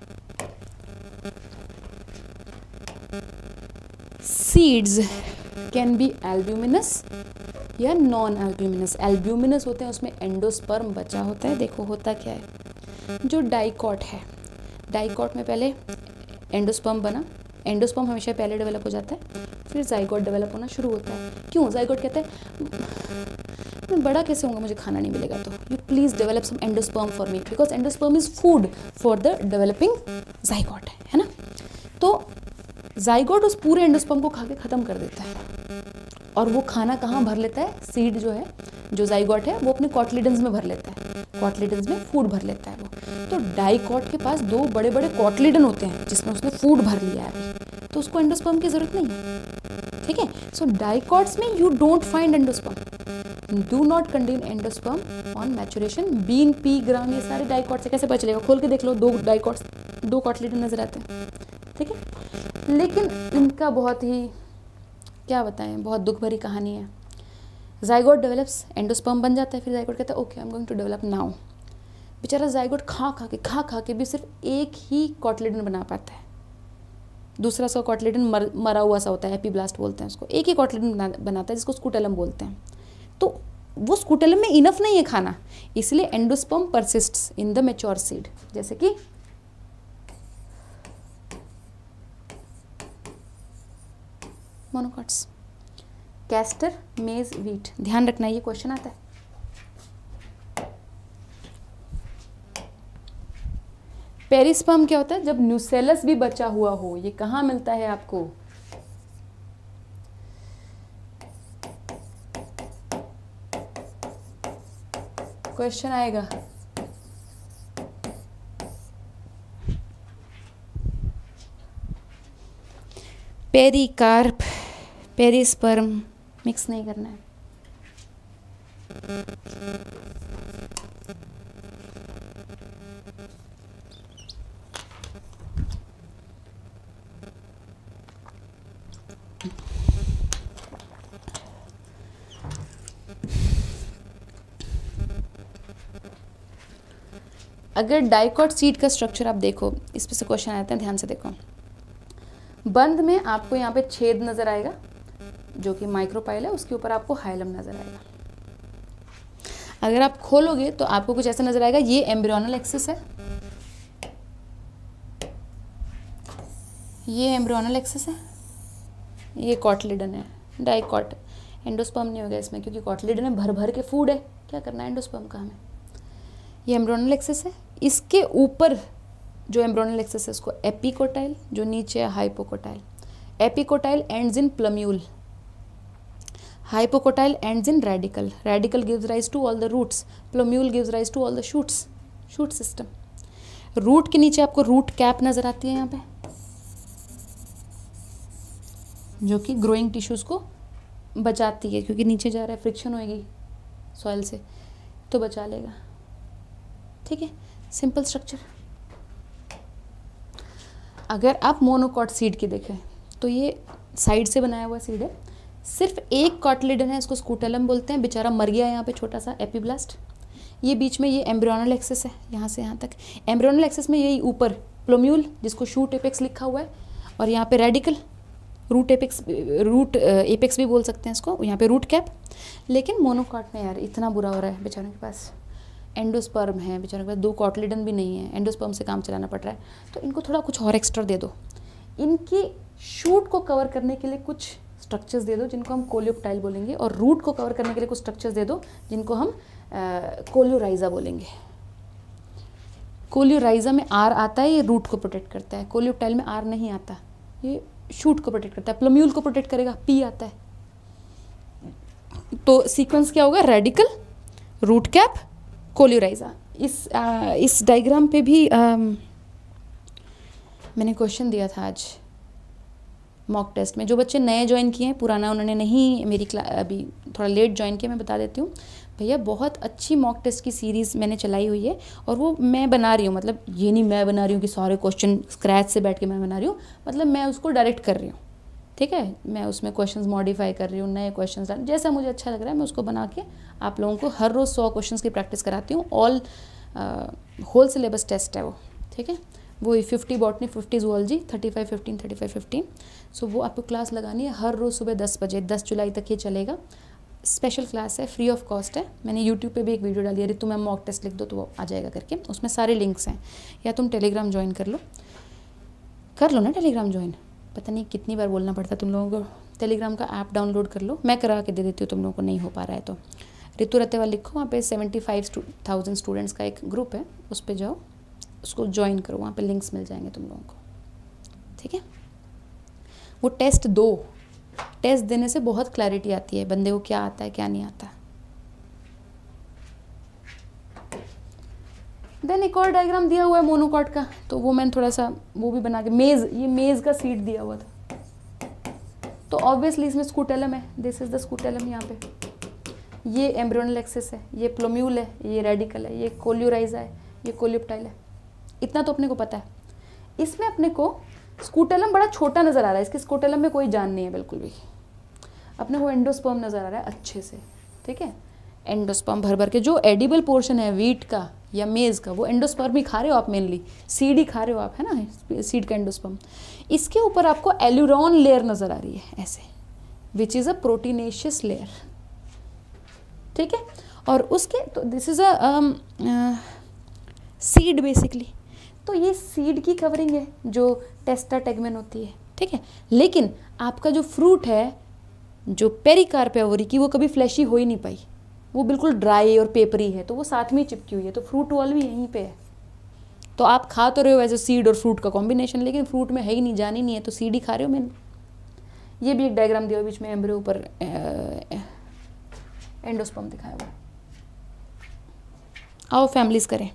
सीड्स कैन बी एल्ब्यूमिनस या नॉन एल्ब्यूमिनस। एल्ब्यूमिनस होते हैं, उसमें एंडोस्पर्म बचा होता है। देखो होता क्या है, जो डाइकॉट है, डाइकॉट में पहले एंडोस्पर्म बना, एंडोस्पर्म हमेशा पहले डेवलप हो जाता है, फिर जाइगोट डेवलप होना शुरू होता है। क्यों जाइगोट कहते हैं, मैं बड़ा कैसे होऊंगा, मुझे खाना नहीं मिलेगा, तो you please develop some endosperm for me, because endosperm is food for the developing zygote, है ना। तो जाइगोट उस पूरे एंडोस्पर्म को खा के ख़त्म कर देता है, और वो खाना कहाँ भर लेता है, सीड जो है, जो जाइगोट है वो अपने कॉटलिडन्स में भर लेता है, कॉटलिडन्स में फूड भर लेता है वो। तो डाइकॉट के पास दो बड़े बड़े कॉटलिडन होते हैं जिसमें उसने फूड भर लिया है, तो उसको एंडोस्पर्म की जरूरत नहीं है, ठीक है। सो डाइकॉट्स में you don't find endosperm, do not contain endosperm on maturation. Bean, pea, gram, ये सारे डाइकॉट से कैसे पता चलेगा, खोल के देख लो, दो डाइकॉट्स, दो कॉटलिडन नजर आते हैं, ठीक है। लेकिन इनका बहुत ही, क्या बताएं, बहुत दुख भरी कहानी है। जाइगोट डेवलप्स, एंडोस्पर्म बन जाता है, फिर जाइगोट कहता है okay I am going to develop now. बेचारा जाइगोट खा खा के खा खा के भी सिर्फ एक ही कॉटलिडन बना पाता है, दूसरा सा कॉटलिडन मर, मरा हुआ सा होता है, एपीब्लास्ट बोलते हैं उसको। एक ही कॉटलिडन बना, बनाता है जिसको स्कूटेलम बोलते हैं। तो वो स्कूटेलम में इनफ नहीं है खाना, इसलिए endosperm persists in the mature seed, जैसे कि मोनोकॉट्स, कैस्टर, मेज, वीट। ध्यान रखना ये क्वेश्चन आता है। पेरिस्पर्म क्या होता है, जब न्यूसेलस भी बचा हुआ हो, ये कहाँ मिलता है आपको, क्वेश्चन आएगा। पेरिकार्प, पेरिस्पर्म, मिक्स नहीं करना है। अगर डाइकॉट सीड का स्ट्रक्चर आप देखो, इस पे से क्वेश्चन आते हैं, ध्यान से देखो। बंद में आपको यहाँ पे छेद नजर आएगा जो कि माइक्रोपाइल है, उसके ऊपर आपको हाइलम नजर आएगा। अगर आप खोलोगे तो आपको कुछ ऐसा नजर आएगा, ये एम्ब्रियोनल एक्सिस है, ये एम्ब्रियोनल एक्सिस है, ये कॉटलिडन है, डाइकॉट। एंडोस्पर्म नहीं होगा इसमें क्योंकि कॉटलिडन में भर भर के फूड है, क्या करना है एंडोस्पर्म का हमें। ये एम्ब्रियोनल एक्सिस है, इसके ऊपर जो एम्ब्रियोनल एक्सिस है उसको एपिकोटाइल, जो नीचे है hypocotyl. Epicotyl ends in plumule, hypocotyl ends in radicle, radicle gives rise to all the roots, plumule gives rise to all the shoots, shoot system. Root के नीचे आपको रूट कैप नजर आती है यहाँ पे, जो कि ग्रोइंग टिश्यूज को बचाती है, क्योंकि नीचे जा रहा है, फ्रिक्शन होएगी सॉइल से तो बचा लेगा, ठीक है। Simple structure. अगर आप मोनोकॉट सीड की देखें तो ये साइड से बनाया हुआ सीड है, सिर्फ एक कॉटलिडन है, इसको स्कूटेलम बोलते हैं, बेचारा मर गया यहाँ पे, छोटा सा एपीब्लास्ट। ये बीच में ये एम्ब्रियोनल एक्सिस है, यहाँ से यहाँ तक। एम्ब्रियोनल एक्सिस में यही ऊपर प्लोम्यूल जिसको शूट एपेक्स लिखा हुआ है, और यहाँ पे radicle, root apex, root apex भी बोल सकते हैं इसको, यहाँ पे रूट कैप। लेकिन मोनोकॉट में यार इतना बुरा हो रहा है बेचारों के पास, एंडोस्पर्म है बेचारों के पास, दो कॉटलिडन भी नहीं है, एंडोस्पर्म से काम चलाना पड़ रहा है। तो इनको थोड़ा कुछ और एक्स्ट्रा दे दो, इनकी शूट को कवर करने के लिए कुछ स्ट्रक्चर्स दे दो जिनको हम कोलियोप्टाइल बोलेंगे, और रूट को कवर करने के लिए कुछ स्ट्रक्चर्स दे दो जिनको हम कोलियोराइजा बोलेंगे। कोलियोराइजा में आर आता है, ये रूट को प्रोटेक्ट करता है। कोलियोप्टाइल में आर नहीं आता, ये शूट को प्रोटेक्ट करता है। प्लोम्यूल को प्रोटेक्ट करेगा, पी आता है। तो सीक्वेंस क्या होगा, रेडिकल, रूट कैप, कोलियोराइजा। इस आ, इस डायग्राम पे भी आ, मैंने क्वेश्चन दिया था आज मॉक टेस्ट में। जो बच्चे नए ज्वाइन किए हैं, पुराना उन्होंने नहीं, मेरी क्लास अभी थोड़ा लेट ज्वाइन किया, मैं बता देती हूँ भैया, बहुत अच्छी मॉक टेस्ट की सीरीज़ मैंने चलाई हुई है, और वो मैं बना रही हूँ। मतलब ये नहीं मैं बना रही हूँ कि सारे क्वेश्चन स्क्रैच से बैठ के मैं बना रही हूँ, मतलब मैं उसको डायरेक्ट कर रही हूँ, ठीक है। मैं उसमें क्वेश्चंस मॉडिफाई कर रही हूँ, नए क्वेश्चंस डाल, जैसा मुझे अच्छा लग रहा है मैं उसको बना के आप लोगों को हर रोज़ सौ क्वेश्चंस की प्रैक्टिस कराती हूँ। ऑल होल सिलेबस टेस्ट है वो, ठीक है। वो fifty botany, fifty zoology, thirty five fifteen, thirty five fifteen. So वो आपको क्लास लगानी है हर रोज़ सुबह दस बजे, दस जुलाई तक ये चलेगा। स्पेशल क्लास है, फ्री ऑफ कॉस्ट है। मैंने यूट्यूब पे भी एक वीडियो डाली है, रितु मैम मॉक टेस्ट लिख दो तो वो आ जाएगा करके, उसमें सारे लिंक्स हैं। या तुम टेलीग्राम ज्वाइन कर लो, कर लो ना टेलीग्राम ज्वाइन, पता नहीं कितनी बार बोलना पड़ता तुम लोगों को। टेलीग्राम का ऐप डाउनलोड कर लो, मैं करा के दे देती हूँ तुम लोगों को नहीं हो पा रहा है तो। रितु रतेवाल लिखो, वहाँ पे सेवेंटी फाइव थाउजेंड स्टूडेंट्स का एक ग्रुप है, उस पर जाओ, उसको ज्वाइन करो, वहाँ पे लिंक्स मिल जाएंगे तुम लोगों को, ठीक है। वो टेस्ट दो, टेस्ट देने से बहुत क्लैरिटी आती है बंदे को क्या आता है क्या नहीं आता। देन एक और डायग्राम दिया हुआ है मोनोकॉट का, तो वो मैंने थोड़ा सा वो भी बना के, मेज, ये मेज का सीड दिया हुआ था, तो ऑब्वियसली इसमें स्कूटेलम है, दिस इज द स्कूटेलम। यहाँ पे ये एम्ब्रियोनल एक्सिस है, ये प्लोम्यूल है, ये रेडिकल है, ये कोलियोराइजा है, ये कोलियोप्टाइल है। इतना तो अपने को पता है। इसमें अपने को स्कूटेलम बड़ा छोटा नज़र आ रहा है, इसके स्कूटेलम में कोई जान नहीं है बिल्कुल भी। अपने को एंडोस्पर्म नज़र आ रहा है अच्छे से, ठीक है। एंडोस्पर्म भर भर के, जो एडिबल पोर्शन है वीट का या मेज़ का, वो एंडोस्पर्म ही खा रहे हो आप, मेनली सीड ही खा रहे हो आप, है ना, सीड का एंडोस्पर्म। इसके ऊपर आपको एल्यूरॉन लेयर नज़र आ रही है ऐसे, which is a proteinaceous layer, ठीक है। और उसके तो this is a seed basically, तो ये सीड की कवरिंग है जो टेस्टा टेगमेन होती है, ठीक है। लेकिन आपका जो फ्रूट है, जो पेरिकार्प है ओवरी की, वो कभी फ्लैशी हो ही नहीं पाई, वो बिल्कुल ड्राई और पेपरी है, तो वो साथ में ही चिपकी हुई है, तो फ्रूट वाल भी यहीं पे है। तो आप खा तो रहे हो वैसे सीड और फ्रूट का कॉम्बिनेशन, लेकिन फ्रूट में है ही नहीं, जान ही नहीं है, तो सीड ही खा रहे हो। मैंने ये भी एक डायग्राम दिया हुआ, बीच में एम्ब्रियो ऊपर एंडोस्पर्म दिखाया हुआ। आओ फैमिलीज करें।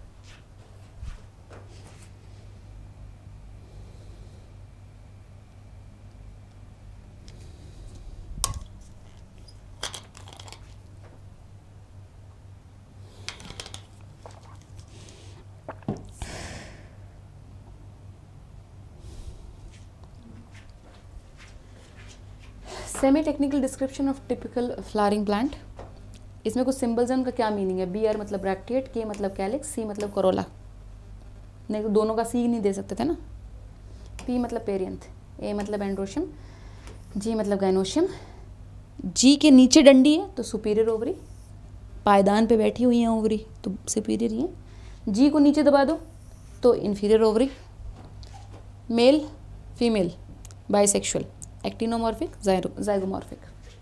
Semi technical description of typical flowering plant. इसमें कुछ सिंबल्स हैं, उनका क्या मीनिंग है। बी आर मतलब ब्रैक्टिएट, के मतलब कैलिक्स, सी मतलब कोरोला। नहीं तो दोनों का सी नहीं दे सकते थे ना। पी मतलब पेरियंथ, ए मतलब एंड्रोशियम, जी मतलब गाइनोशियम। जी के नीचे डंडी है तो सुपीरियर ओवरी, पायदान पे बैठी हुई हैं ओवरी तो सुपीरियर ही है। जी को नीचे दबा दो तो inferior ovary. Male female bisexual, actinomorphic zygomorphic.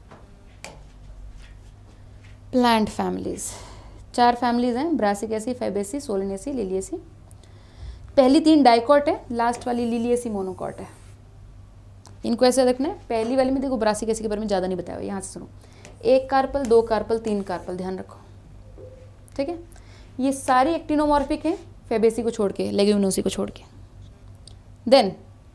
Plant families, चार फैमिलीज हैं, ब्रासिकेसी, फैबेसी, सोलेनेसी, लिलिएसी। पहली तीन डाइकॉट है, लास्ट वाली लिलिएसी मोनोकॉट है। इनको ऐसे रखना है। पहली वाली में देखो ब्रासिकेसी के बारे में ज़्यादा नहीं बताया हुआ, यहाँ से सुनो। एक कार्पल, दो कार्पल, तीन कार्पल, ध्यान रखो, ठीक है। ये सारी एक्टिनोमॉर्फिक हैं, फैबेसी को छोड़ के, लेग्यूमिनोसी को छोड़ के। देन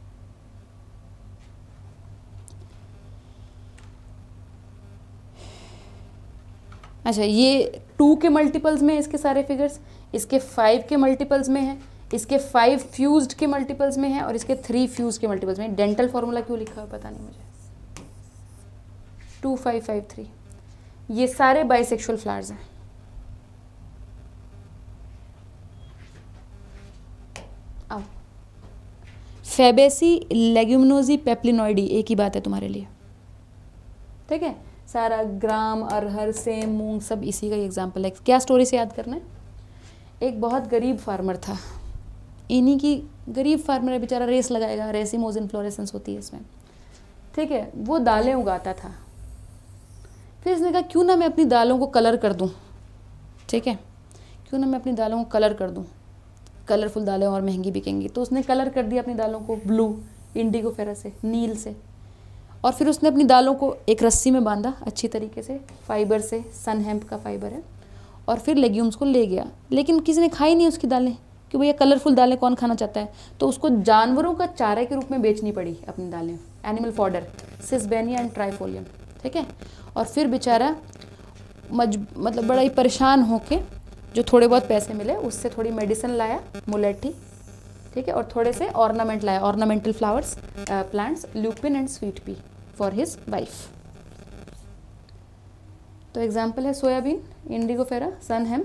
अच्छा, ये टू के मल्टीपल्स में इसके सारे फिगर्स, इसके फाइव के मल्टीपल्स में है, इसके फाइव फ्यूज्ड के मल्टीपल्स में है, और इसके थ्री फ्यूज के मल्टीपल्स में। डेंटल फॉर्मूला क्यों लिखा है पता नहीं मुझे। टू फाइव फाइव थ्री, ये सारे बाइसेक्सुअल फ्लावर्स हैं। आओ फेबेसी लेग्यूमिनोजी पेप्लिनोइडी, एक ही बात है तुम्हारे लिए, ठीक है। सारा ग्राम, अरहर, सेम, मूंग सब इसी का एग्जाम्पल है। क्या स्टोरी से याद करना है? एक बहुत गरीब फार्मर था, इन्हीं की गरीब फार्मर है बेचारा, रेस लगाएगा, रेसिमोज इन्फ्लोरेसेंस होती है इसमें, ठीक है। वो दालें उगाता था, फिर इसने कहा क्यों ना मैं अपनी दालों को कलर कर दूं, ठीक है, क्यों ना मैं अपनी दालों को कलर कर दूं, कलरफुल दालें और महंगी बिकेंगी। तो उसने कलर कर दिया अपनी दालों को ब्लू, इंडिगो फेरा से, नील से, और फिर उसने अपनी दालों को एक रस्सी में बांधा अच्छी तरीके से, फाइबर से, सन हेम्प का फाइबर है, और फिर लेग्यूम्स को ले गया। लेकिन किसी ने खाई नहीं उसकी दालें, कि भैया कलरफुल दालें कौन खाना चाहता है, तो उसको जानवरों का चारे के रूप में बेचनी पड़ी अपनी दालें, animal fodder, sesbania and trifolium, ठीक है। और फिर बेचारा मज मतलब बड़ा ही परेशान होके जो थोड़े बहुत पैसे मिले उससे थोड़ी मेडिसिन लाया, मुलेठी, ठीक है, और थोड़े से ऑर्नामेंट लाया, ornamental flowers, plants, lupin and sweet pea for his wife. तो एग्जाम्पल है soybean, indigofera, sunn hemp,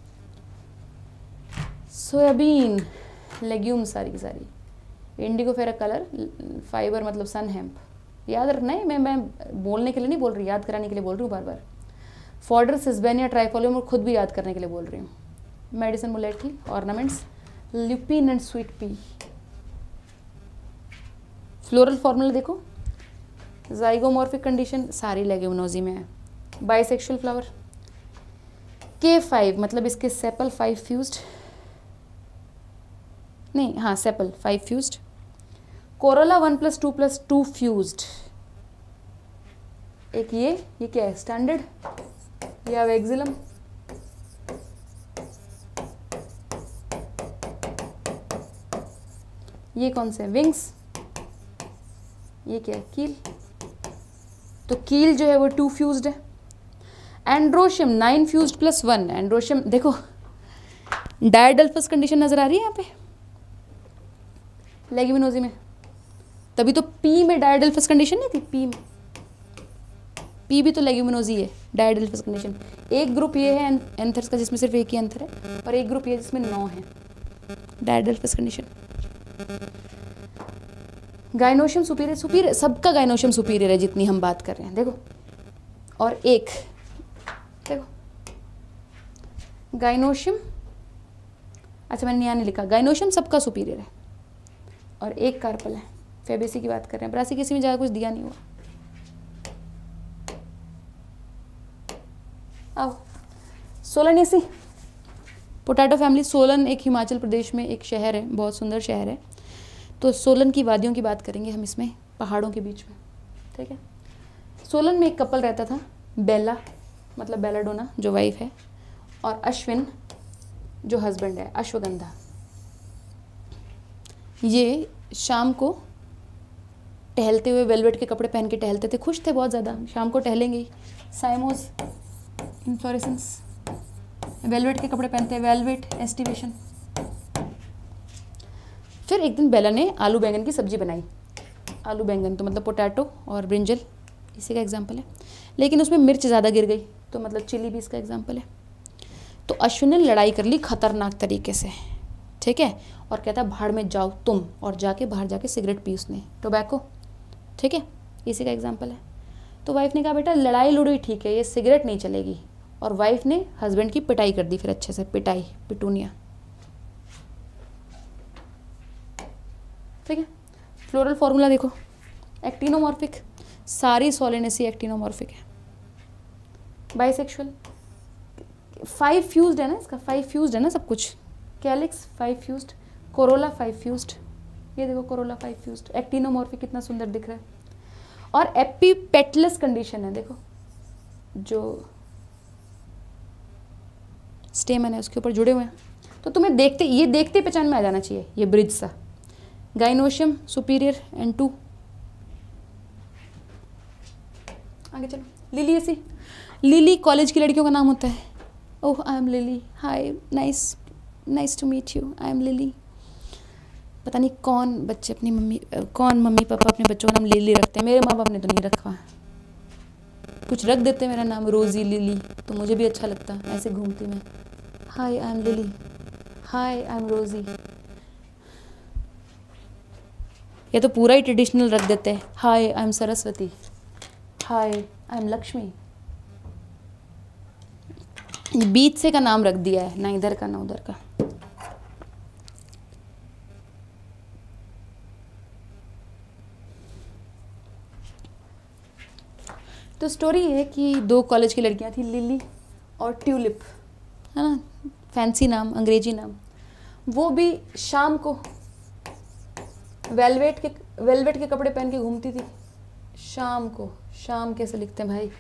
soybean legume सारी की सारी, इंडिगो फेरा कलर, फाइबर मतलब सन हेम्प, याद रखना है, मैं मैं बोलने के लिए नहीं बोल रही, याद कराने के लिए बोल रही हूँ बार बार। फॉडर, सिसबेनिया, ट्राइफोलियम, और खुद भी याद करने के लिए बोल रही हूँ। मेडिसिन, मुलेठी, ornaments, lupin and sweet pea. Floral formula देखो, जाइगोमॉर्फिक कंडीशन सारी लेग्यूमिनोजी में है। बाइसेक्सुअल फ्लावर, के फाइव मतलब इसके सेपल फाइव फ्यूज्ड, नहीं हाँ sepal five fused, corolla one plus two plus two fused. एक ये ये क्या है, स्टैंडर्ड, या वेक्सिलम, ये कौन से विंग्स, ये क्या है, कील, तो कील जो है वो टू फ्यूज्ड है। Androecium nine fused plus one, androecium देखो डायडल्फस कंडीशन नजर आ रही है यहाँ पे लेग्यूमिनोजी में, तभी तो पी में डायडल्फस कंडीशन नहीं थी, पी में, पी भी तो लेग्यूमिनोजी है, डायडल्फस कंडीशन। एक ग्रुप ये है एंथर्स का जिसमें सिर्फ एक ही एंथर है, और एक ग्रुप ये जिसमें नौ है, diadelphous condition. Gynoecium superior, superior सबका गाइनोशियम सुपीरियर है जितनी हम बात कर रहे हैं, देखो। और एक देखो गाइनोशियम, अच्छा मैंने यहाँ नहीं लिखा, गाइनोशियम सबका सुपीरियर है, और एक कार्पल है, फेबेसी की बात कर रहे हैं, ब्रासी किसी में ज़्यादा कुछ दिया नहीं हुआ। अब सोलनेसी, पोटैटो फैमिली, सोलन एक हिमाचल प्रदेश में एक शहर है, बहुत सुंदर शहर है। तो सोलन की वादियों की बात करेंगे हम इसमें, पहाड़ों के बीच में, ठीक है। सोलन में एक कपल रहता था, बेला मतलब बेलाडोना जो वाइफ है, और अश्विन जो हस्बैंड है, अश्वगंधा। ये शाम को टहलते हुए वेलवेट के कपड़े पहन के टहलते थे, खुश थे बहुत ज़्यादा, शाम को टहलेंगे ही, साइमोस इन्फ्लोरेसेंस, वेलवेट के कपड़े पहनते हैं, वेलवेट एस्टिवेशन। फिर एक दिन बेला ने आलू बैंगन की सब्जी बनाई, आलू बैंगन तो मतलब पोटैटो और ब्रिंजल इसी का एग्जाम्पल है, लेकिन उसमें मिर्च ज़्यादा गिर गई, तो मतलब चिली भी इसका एग्जाम्पल है। तो अश्विन ने लड़ाई कर ली खतरनाक तरीके से, ठीक है, और कहता भाड़ में जाओ तुम, और जाके बाहर जाके सिगरेट पी उसने, टोबैको, ठीक है, इसी का एग्जाम्पल है। तो वाइफ ने कहा बेटा लड़ाई लड़ोई ठीक है, ये सिगरेट नहीं चलेगी, और वाइफ ने हस्बैंड की पिटाई कर दी, फिर अच्छे से पिटाई, पिटूनिया, ठीक है। फ्लोरल फॉर्मूला देखो, एक्टिनोमॉर्फिक, सारी सोलेनेसी एक्टिनोमॉर्फिक है। बाइसेक्सुअल, फाइव फ्यूज्ड है ना, इसका फाइव फ्यूज्ड है ना सब कुछ, calyx five fused, corolla five fused, ये देखो कोरोला फाइव फ्यूज्ड, एक्टिनोमॉर्फिक कितना सुंदर दिख रहा है। और एपीपेटलस कंडीशन है, देखो जो स्टेमन है उसके ऊपर जुड़े हुए हैं, तो तुम्हें देखते ये देखते पहचान में आ जाना चाहिए, ये ब्रिज सा, गाइनोशियम सुपीरियर एंड टू। आगे चलो, लिली ऐसी, लिली कॉलेज की लड़कियों का नाम होता है, oh I am Lily, hi nice nice to meet you, I am Lily. पता नहीं कौन बच्चे अपनी मम्मी कौन मम्मी पापा अपने बच्चों का नाम लिली रखते हैं, मेरे माँ बाप ने तो नहीं रखा, कुछ रख देते मेरा नाम रोजी लिली, तो मुझे भी अच्छा लगता, ऐसे घूमती मैं, hi I am Lily, hi I am Rosy. या तो पूरा ही ट्रेडिशनल रख देते हैं, hi I am Saraswati, hi I am Lakshmi, बीच से का नाम रख दिया है, ना इधर का ना उधर का। तो स्टोरी है कि दो कॉलेज की लड़कियां थी, लिली और ट्यूलिप, है ना, फैंसी नाम, अंग्रेजी नाम। वो भी शाम को वेलवेट के वेलवेट के कपड़े पहन के घूमती थी। शाम को, शाम कैसे लिखते हैं भाई,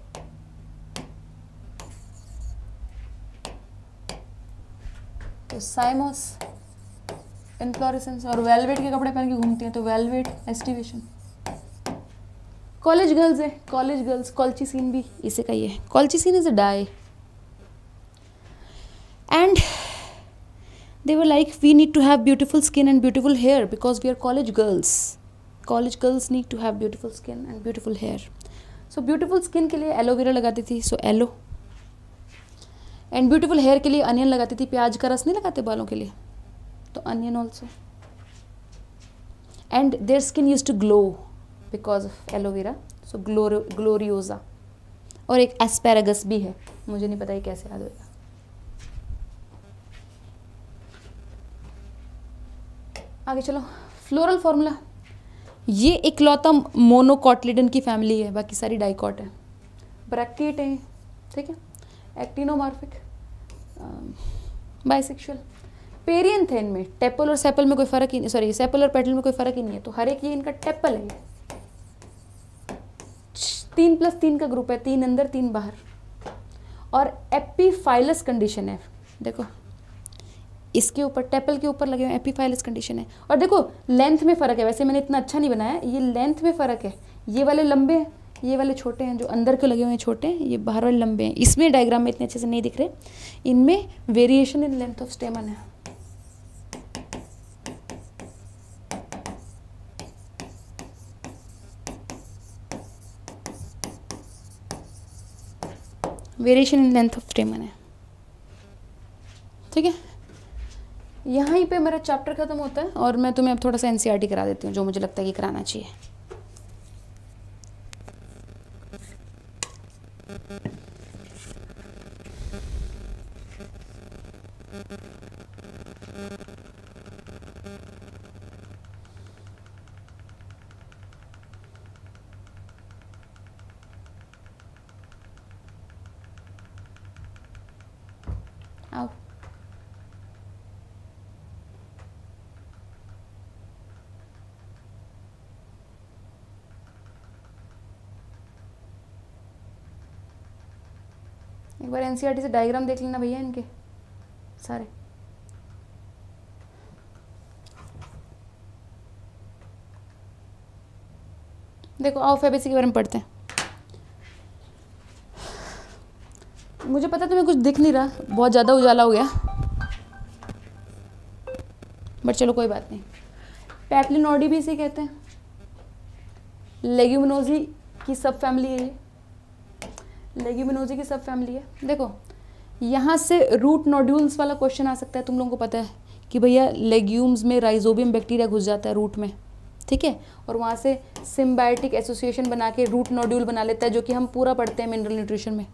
तो साइमोस इन्फ्लोरेसेंस, और वेलवेट के कपड़े पहन के घूमती हैं तो वेलवेट एस्टिवेशन। कॉलेज गर्ल्स है, कॉलेज गर्ल्स, कॉल्चिसिन भी इसे का ही है। Colchicine is a dye and they were like, we need to have beautiful skin and beautiful hair because we are college girls. College girls need to have beautiful skin and beautiful hair. So beautiful skin के लिए एलोवेरा लगाती थी, so aloe, and beautiful hair के लिए अनियन लगाती थी। प्याज का रस नहीं लगाते बालों के लिए, तो onion also. And their skin used to glow because of aloe vera, so glor gloriosa. और एक एस्पेरागस भी है, मुझे नहीं पता ये कैसे याद होगा। आगे चलो, फ्लोरल फॉर्मूला, ये इकलौता मोनोकॉटलिडन की फैमिली है, बाकी सारी डाइकॉट है। ब्रैकेट है, ठीक है, एक्टिनोमॉर्फिक, बाइसेक्सुअल, पेरियंथेन में टेपल और सेपल में कोई फर्क ही नहीं, सॉरी सेपल और पेटल में कोई फर्क ही नहीं है, तो हर एक ये इनका टेपल है। तीन प्लस तीन का ग्रुप है, तीन अंदर तीन बाहर, और एपीफाइलस कंडीशन है। देखो इसके ऊपर टेपल के ऊपर लगे हुए एपीफाइलस कंडीशन है। और देखो लेंथ में फ़र्क है, वैसे मैंने इतना अच्छा नहीं बनाया, ये लेंथ में फ़र्क है, ये वाले लंबे हैं, ये वाले छोटे हैं, जो अंदर के लगे हुए हैं छोटे हैं, ये बाहर वाले लंबे हैं। इसमें डायग्राम में इतने अच्छे से नहीं दिख रहे, इनमें variation in length of stamen है। Variation in length of stamen है, ठीक है। यहाँ ही पे मेरा चैप्टर खत्म होता है और मैं तुम्हें अब थोड़ा सा एनसीईआरटी करा देती हूँ, जो मुझे लगता है कि कराना चाहिए। आओ, एक बार एनसीईआरटी से डायग्राम देख लेना भैया इनके सारे। देखो आओ फेबेसी के बारे में पढ़ते हैं। मुझे पता तुम्हें कुछ दिख नहीं रहा, बहुत ज़्यादा उजाला हो गया, बट चलो कोई बात नहीं। पैप्लिनोडी भी इसे कहते हैं, लेग्यूमिनोजी की सब फैमिली है ये, लेग्यूमिनोजी की सब फैमिली है। देखो यहाँ से रूट नोड्यूल्स वाला क्वेश्चन आ सकता है, तुम लोगों को पता है कि भैया लेग्यूम्स में राइजोबियम बैक्टीरिया घुस जाता है रूट में, ठीक है, और वहाँ से सिम्बायोटिक एसोसिएशन बना के रूट नोड्यूल बना लेता है, जो कि हम पूरा पढ़ते हैं मिनरल न्यूट्रिशन में,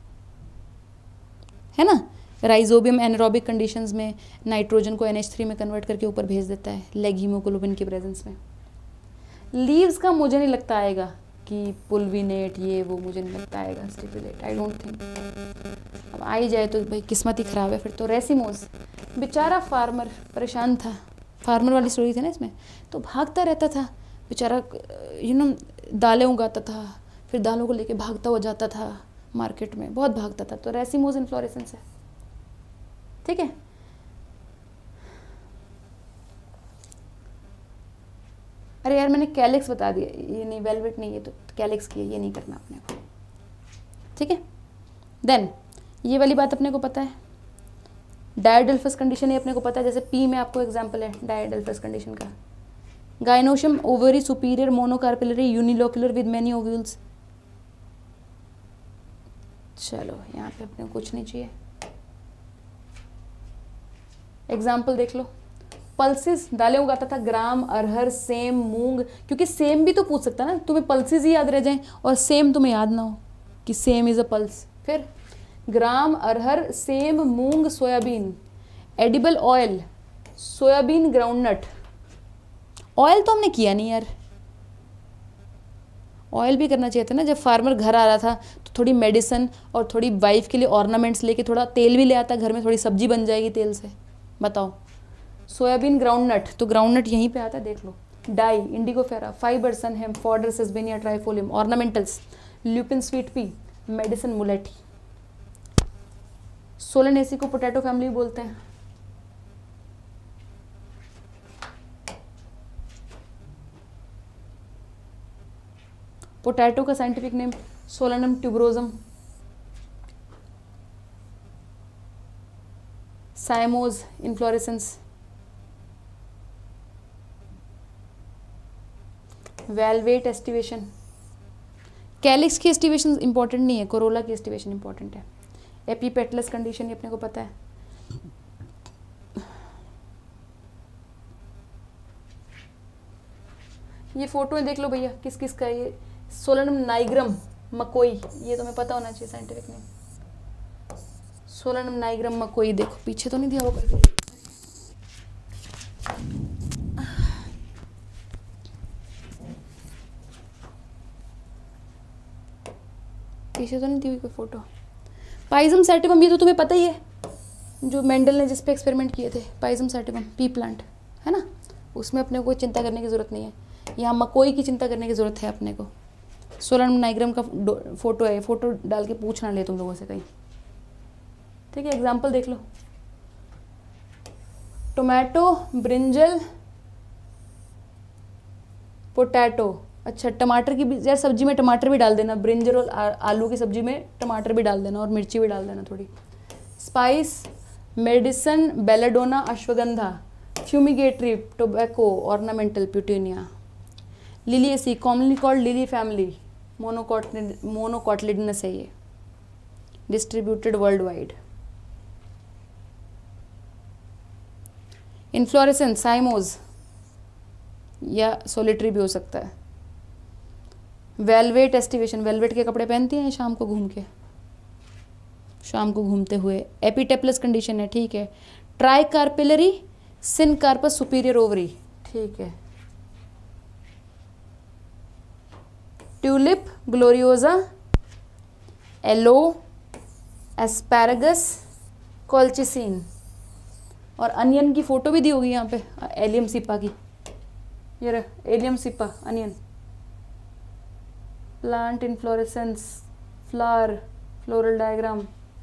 है ना। राइजोबियम एनारोबिक कंडीशंस में नाइट्रोजन को एन एच थ्री में कन्वर्ट करके ऊपर भेज देता है लेग हीमोग्लोबिन की प्रेजेंस में। लीव्स का मुझे नहीं लगता आएगा कि पुलविनेट ये वो, मुझे नहीं लगता आएगा स्टिपुलेट, आई डोंट थिंक। अब आ ही जाए तो भाई किस्मत ही ख़राब है फिर तो। रेसिमोस बेचारा फार्मर परेशान था, फार्मर वाली स्टोरी थी ना इसमें, तो भागता रहता था बेचारा, यू नो दालें उगाता था, फिर दालों को लेके भागता हो जाता था मार्केट में, बहुत भागता था। तो रेसिमोस इन्फ्लोरेसेंस है, ठीक है। अरे यार मैंने कैलिक्स बता दिया, ये नहीं वेलवेट नहीं, ये तो कैलिक्स की है, ये नहीं करना अपने को, ठीक है। देन ये वाली बात अपने को पता है, डायोडेल्फस कंडीशन, ये अपने को पता है, जैसे पी में आपको एग्जांपल है डायोडेल्फस कंडीशन का। Gynoecium ovary superior monocarpellary unilocular with many ovules. चलो यहाँ पे अपने को कुछ नहीं चाहिए, एग्जाम्पल देख लो। पल्सेस दालें उगाता था, ग्राम, अरहर, सेम, मूंग, क्योंकि सेम भी तो पूछ सकता ना, तुम्हें पल्सेस ही याद रह जाएं और सेम तुम्हें याद ना हो कि सेम इज़ अ पल्स। फिर gram, arhar, sem, moong, soybean. Edible oil, soybean, groundnut. Oil तो हमने किया नहीं यार, ऑयल भी करना चाहिए था ना, जब फार्मर घर आ रहा था तो थोड़ी मेडिसिन और थोड़ी वाइफ के लिए ऑर्नामेंट्स लेके थोड़ा तेल भी ले आता घर में, थोड़ी सब्जी बन जाएगी तेल से। बताओ, सोयाबीन, ग्राउंडनट, तो ग्राउंडनट यहीं पे आता है, देख लो। Dye, indigofera, fibre, sunn hemp, fodder, sesbania, trifolium. Ornamentals, lupin, sweet pea, medicine, mulethi. Solanaceae को पोटैटो फैमिली बोलते हैं। पोटैटो का scientific name solanum tuberosum. Cymose, inflorescence. Valvate aestivation. Calyx की एस्टिवेशन इंपॉर्टेंट नहीं है, कोरोला की एस्टिवेशन इंपॉर्टेंट है। एपीपेटलस कंडीशन ये अपने को पता है। ये फोटो देख लो भैया, किस किस का, ये सोलेनम नाइग्रम मकोई, ये तुम्हें पता होना चाहिए scientific name. Solanum nigrum makoi, देखो पीछे तो नहीं दिया होगा, पीछे तो नहीं दी हुई कोई फोटो। पाइजम सैटिवम, ये तो तुम्हें पता ही है, जो मेंडल ने जिस पे एक्सपेरिमेंट किए थे, पाइजम सैटिवम, पी प्लांट है ना, उसमें अपने को कोई चिंता करने की ज़रूरत नहीं है। यहाँ मकोई की चिंता करने की ज़रूरत है अपने को। सोलेनम नाइग्रम का फोटो है, फोटो डाल के पूछना ले तुम लोगों से कहीं, ठीक है। एग्जाम्पल देख लो, टोमेटो, ब्रिंजल, पोटैटो। अच्छा, टमाटर की भी यार, सब्जी में टमाटर भी डाल देना, ब्रिंजल और आलू की सब्जी में टमाटर भी डाल देना और मिर्ची भी डाल देना थोड़ी। Spice, medicine, belladonna, ashwagandha. Fumigatory, tobacco, ornamental, petunia. Liliaceae, commonly called lily family, monocot monocotyledonous है ये, distributed world wide. Inflorescence, cymose या सोलिटरी भी हो सकता है। वेलवेट एस्टिवेशन, वेलवेट के कपड़े पहनती हैं शाम को घूम के, शाम को घूमते हुए। एपिटेप्लस कंडीशन है, ठीक है। Tricarpellary, syncarpous, superior ovary, ठीक है। Tulip, gloriosa, aloe, asparagus, colchicine. और अनियन की फोटो भी दी होगी यहाँ पे, एलियम सिपा की, ये रहा allium cepa onion. Plant inflorescence, flower, floral diagram.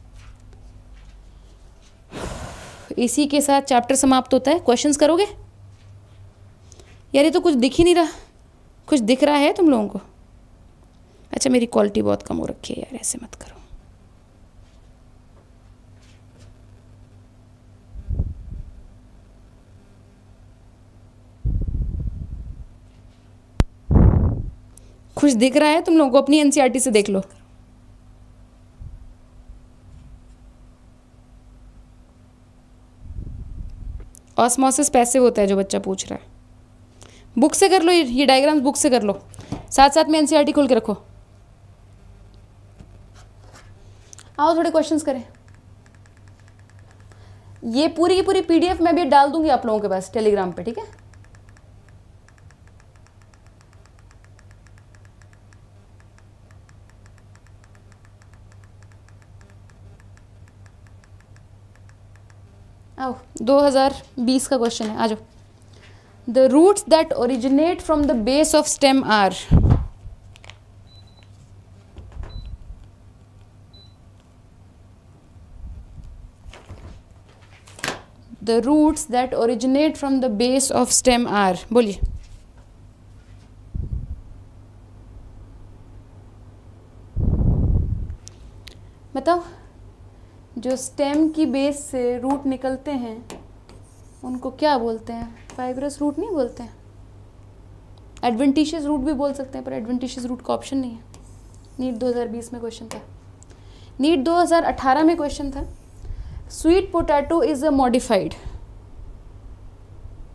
इसी के साथ चैप्टर समाप्त होता है। क्वेश्चंस करोगे यार? ये तो कुछ दिख ही नहीं रहा, कुछ दिख रहा है तुम लोगों को? अच्छा, मेरी क्वालिटी बहुत कम हो रखी है यार, ऐसे मत करो। कुछ दिख रहा है तुम लोगों को? अपनी एनसीईआरटी से देख लो। ऑस्मोसिस पैसिव होता है जो बच्चा पूछ रहा है, बुक से कर लो, ये डायग्राम्स बुक से कर लो, साथ साथ में एनसीईआरटी खोल के रखो। आओ थोड़े क्वेश्चंस करें। ये पूरी की पूरी पीडीएफ मैं भी डाल दूंगी आप लोगों के पास टेलीग्राम पे, ठीक है? आओ, दो हज़ार बीस का क्वेश्चन है, आ जाओ। The roots that originate from the base of stem are, the roots that originate from the base of stem are, बोलिए। बताओ, जो स्टेम की बेस से रूट निकलते हैं उनको क्या बोलते हैं? फाइब्रस रूट नहीं बोलते हैं, एडवेंटिशियस रूट भी बोल सकते हैं, पर एडवेंटिशियस रूट का ऑप्शन नहीं है। नीट दो हज़ार बीस में क्वेश्चन था। नीट दो हज़ार अठारह में क्वेश्चन था, sweet potato is a modified,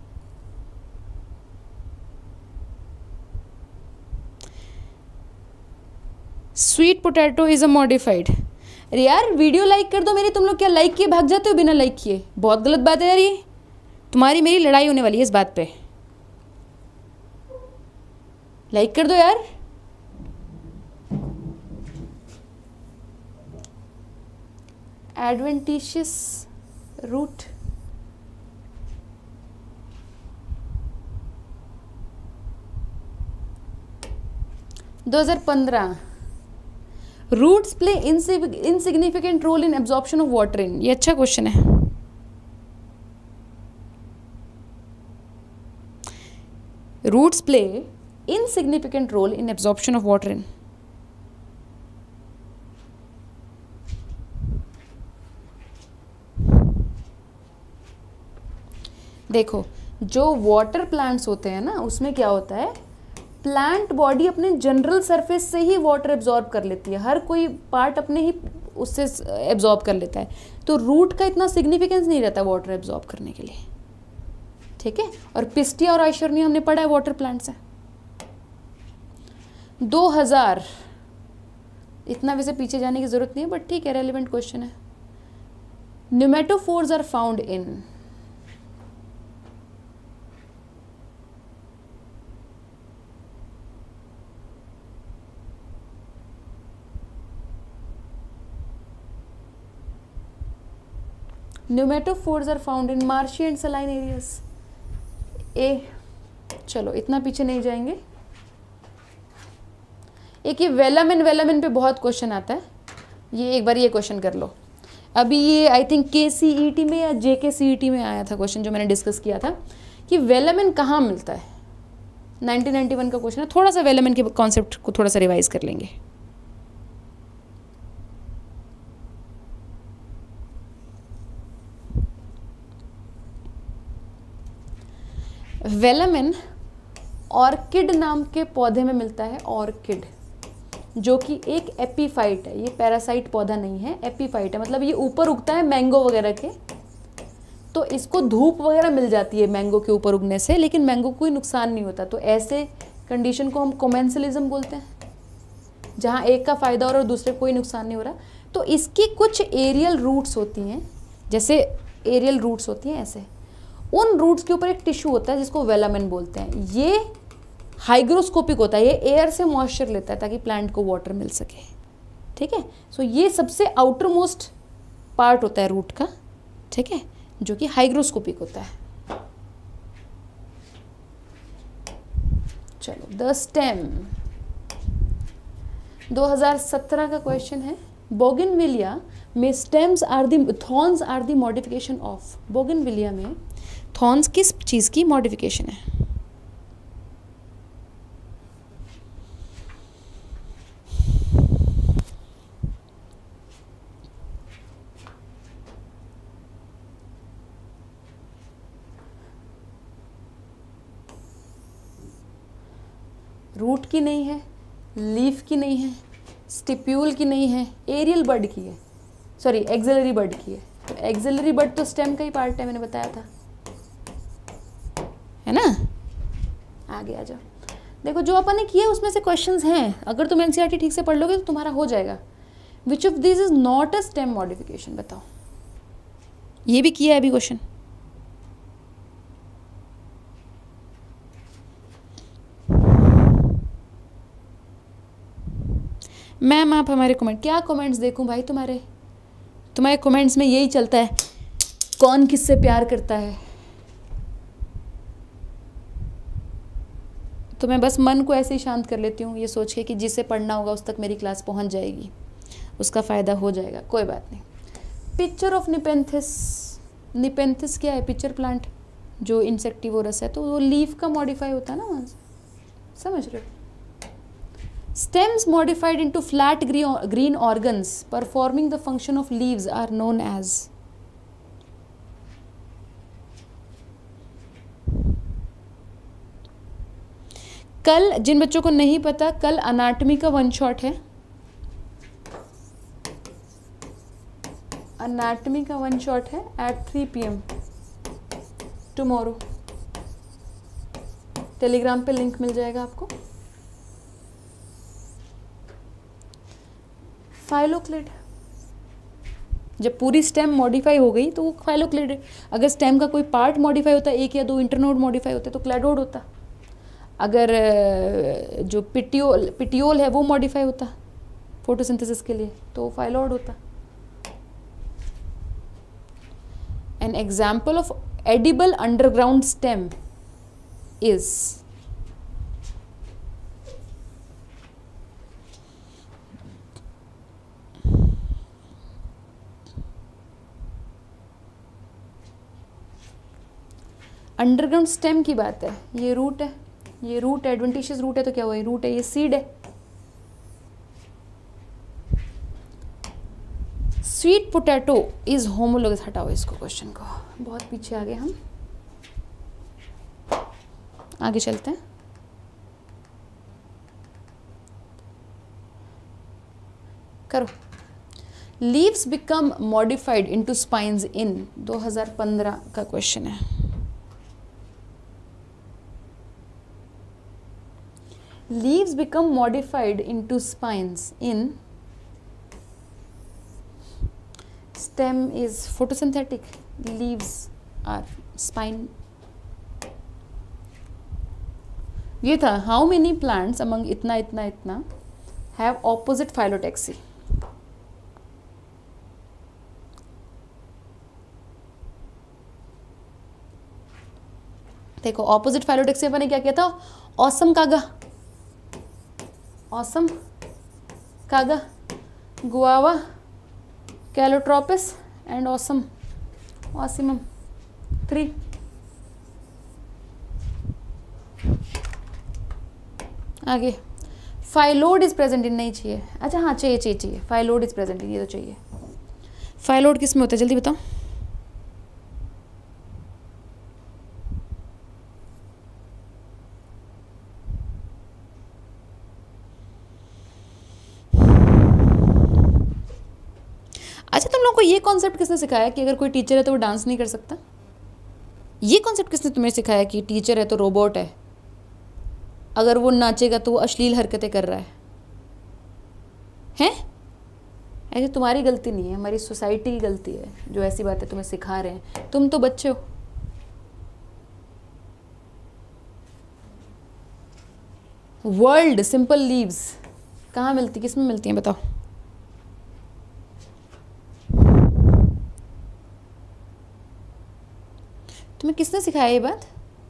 sweet potato is a modified. अरे यार वीडियो लाइक कर दो मेरी, तुम लोग क्या लाइक किए भाग जाते हो बिना लाइक किए? बहुत गलत बात है यार, ये तुम्हारी मेरी लड़ाई होने वाली है इस बात पे। लाइक कर दो यार। एडवेंटिशियस रूट, दो हज़ार पंद्रह। Roots play insignificant role in absorption of water in, ये अच्छा क्वेश्चन है। Roots play insignificant role in absorption of water in. देखो जो वाटर प्लांट्स होते हैं ना, उसमें क्या होता है, प्लांट बॉडी अपने जनरल सरफेस से ही वाटर एब्जॉर्ब कर लेती है, हर कोई पार्ट अपने ही उससे एब्जॉर्ब कर लेता है, तो रूट का इतना सिग्निफिकेंस नहीं रहता वाटर एब्जॉर्ब करने के लिए, ठीक है। और पिस्टिया और आइशर्निया हमने पढ़ा है वाटर प्लांट्स है। दो हज़ार, इतना वैसे पीछे जाने की जरूरत नहीं है बट ठीक है, रेलिवेंट क्वेश्चन है। Pneumatophores are found in, Pneumatophores are found in marshy and saline areas. ए, चलो इतना पीछे नहीं जाएंगे। एक ये वेलामिन, वेलामिन पे बहुत क्वेश्चन आता है, ये एक बार ये क्वेश्चन कर लो। अभी ये आई थिंक के सी ई टी में या जे के सी ई टी में आया था क्वेश्चन, जो मैंने डिस्कस किया था कि वेलामिन कहाँ मिलता है। नाइनटीन नाइंटी वन का क्वेश्चन है, थोड़ा सा वेलामिन के कॉन्सेप्ट को थोड़ा सा रिवाइज कर लेंगे। वेलामिन ऑर्किड नाम के पौधे में मिलता है, ऑर्किड, जो कि एक एपीफाइट है, ये पैरासाइट पौधा नहीं है, एपीफाइट है, मतलब ये ऊपर उगता है मैंगो वगैरह के, तो इसको धूप वगैरह मिल जाती है मैंगो के ऊपर उगने से, लेकिन मैंगो को कोई नुकसान नहीं होता, तो ऐसे कंडीशन को हम कोमेंसलिज्म बोलते हैं, जहाँ एक का फ़ायदा हो रहा है और दूसरे कोई नुकसान नहीं हो रहा। तो इसकी कुछ एरियल रूट्स होती हैं, जैसे एरियल रूट्स होती हैं ऐसे, उन रूट्स के ऊपर एक टिश्यू होता है जिसको वेलामिन बोलते हैं। ये हाइग्रोस्कोपिक होता है, ये एयर से मॉइस्चर लेता है ताकि प्लांट को वाटर मिल सके, ठीक है। सो ये सबसे आउटर मोस्ट पार्ट होता है रूट का, ठीक है, जो कि हाइग्रोस्कोपिक होता है। चलो द स्टेम, दो हज़ार सत्रह का क्वेश्चन है। बोगनविलिया में stems are the thorns are the modification of, bougainvillea में थॉर्न्स किस चीज़ की मॉडिफिकेशन है? रूट की नहीं है, लीफ की नहीं है, स्टिप्यूल की नहीं है, एरियल बड की है, सॉरी एक्सिलरी बड की है। तो एक्सिलरी बड तो स्टेम का ही पार्ट है, मैंने बताया था, है ना। आगे आ जाओ, देखो जो अपन ने किया उसमें से क्वेश्चंस हैं, अगर तुम एनसीईआरटी ठीक से पढ़ लोगे तो तुम्हारा हो जाएगा। Which of this is not a stem modification, बताओ। ये भी किया है अभी क्वेश्चन। मैम आप हमारे कमेंट, क्या कमेंट्स देखूं भाई तुम्हारे, तुम्हारे कमेंट्स में यही चलता है, कौन किससे प्यार करता है। तो मैं बस मन को ऐसे ही शांत कर लेती हूँ, ये सोच के कि जिसे पढ़ना होगा उस तक मेरी क्लास पहुँच जाएगी, उसका फ़ायदा हो जाएगा, कोई बात नहीं। पिक्चर ऑफ निपेंथिस, निपेंथिस क्या है? पिक्चर प्लांट जो इंसेक्टिवोरस है, तो वो लीफ का मॉडिफाई होता है ना वहाँ से, समझ रहे हो। Stems modified into flat green organs performing the function of leaves are known as, कल जिन बच्चों को नहीं पता, कल अनाटमी का वन शॉट है, अनाटमी का वन शॉट है at three p m tomorrow. Telegram पे लिंक मिल जाएगा आपको। फाइलोक्लिड। जब पूरी स्टेम मॉडिफाई हो गई तो वो फाइलोक्लिड है। अगर स्टेम का कोई पार्ट मॉडिफाई होता है, एक या दो इंटरनोड मॉडिफाई होते तो क्लैडोड होता। अगर जो पिटियोल पिटियोल है वो मॉडिफाई होता फोटोसिंथेसिस के लिए तो फाइलोड होता। An example of edible underground stem is underground stem की बात है। ये रूट है, ये रूट है, एडवेंटिशियस रूट है तो क्या हुआ, ये रूट है, ये सीड है। Sweet potato is homologous. हटाओ इसको, क्वेश्चन को, बहुत पीछे आ गए हम, आगे चलते हैं। करो। Leaves become modified into spines in दो हज़ार पंद्रह का क्वेश्चन है। Leaves become modified into spines in stem is photosynthetic. Leaves are spine. ये था how many plants among इतना इतना इतना have opposite phyllotaxy. देखो ऑपोजिट फाइलोटेक्सी अपने क्या किया था, ऑसम कागा, ऑसम कागा, गुआवा, कैलोट्रोपिस एंड ऑसम ऑसिमम थ्री। आगे फाइलोड इज प्रेजेंट इन, नहीं चाहिए, अच्छा हाँ चाहिए चाहिए चाहिए फाइलोड इज प्रेजेंट इन, ये तो चाहिए। फाइलोड किस में होता है जल्दी बताओ। अच्छा तुम लोगों को ये कॉन्सेप्ट किसने सिखाया कि अगर कोई टीचर है तो वो डांस नहीं कर सकता? ये कॉन्सेप्ट किसने तुम्हें सिखाया कि टीचर है तो रोबोट है, अगर वो नाचेगा तो वो अश्लील हरकतें कर रहा है? हैं? ऐसे तुम्हारी गलती नहीं है, हमारी सोसाइटी की गलती है जो ऐसी बातें तुम्हें सिखा रहे हैं। तुम तो बच्चे हो। वर्ल्ड सिंपल लीव्स कहाँ मिलती, किस में मिलती हैं बताओ? तुम्हें किसने सिखाया ये बात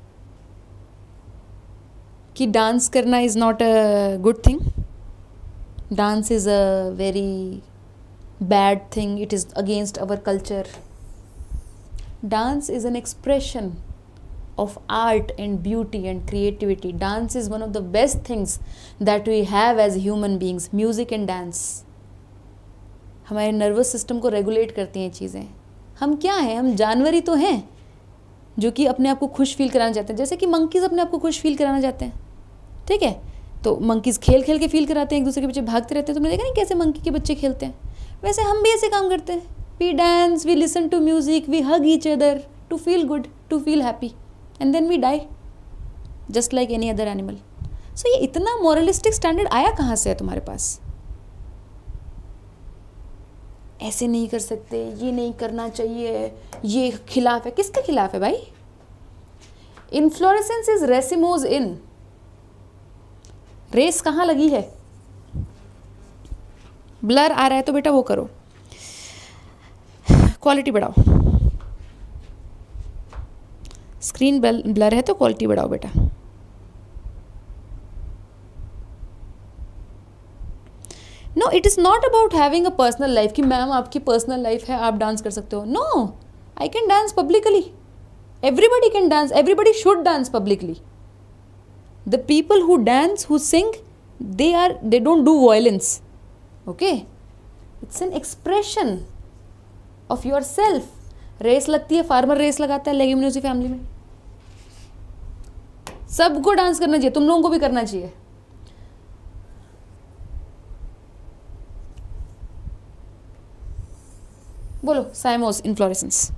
कि डांस करना is not a good thing, dance is a very bad thing, it is against our culture? Dance is an expression of art and beauty and creativity. Dance is one of the best things that we have as human beings. Music and dance हमारे नर्वस सिस्टम को रेगुलेट करती हैं चीज़ें। हम क्या हैं, हम जानवर ही तो हैं जो कि अपने आप को खुश फील कराना चाहते हैं, जैसे कि मंकीज़ अपने आप को खुश फील कराना चाहते हैं। ठीक है, तो मंकीज़ खेल खेल के फील कराते हैं, एक दूसरे के पीछे भागते रहते हैं। तुमने देखा नहीं कैसे मंकी के बच्चे खेलते हैं? वैसे हम भी ऐसे काम करते हैं। We dance, we listen to music, we hug each other to feel good, to feel happy, and then we die just like any other animal. So ये इतना moralistic standard आया कहाँ से है तुम्हारे पास? ऐसे नहीं कर सकते, ये नहीं करना चाहिए, ये खिलाफ है। किसके खिलाफ है भाई? Inflorescence is racemose in. Race कहाँ लगी है? ब्लर आ रहा है तो बेटा वो करो, क्वालिटी बढ़ाओ। स्क्रीन ब्लर है तो क्वालिटी बढ़ाओ बेटा। No, it is not about having a personal life कि मैम आपकी पर्सनल लाइफ है, आप डांस कर सकते हो। No, I can dance publicly, everybody can dance, everybody should dance publicly. The people who dance, who sing, they are they don't do violence, okay? It's an expression of your self. Race लगती है, फार्मर रेस लगाता है लेग्यूमिनोसी फैमिली में। सबको डांस करना चाहिए, तुम लोगों को भी करना चाहिए। बोलो साइमोस इन्फ्लोरेसेंस।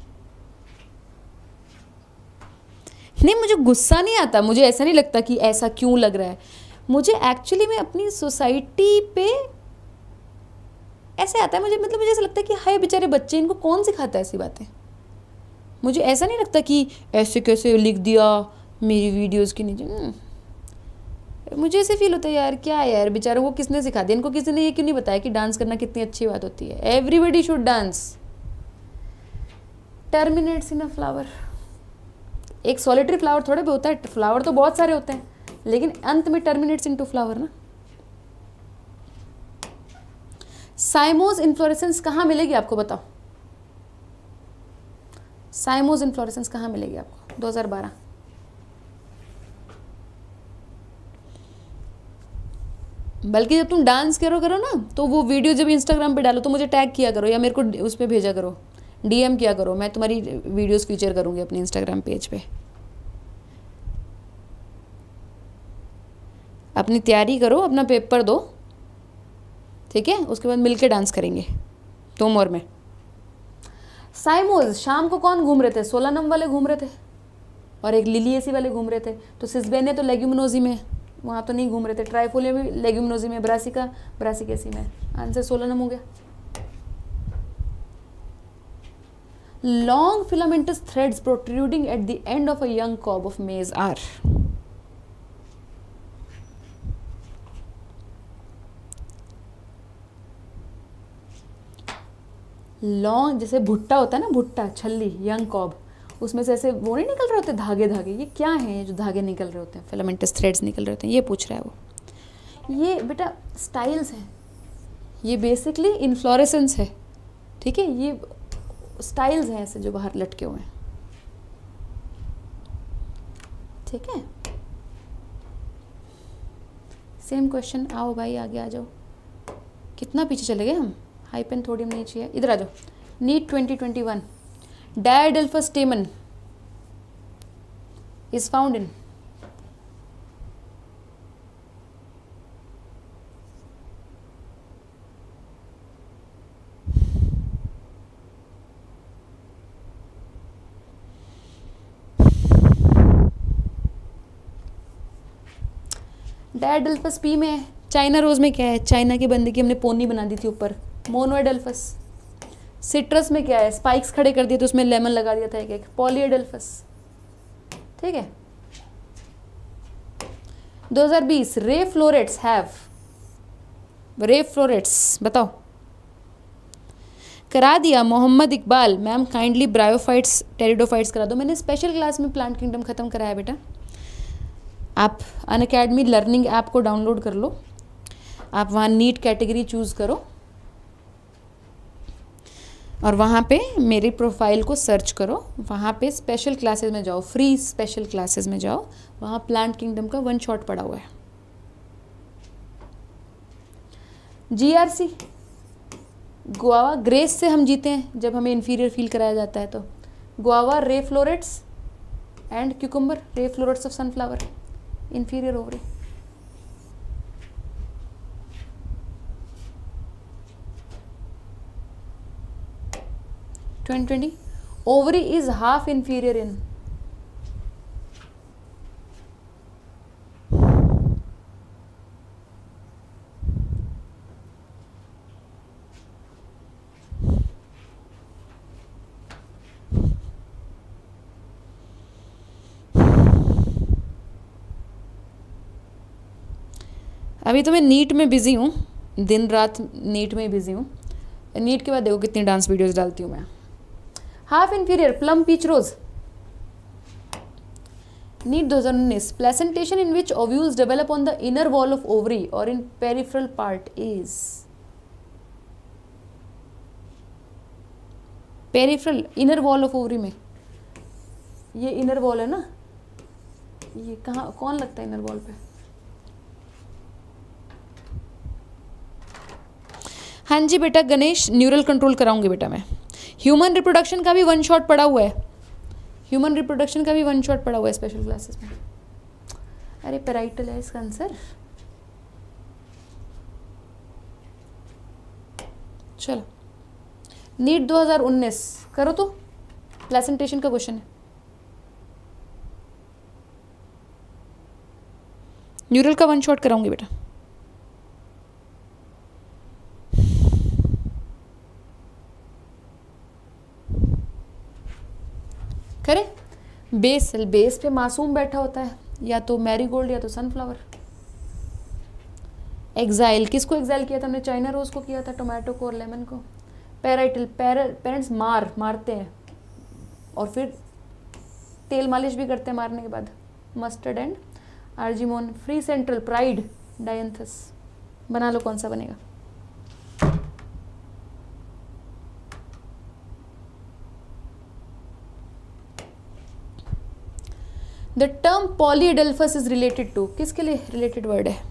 नहीं, मुझे गुस्सा नहीं आता, मुझे ऐसा नहीं लगता कि ऐसा क्यों लग रहा है। मुझे एक्चुअली में अपनी सोसाइटी पे ऐसे आता है मुझे, मतलब मुझे ऐसा लगता है कि हाय बेचारे बच्चे, इनको कौन सिखाता है ऐसी बातें। मुझे ऐसा नहीं लगता कि ऐसे कैसे लिख दिया मेरी वीडियोस के नीचे। मुझे ऐसे फील होता है यार क्या है यार, बेचारों को किसने सिखा दिया, इनको किसी ने ये क्यों नहीं बताया कि डांस करना कितनी अच्छी बात होती है। Everybody should dance. Terminates in a flower, एक सॉलिटरी फ्लावर थोड़े भी होता है, फ्लावर तो बहुत सारे होते हैं, लेकिन अंत में टर्मिनेट्स इनटू फ्लावर ना। साइमोस इन्फ्लोरेसेंस कहाँ मिलेगी आपको, बताओ। साइमोस इन्फ्लोरेसेंस कहाँ मिलेगी आपको? दो हज़ार बारह। बल्कि जब तुम डांस करो करो ना, तो वो वीडियो जब इंस्टाग्राम पे डालो तो मुझे टैग किया करो या मेरे को उस पर भेजा करो, डीएम किया करो, मैं तुम्हारी वीडियोस फीचर करूँगी अपने इंस्टाग्राम पेज पे। अपनी तैयारी करो, अपना पेपर दो, ठीक है, उसके बाद मिलके डांस करेंगे तुम और मैं। साइमोस, शाम को कौन घूम रहे थे? सोलानम वाले घूम रहे थे और एक लिलिएसी वाले घूम रहे थे। तो सिस्बेने तो लेग्यूमिनोजी में, वहाँ तो नहीं घूम रहे थे। ट्राइफोलिया भी लेग्यूमिनोजी में, ब्रासिका ब्रासिकेसी में। आंसर सोलानम हो गया। Long filamentous threads protruding at the end of a young cob of maize are. Long, जैसे भुट्टा होता है ना, भुट्टा, छल्ली, यंग कॉब, उसमें से ऐसे वो नहीं निकल रहे होते धागे धागे, ये क्या है ये जो धागे निकल रहे होते हैं, फिलामेंटस थ्रेड्स निकल रहे होते हैं, ये पूछ रहा है वो। ये बेटा स्टाइल्स हैं, ये बेसिकली इन्फ्लोरेसेंस है, ठीक है, ये स्टाइल्स हैं ऐसे जो बाहर लटके हुए हैं, ठीक है। सेम क्वेश्चन, आओ भाई आगे आ जाओ। कितना पीछे चले गए हम, हाई पेन थोड़ी नहीं चाहिए, इधर आ जाओ। NEET twenty twenty one, diadelphous stamen is found in. Diadelphous pea में है। चाइना रोज में क्या है? चाइना के बंदे की हमने पोनी बना दी थी ऊपर, मोनोएडेल्फस। सिट्रस में क्या है? स्पाइक्स खड़े कर दिए तो उसमें लेमन लगा दिया था एक एक, पॉलीएडेल्फस, ठीक है। दो हज़ार बीस, ray florets have, ray florets बताओ। करा दिया Mohammad Iqbal, ma'am kindly bryophytes pteridophytes करा दो। मैंने स्पेशल क्लास में प्लांट किंगडम खत्म कराया बेटा। आप अनअकैडमी लर्निंग ऐप को डाउनलोड कर लो, आप वहाँ नीट कैटेगरी चूज़ करो और वहाँ पे मेरी प्रोफाइल को सर्च करो, वहाँ पे स्पेशल क्लासेस में जाओ, फ्री स्पेशल क्लासेस में जाओ, वहाँ प्लांट किंगडम का वन शॉट पड़ा हुआ है। जीआरसी, गुआवा ग्रेस से हम जीते हैं जब हमें इन्फीरियर फील कराया जाता है। तो guava, ray florets and cucumber, ray florets of sunflower, inferior ovary. twenty twenty, ovary is half inferior in, अभी तो मैं नीट में बिजी हूँ, दिन रात नीट में ही बिजी हूँ। नीट के बाद देखो कितनी डांस वीडियोस डालती हूँ मैं। Half inferior, plum peach rose, NEET दो हज़ार उन्नीस, placentation in which ovules develop on the inner wall of ovary और in peripheral part is. Peripheral, inner wall of ovary में, ये इनर वॉल है ना, ये कहाँ कौन लगता है इनर वॉल पे? हाँ जी बेटा गणेश, न्यूरल कंट्रोल कराऊंगी बेटा मैं। ह्यूमन रिप्रोडक्शन का भी वन शॉट पड़ा हुआ है, ह्यूमन रिप्रोडक्शन का भी वन शॉट पड़ा हुआ है स्पेशल क्लासेस में। अरे पेराइटल है इसका आंसर। चलो नीट दो हज़ार उन्नीस करो तो, प्लेसेंटेशन का क्वेश्चन है। न्यूरल का वन शॉट कराऊंगी बेटा। बेस बेस पे मासूम बैठा होता है, या तो मैरीगोल्ड या तो सनफ्लावर। एग्जाइल, किसको एग्जाइल किया था हमने? चाइना रोज को किया था, टोमेटो को और लेमन को। पेराइटल, पेरेंट्स मार मारते हैं और फिर तेल मालिश भी करते हैं मारने के बाद। Mustard and argemone. Free central, pride, dianthus. बना लो कौन सा बनेगा। The term polyadelphous is related to, किसके लिए रिलेटेड वर्ड है?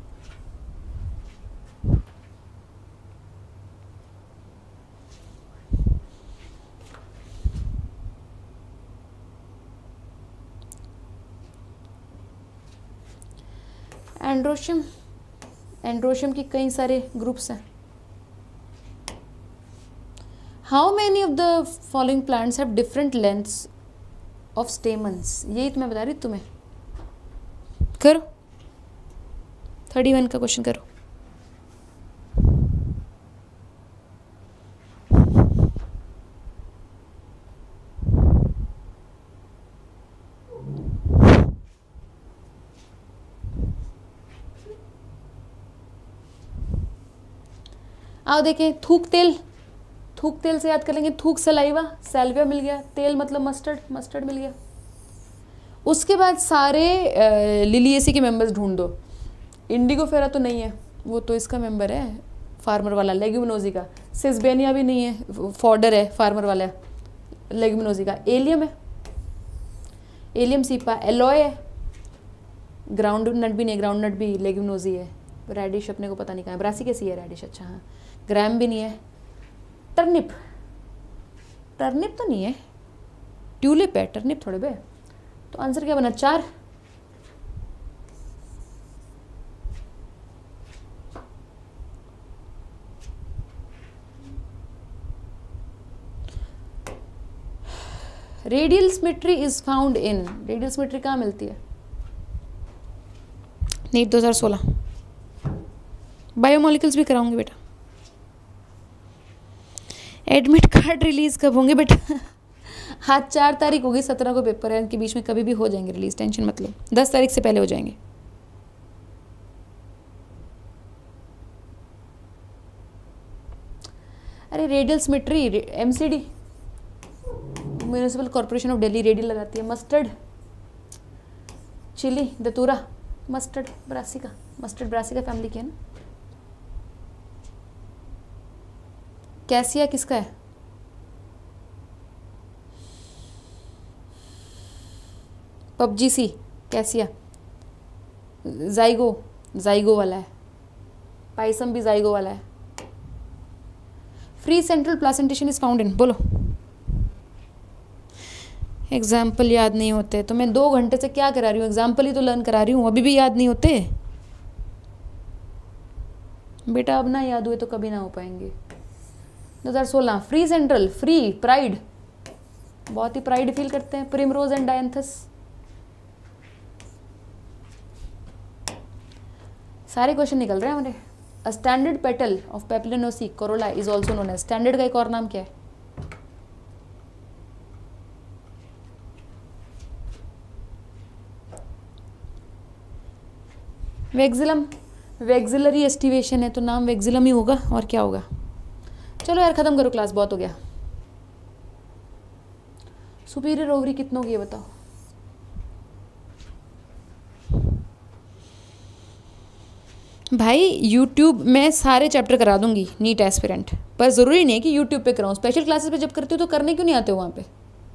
एंड्रोशियम। एंड्रोशियम की कई सारे ग्रुप्स हैं। How many of the following plants have different lengths of stamens? यही तो मैं बता रही तुम्हें। करो, थर्टी वन का क्वेश्चन करो। आओ देखें, थूक तेल। थूक तेल से याद कर लेंगे, थूक सलाइवा, सैल्विया मिल गया, तेल मतलब मस्टर्ड, मस्टर्ड मिल गया। उसके बाद सारे लिलिएसी के मेंबर्स ढूंढ दो। इंडिगो फेरा तो नहीं है, वो तो इसका मेंबर है, फार्मर वाला, लेग्यूमिनोजी का। सिस्बेनिया भी नहीं है, फॉर्डर है फार्मर वाला, लेग्यूमिनोजी का। एलियम है, एलियम सीपा। एलोय है, ग्राउंड नट भी नहीं, ग्राउंड नट भी लेग्यूमिनोजी है। रेडिश अपने को पता नहीं कहाँ है, ब्रासी कैसी है रेडिश, अच्छा हाँ। ग्राम भी नहीं है। टर्निप, टर्निप तो नहीं है, ट्यूलिप है, टर्निप थोड़े बे। तो आंसर क्या बना? चार। Radial symmetry is found in, radial symmetry कहाँ मिलती है? नीट दो हज़ार सोलह। बायोमोलिक्यूल्स भी कराऊंगी बेटा। एडमिट कार्ड रिलीज कब होंगे बेटा? आज चार तारीख होगी, सत्रह को पेपर है, इनके बीच में कभी भी हो जाएंगे रिलीज, टेंशन मत लो। दस तारीख से पहले हो जाएंगे। अरे radial symmetry, MCD, municipal corporation of Delhi radial लगाती है। Mustard, chilli, datura, mustard brassica, mustard brassica family की है ना। कैसिया किसका है? पबजी सी, कैसिया। जाइगो, जाइगो वाला है। पाइसम भी जाइगो वाला है। Free central placentation is found in, बोलो। एग्जाम्पल याद नहीं होते तो मैं दो घंटे से क्या करा रही हूँ? एग्जाम्पल ही तो लर्न करा रही हूँ, अभी भी याद नहीं होते बेटा। अब ना याद हुए तो कभी ना हो पाएंगे। दो हज़ार सोलह। फ्री सेंट्रल, फ्री, प्राइड, बहुत ही प्राइड फील करते हैं। प्रिमरोज एंड डायंथस, सारे क्वेश्चन निकल रहे हैं हमारे। A standard petal of papilionaceae corolla is also known as, standard का एक और नाम क्या है? वेक्सिलम, वेक्सिलरी एस्टिवेशन है तो नाम वेक्सिलम ही होगा, और क्या होगा। चलो यार खत्म करो क्लास, बहुत हो गया। सुपीरियर ओवरी कितनों की है बताओ? भाई यूट्यूब में सारे चैप्टर करा दूंगी नीट एस्पिरेंट, पर ज़रूरी नहीं है कि यूट्यूब पे कराऊँ। स्पेशल क्लासेस पे जब करते हो तो करने क्यों नहीं आते हो वहाँ पे?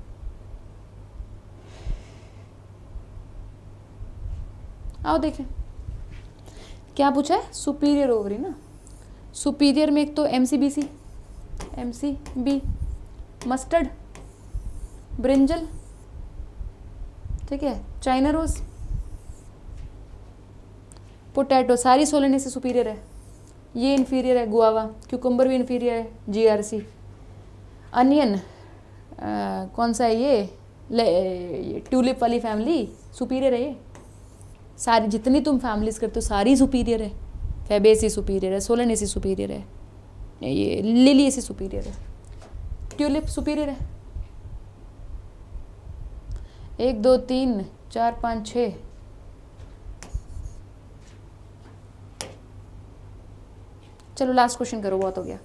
आओ देखें क्या पूछा है। सुपीरियर ओवरी ना, सुपीरियर में एक तो M C B C, M C B, mustard, brinjal, ठीक है, चाइना रोज, पोटैटो, सारी सोलेनेसी सुपीरियर है। ये इन्फीरियर है, गुआवा, क्यूकम्बर भी इन्फीरियर है, जी आर सी। अनियन कौन सा है ये? ये ट्यूलिप वाली फैमिली सुपीरियर है। ये सारी जितनी तुम फैमिलीज करते हो सारी सुपीरियर है। फेबेसी सुपीरियर है, सोलेनेसी सुपीरियर है, ये लिलिएसी सुपीरियर है, ट्यूलिप सुपीरियर है। एक दो तीन चार पाँच छः, चलो लास्ट क्वेश्चन करो, बहुत हो गया।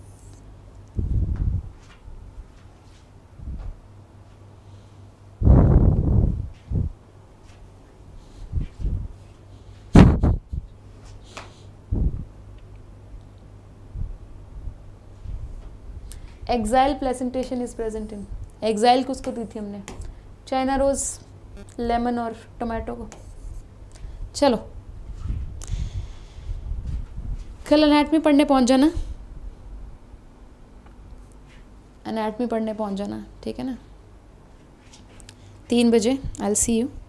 Axile placentation is present in, axile किसको दी थी हमने? चाइना रोज, लेमन और टोमेटो को। चलो कल एनाटमी पढ़ने पहुंच जाना, एनाटमी पढ़ने पहुंच जाना, ठीक है ना? तीन बजे आई विल सी यू।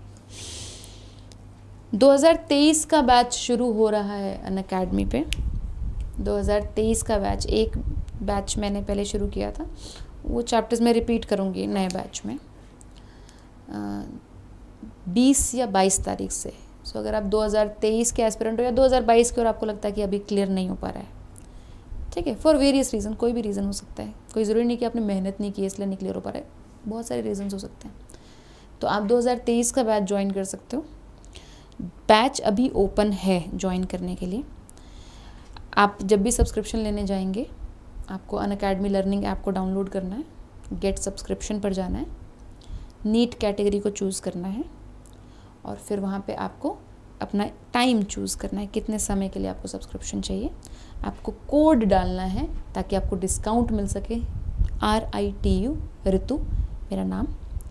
दो हज़ार तेईस का बैच शुरू हो रहा है अनअकैडमी पे। दो हज़ार तेईस का बैच, एक बैच मैंने पहले शुरू किया था, वो चैप्टर्स मैं रिपीट करूँगी नए बैच में बीस या बाईस तारीख से। सो so, अगर आप दो हज़ार तेईस के एस्पिरेंट हो या दो हज़ार बाईस के और आपको लगता है कि अभी क्लियर नहीं हो पा रहा है, ठीक है, फॉर वेरियस रीज़न, कोई भी रीज़न हो सकता है, कोई ज़रूरी नहीं कि आपने मेहनत नहीं की इसलिए नहीं क्लियर हो पा रहा है, बहुत सारे रीजंस हो सकते हैं, तो आप दो हज़ार तेईस का बैच ज्वाइन कर सकते हो। बैच अभी ओपन है ज्वाइन करने के लिए। आप जब भी सब्सक्रिप्शन लेने जाएंगे आपको अनअकैडमी लर्निंग ऐप को डाउनलोड करना है, गेट सब्सक्रिप्शन पर जाना है, नीट कैटेगरी को चूज़ करना है और फिर वहाँ पे आपको अपना टाइम चूज़ करना है, कितने समय के लिए आपको सब्सक्रिप्शन चाहिए। आपको कोड डालना है ताकि आपको डिस्काउंट मिल सके, R I T U Ritu मेरा नाम,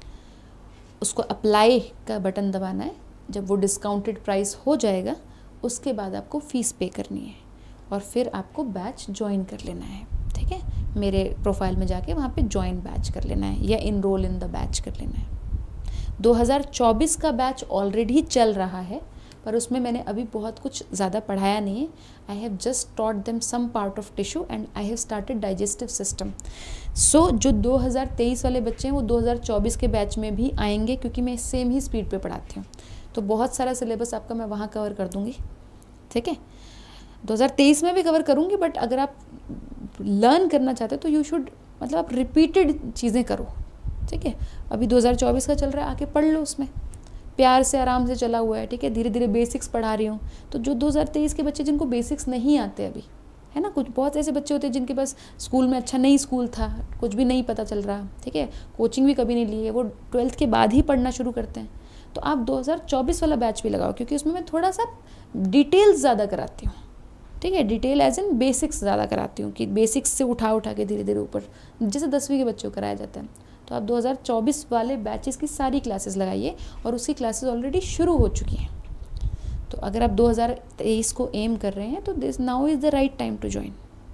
उसको अप्लाई का बटन दबाना है। जब वो डिस्काउंटेड प्राइस हो जाएगा उसके बाद आपको फ़ीस पे करनी है और फिर आपको बैच ज्वाइन कर लेना है, ठीक है? मेरे प्रोफाइल में जाके वहाँ पे ज्वाइन बैच कर लेना है या इनरोल इन द बैच कर लेना है। दो हज़ार चौबीस का बैच ऑलरेडी चल रहा है पर उसमें मैंने अभी बहुत कुछ ज़्यादा पढ़ाया नहीं है। I have just taught them some part of tissue and I have started digestive system. So जो दो हज़ार तेईस वाले बच्चे हैं वो दो हज़ार चौबीस के बैच में भी आएंगे क्योंकि मैं सेम ही स्पीड पे पढ़ाती हूँ, तो बहुत सारा सिलेबस आपका मैं वहाँ कवर कर दूँगी, ठीक है? दो हज़ार तेईस में भी कवर करूँगी, बट अगर आप लर्न करना चाहते हो तो यू शुड, मतलब आप रिपीटेड चीज़ें करो, ठीक है? अभी दो हज़ार चौबीस का चल रहा है, आके पढ़ लो, उसमें प्यार से आराम से चला हुआ है, ठीक है? धीरे धीरे बेसिक्स पढ़ा रही हूँ। तो जो दो हज़ार तेईस के बच्चे जिनको बेसिक्स नहीं आते अभी, है ना, कुछ बहुत ऐसे बच्चे होते हैं जिनके पास स्कूल में अच्छा नहीं स्कूल था, कुछ भी नहीं पता चल रहा, ठीक है, कोचिंग भी कभी नहीं ली है, वो ट्वेल्थ के बाद ही पढ़ना शुरू करते हैं। तो आप दो हज़ार चौबीस वाला बैच भी लगाओ क्योंकि उसमें मैं थोड़ा सा डिटेल्स ज़्यादा कराती हूँ, ठीक है? डिटेल एज इन बेसिक्स ज़्यादा कराती हूँ कि बेसिक्स से उठा उठा के धीरे धीरे ऊपर, जैसे दसवीं के बच्चों को कराया जाता है। तो आप दो हज़ार चौबीस वाले बैचेस की सारी क्लासेस लगाइए और उसकी क्लासेस ऑलरेडी शुरू हो चुकी हैं। तो अगर आप दो हज़ार तेईस को एम कर रहे हैं तो this now is the right time to join,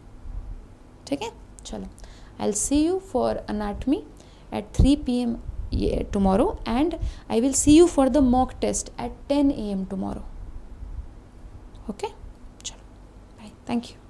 ठीक है? चलो, I will see you for anatomy at three p m tomorrow and I will see you for the mock test at ten A M tomorrow. Okay? Chalo. Bye. Thank you.